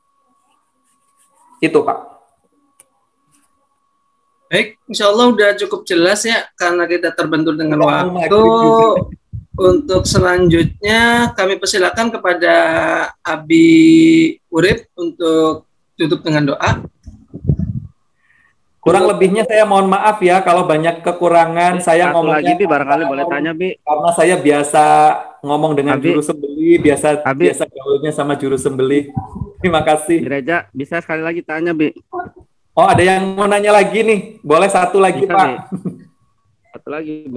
Itu, Pak. Baik, insya Allah udah cukup jelas ya, karena kita terbentur dengan waktu. Untuk selanjutnya, kami persilakan kepada Abi Urip untuk tutup dengan doa. Kurang lebihnya saya mohon maaf ya, kalau banyak kekurangan, Bi, saya satu ngomongnya. lagi, Bi, barangkali boleh tanya, Bi. Karena saya biasa ngomong dengan Abi, juru sembelih, biasa Abi, biasa gaulnya sama juru sembelih. Terima kasih. Gereja, bisa sekali lagi tanya, Bi. Oh, ada yang mau nanya lagi nih. Boleh satu lagi, Bisa, Pak. Bi. Satu lagi, Bi.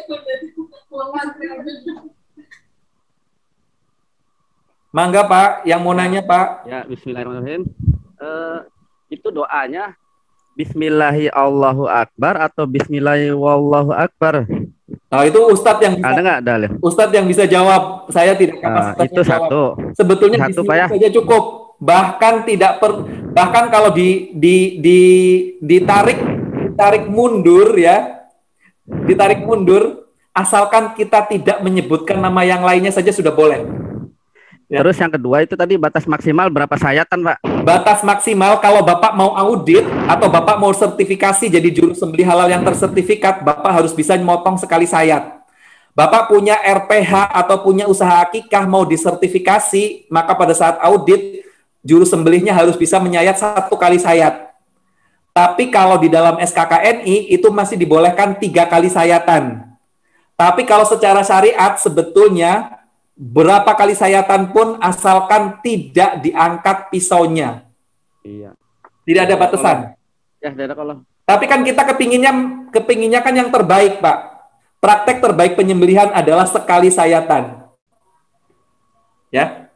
Mangga, Pak. Yang mau nanya, Pak. Ya, bismillahirrahmanirrahim. Uh, itu doanya Bismillahi Allahu Akbar atau Bismillahi Wallahu Akbar? Nah, itu Ustadz yang bisa, ada nggak dalil? Ustadz yang bisa jawab. Saya tidak kapasitas uh, itu jawab. satu. Sebetulnya satu, Bismillah Pak, ya? saja cukup. Bahkan tidak per, bahkan kalau di di di ditarik ditarik mundur ya, ditarik mundur, asalkan kita tidak menyebutkan nama yang lainnya saja sudah boleh. Ya. Terus yang kedua itu tadi batas maksimal berapa sayatan, Pak? Batas maksimal kalau Bapak mau audit atau Bapak mau sertifikasi jadi juru sembelih halal yang tersertifikat, Bapak harus bisa memotong sekali sayat. Bapak punya R P H atau punya usaha akikah mau disertifikasi, maka pada saat audit juru sembelihnya harus bisa menyayat satu kali sayat. Tapi kalau di dalam S K K N I itu masih dibolehkan tiga kali sayatan. Tapi kalau secara syariat sebetulnya berapa kali sayatan pun asalkan tidak diangkat pisaunya. Iya. Tidak ada batasan. Ya, tidak kalau. Tapi kan kita kepinginnya, kepinginnya kan yang terbaik, Pak. Praktek terbaik penyembelihan adalah sekali sayatan. Ya.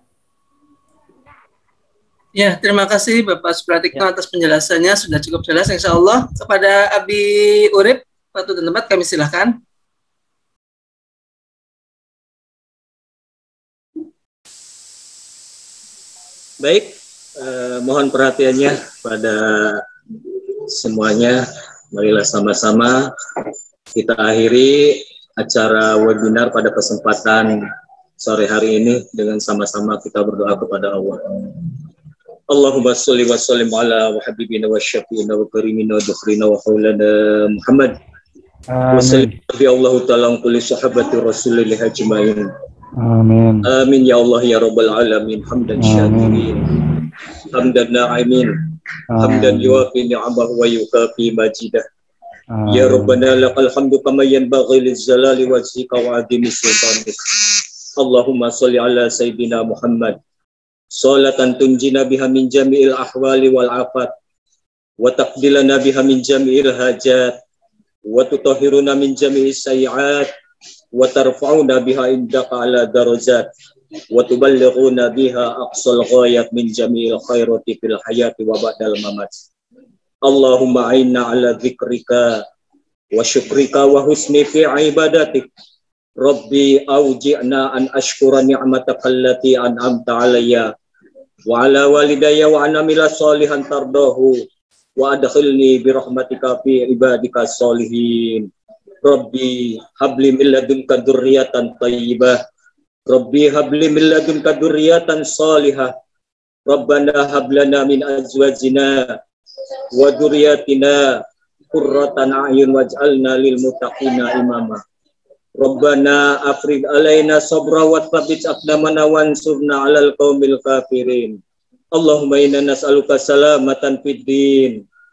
Ya, terima kasih Bapak Supratikno Ya. atas penjelasannya, sudah cukup jelas insya Allah. Kepada Abi Urip, waktu dan tempat kami silahkan. Baik, eh, mohon perhatiannya pada semuanya. Marilah sama-sama kita akhiri acara webinar pada kesempatan sore hari ini dengan sama-sama kita berdoa kepada Allah. Allahumma sholli wa sallim ala wa habibina wa syafiina wa karimina wa dukhrina wa haulana Muhammad. Wa sallim bi Allah ta'ala kulli sahabati rasulillah ajmain. Amin. Amin ya Allah ya rabbal alamin. Hamdan syakirin, hamdan na'imin, hamdan yuwafi ni'amahu wa yukafi majidah. Ya Rabbana lakal hamdu kama yanbaghi lizzalali wajhika wa adimi sultanik. Allahumma sholli ala sayyidina Muhammad sholatan tunjina biha min jami'il ahwali wal afat wa taqdilana biha min jami'il hajat wa tutahhiruna min jami'is sayyi'at wa tarfa'una biha indaka ala darajat wa tuballighuna biha aqsal ghayat min jami'il khairati fil hayati wa ba'dal mamat. Allahumma a'inna ala dzikrika wa syukrika wa husni fi ibadatik. Rabbi auji'na an ashkura ni'mataka allati an'amta alayya wa ala walidayya wa an amila salihan tardahu wa adkhilni bi rahmatika fi ibadika sholihin. Rabbi habli min ladunka dzurriyyatan thayyibah. Rabbi habli min ladunka dzurriyyatan shalihah. Rabbana hab lana min azwajina wa dzurriyyatina qurratan a'yun waj'alna lil muttaqina imama. Rabbana afrigh alaina sabra wa tsabbit aqdamana wansurna 'alal qaumil kafirin. Allahumma inna nas'aluka salamatan fid din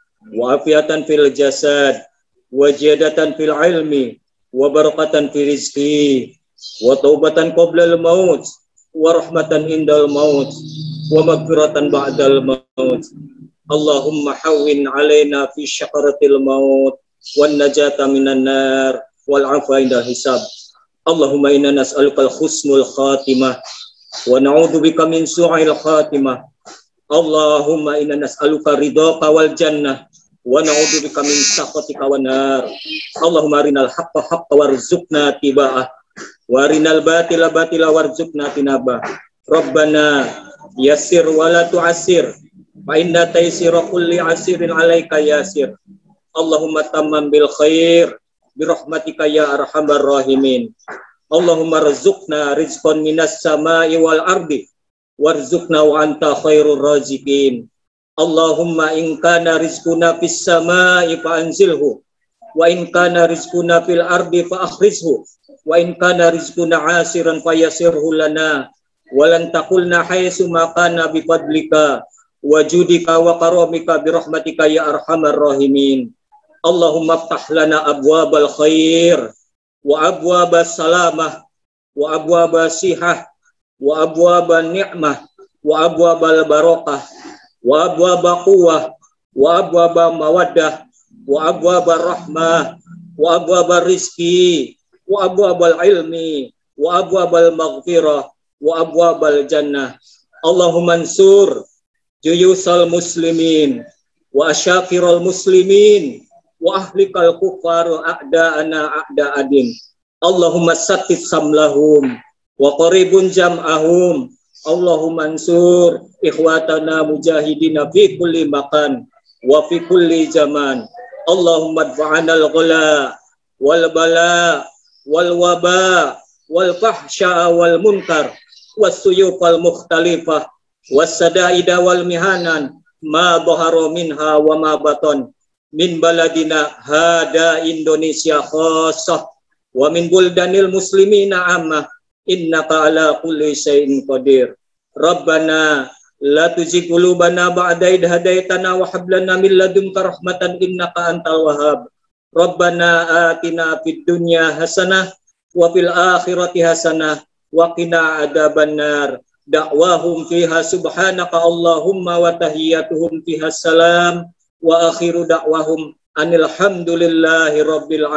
wa afiatan fil jasad wa ziyadatan fil ilmi wa barakatan fil rizqi wa taubatan qabla al maut wa rahmatan indal maut wa maghfiratan ba'dal maut. Allahumma hawwin alaina fi syakaratil maut wan najata minan nar wal afwa indal hisab. Allahumma inna nas'aluka al husnul khatimah wa na'udzubika min su'il khatimah. Allahumma inna nas'aluka ridhaka wal jannah wa na'udzubika min sakhatika wan nar. Allahumma arinal haqqa haqqan warzuqna tiba'ah wa arinal batila batila warzuqna tinabah. Rabbana yassir wa la tu'assir fa inna taysira kulli asirin 'alaika yasir. Allahumma tammam bil khair bi rahmatika ya arhamar rahimin. Allahumma rzuqna rizqan minas sama'i wal ardi warzuqna wa anta khairur raziqin. Allahumma in kana rizquna fis sama'i fa anzilhu wa in kana rizquna fil ardi fa akhrizhu wa in kana rizquna 'asiran fa yassirhu lana wa lan taqulna haitsu ma kana bi fadlika wa judika wa karamika bi rahmatika ya arhamar rahimin. Allahumma ftah lana abwabal khair wa abwabas salamah wa abwabas sihah wa abwaban ni'mah wa abwabal barakah wa abwaba quwwah wa abwaba mawaddah wa abwabar rahmah wa abwabar rizki wa abwabal ilmi wa abwabal maghfirah wa abwabal jannah. Allahumma ansur juyusal muslimin wa asyafiral muslimin wa ahlikal kufar a'da'ana a'da'adin. Allahumma sattit samlahum wa qaribun jam'ahum. Allahumma ansur ikhwatana mujahidina fi kulli makan wa fi kulli zaman. Allahumma adfa'ana al-ghala wal bala wal waba wal fahsya wal munkar was suyufal mukhtalifah wasadaida wal mihanan ma dhahara minha wa ma batan min baladina hada Indonesia khassah wa min buldanil muslimina ammah innaka ala kulli syai'in qadir. Rabbana la tuzigh qulubana ba'da idh hadaitana wa hab lana min ladunka rahmatan innaka antal wahhab. Rabbana atina fid dunya hasanah wa fil akhirati hasanah wa qina adzabannar. Da'wahum fiha subhanaka Allahumma wa tahiyyatuhum fiha salam wa akhiru da'wahum anil hamdulillahi rabbil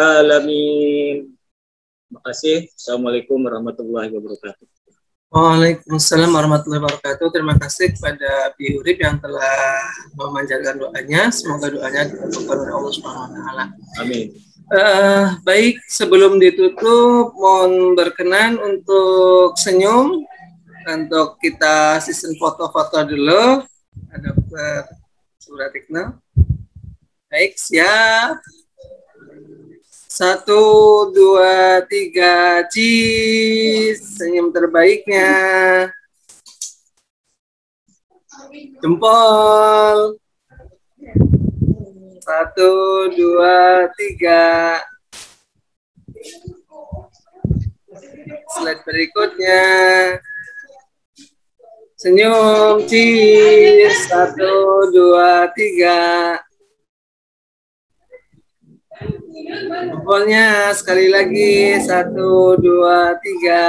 alamin. Terima kasih. Assalamualaikum warahmatullahi wabarakatuh. Waalaikumsalam warahmatullahi wabarakatuh. Terima kasih kepada Abi Urip yang telah memanjatkan doanya. Semoga doanya dikabulkan oleh Allah Subhanahu wa taala. Amin. Uh, baik, sebelum ditutup mohon berkenan untuk senyum Untuk kita season foto-foto dulu. Ada Dokter Suratikno. Baik, siap. Satu, dua, tiga, cheese. Senyum terbaiknya. Jempol. Satu, dua, tiga. Slide berikutnya. Senyum, cheese. Satu, dua, tiga. Jempolnya sekali lagi. Satu, dua, tiga.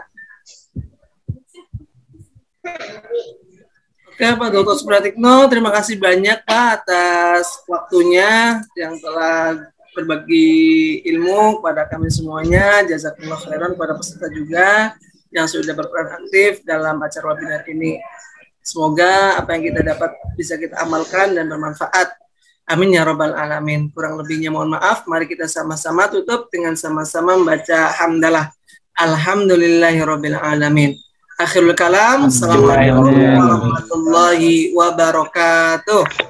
Oke, Pak Dokter Supratikno, terima kasih banyak Pak atas waktunya yang telah berbagi ilmu kepada kami semuanya. Jazakumullah khairan kepada peserta juga yang sudah berperan aktif dalam acara webinar ini. Semoga apa yang kita dapat bisa kita amalkan dan bermanfaat. Amin ya rabbal alamin. Kurang lebihnya mohon maaf. Mari kita sama-sama tutup dengan sama-sama membaca hamdalah. Alhamdulillahirabbil alamin. Akhirul kalam. Assalamualaikum warahmatullahi wabarakatuh.